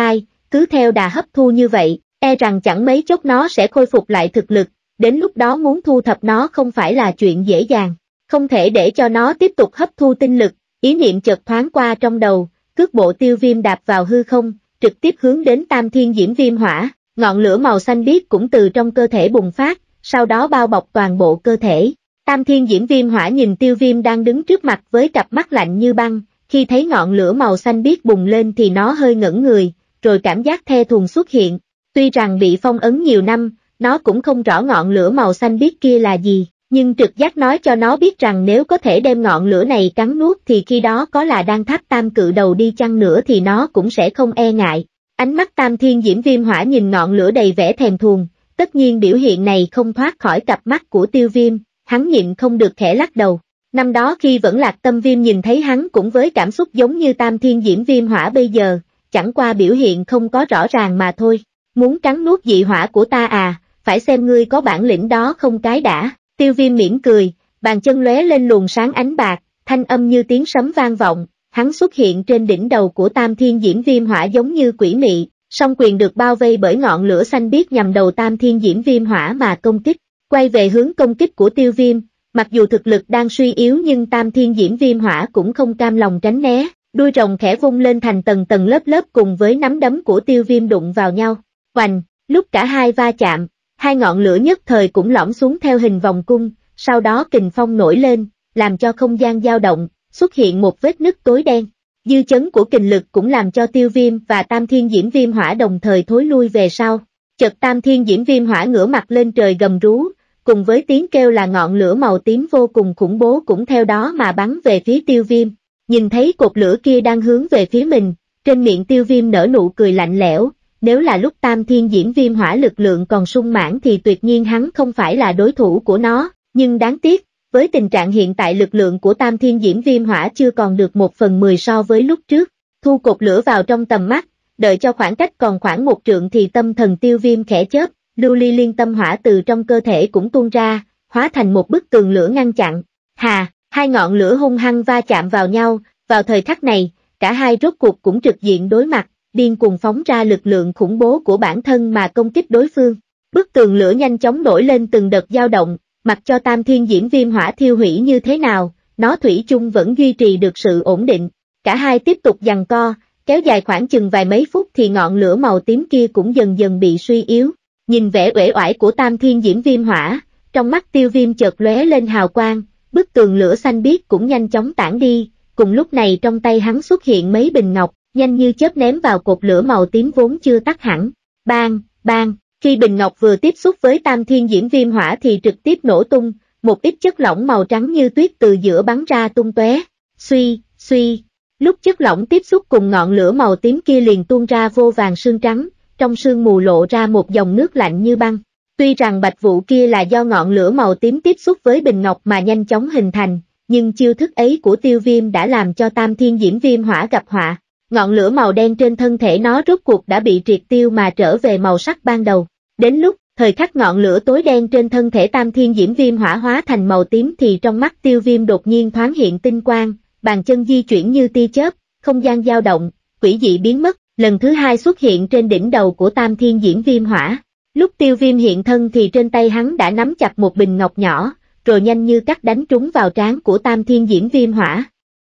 S1: cứ theo đà hấp thu như vậy, e rằng chẳng mấy chốc nó sẽ khôi phục lại thực lực, đến lúc đó muốn thu thập nó không phải là chuyện dễ dàng, không thể để cho nó tiếp tục hấp thu tinh lực, ý niệm chợt thoáng qua trong đầu, cước bộ Tiêu Viêm đạp vào hư không, trực tiếp hướng đến Tam Thiên Diễm Viêm Hỏa, ngọn lửa màu xanh biếc cũng từ trong cơ thể bùng phát, sau đó bao bọc toàn bộ cơ thể. Tam Thiên Diễm Viêm Hỏa nhìn Tiêu Viêm đang đứng trước mặt với cặp mắt lạnh như băng, khi thấy ngọn lửa màu xanh biếc bùng lên thì nó hơi ngẩn người, rồi cảm giác the thùn xuất hiện. Tuy rằng bị phong ấn nhiều năm, nó cũng không rõ ngọn lửa màu xanh biếc kia là gì, nhưng trực giác nói cho nó biết rằng nếu có thể đem ngọn lửa này cắn nuốt thì khi đó có là Đan Tháp Tam Cự Đầu đi chăng nữa thì nó cũng sẽ không e ngại. Ánh mắt Tam Thiên Diễm Viêm Hỏa nhìn ngọn lửa đầy vẻ thèm thuồng, tất nhiên biểu hiện này không thoát khỏi cặp mắt của Tiêu Viêm, hắn nhịn không được khẽ lắc đầu. Năm đó khi vẫn Lạc Tâm Viêm nhìn thấy hắn cũng với cảm xúc giống như Tam Thiên Diễm Viêm Hỏa bây giờ, chẳng qua biểu hiện không có rõ ràng mà thôi. Muốn cắn nuốt dị hỏa của ta à, phải xem ngươi có bản lĩnh đó không cái đã. Tiêu Viêm mỉm cười, bàn chân lóe lên luồng sáng ánh bạc, thanh âm như tiếng sấm vang vọng, hắn xuất hiện trên đỉnh đầu của Tam Thiên Diễm Viêm Hỏa giống như quỷ mị, song quyền được bao vây bởi ngọn lửa xanh biếc nhằm đầu Tam Thiên Diễm Viêm Hỏa mà công kích. Quay về hướng công kích của Tiêu Viêm, mặc dù thực lực đang suy yếu nhưng Tam Thiên Diễm Viêm Hỏa cũng không cam lòng tránh né, đuôi rồng khẽ vung lên thành tầng tầng lớp lớp cùng với nắm đấm của Tiêu Viêm đụng vào nhau. Oành, lúc cả hai va chạm, hai ngọn lửa nhất thời cũng lõm xuống theo hình vòng cung, sau đó kình phong nổi lên, làm cho không gian dao động, xuất hiện một vết nứt tối đen. Dư chấn của kình lực cũng làm cho Tiêu Viêm và Tam Thiên Diễm Viêm Hỏa đồng thời thối lui về sau. Chợt Tam Thiên Diễm Viêm Hỏa ngửa mặt lên trời gầm rú, cùng với tiếng kêu là ngọn lửa màu tím vô cùng khủng bố cũng theo đó mà bắn về phía Tiêu Viêm. Nhìn thấy cột lửa kia đang hướng về phía mình, trên miệng Tiêu Viêm nở nụ cười lạnh lẽo, nếu là lúc Tam Thiên Diễm Viêm Hỏa lực lượng còn sung mãn thì tuyệt nhiên hắn không phải là đối thủ của nó, nhưng đáng tiếc, với tình trạng hiện tại lực lượng của Tam Thiên Diễm Viêm Hỏa chưa còn được 1/10 so với lúc trước. Thu cột lửa vào trong tầm mắt, đợi cho khoảng cách còn khoảng 1 trượng thì tâm thần Tiêu Viêm khẽ chớp, lưu ly liên tâm hỏa từ trong cơ thể cũng tuôn ra, hóa thành một bức tường lửa ngăn chặn. Hà, hai ngọn lửa hung hăng va chạm vào nhau, vào thời khắc này, cả hai rốt cuộc cũng trực diện đối mặt, điên cuồng phóng ra lực lượng khủng bố của bản thân mà công kích đối phương. Bức tường lửa nhanh chóng nổi lên từng đợt dao động, mặc cho Tam Thiên Diễm Viêm Hỏa thiêu hủy như thế nào, nó thủy chung vẫn duy trì được sự ổn định. Cả hai tiếp tục giằng co, kéo dài khoảng chừng vài mấy phút thì ngọn lửa màu tím kia cũng dần dần bị suy yếu. Nhìn vẻ uể oải của Tam Thiên Diễm Viêm Hỏa, trong mắt Tiêu Viêm chợt lóe lên hào quang, bức tường lửa xanh biếc cũng nhanh chóng tản đi, cùng lúc này trong tay hắn xuất hiện mấy bình ngọc, nhanh như chớp ném vào cột lửa màu tím vốn chưa tắt hẳn. Bang, bang, khi bình ngọc vừa tiếp xúc với Tam Thiên Diễm Viêm Hỏa thì trực tiếp nổ tung, một ít chất lỏng màu trắng như tuyết từ giữa bắn ra tung tóe. Suy, suy, lúc chất lỏng tiếp xúc cùng ngọn lửa màu tím kia liền tuôn ra vô vàng sương trắng, trong sương mù lộ ra một dòng nước lạnh như băng. Tuy rằng bạch vụ kia là do ngọn lửa màu tím tiếp xúc với bình ngọc mà nhanh chóng hình thành, nhưng chiêu thức ấy của Tiêu Viêm đã làm cho Tam Thiên Diễm Viêm Hỏa gặp họa. Ngọn lửa màu đen trên thân thể nó rốt cuộc đã bị triệt tiêu mà trở về màu sắc ban đầu. Đến lúc, thời khắc ngọn lửa tối đen trên thân thể Tam Thiên Diễm Viêm Hỏa hóa thành màu tím thì trong mắt Tiêu Viêm đột nhiên thoáng hiện tinh quang, bàn chân di chuyển như tia chớp, không gian dao động, quỷ dị biến mất, lần thứ hai xuất hiện trên đỉnh đầu của Tam Thiên Diễm Viêm Hỏa. Lúc Tiêu Viêm hiện thân thì trên tay hắn đã nắm chặt một bình ngọc nhỏ, rồi nhanh như cắt đánh trúng vào trán của Tam Thiên Diễm Viêm Hỏa.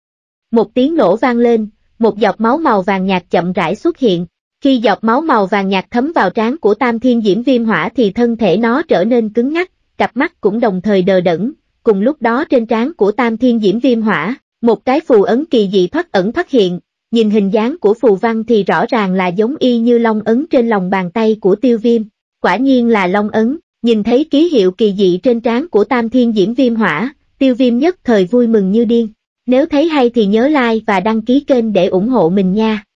S1: Một tiếng nổ vang lên, một giọt máu màu vàng nhạt chậm rãi xuất hiện. Khi giọt máu màu vàng nhạt thấm vào trán của Tam Thiên Diễm Viêm Hỏa thì thân thể nó trở nên cứng ngắc, cặp mắt cũng đồng thời đờ đẫn. Cùng lúc đó trên trán của Tam Thiên Diễm Viêm Hỏa, một cái phù ấn kỳ dị thoát ẩn thoát hiện, nhìn hình dáng của phù văn thì rõ ràng là giống y như long ấn trên lòng bàn tay của Tiêu Viêm. Quả nhiên là long ấn, nhìn thấy ký hiệu kỳ dị trên trán của Tam Thiên Diễm Viêm Hỏa, Tiêu Viêm nhất thời vui mừng như điên. Nếu thấy hay thì nhớ like và đăng ký kênh để ủng hộ mình nha.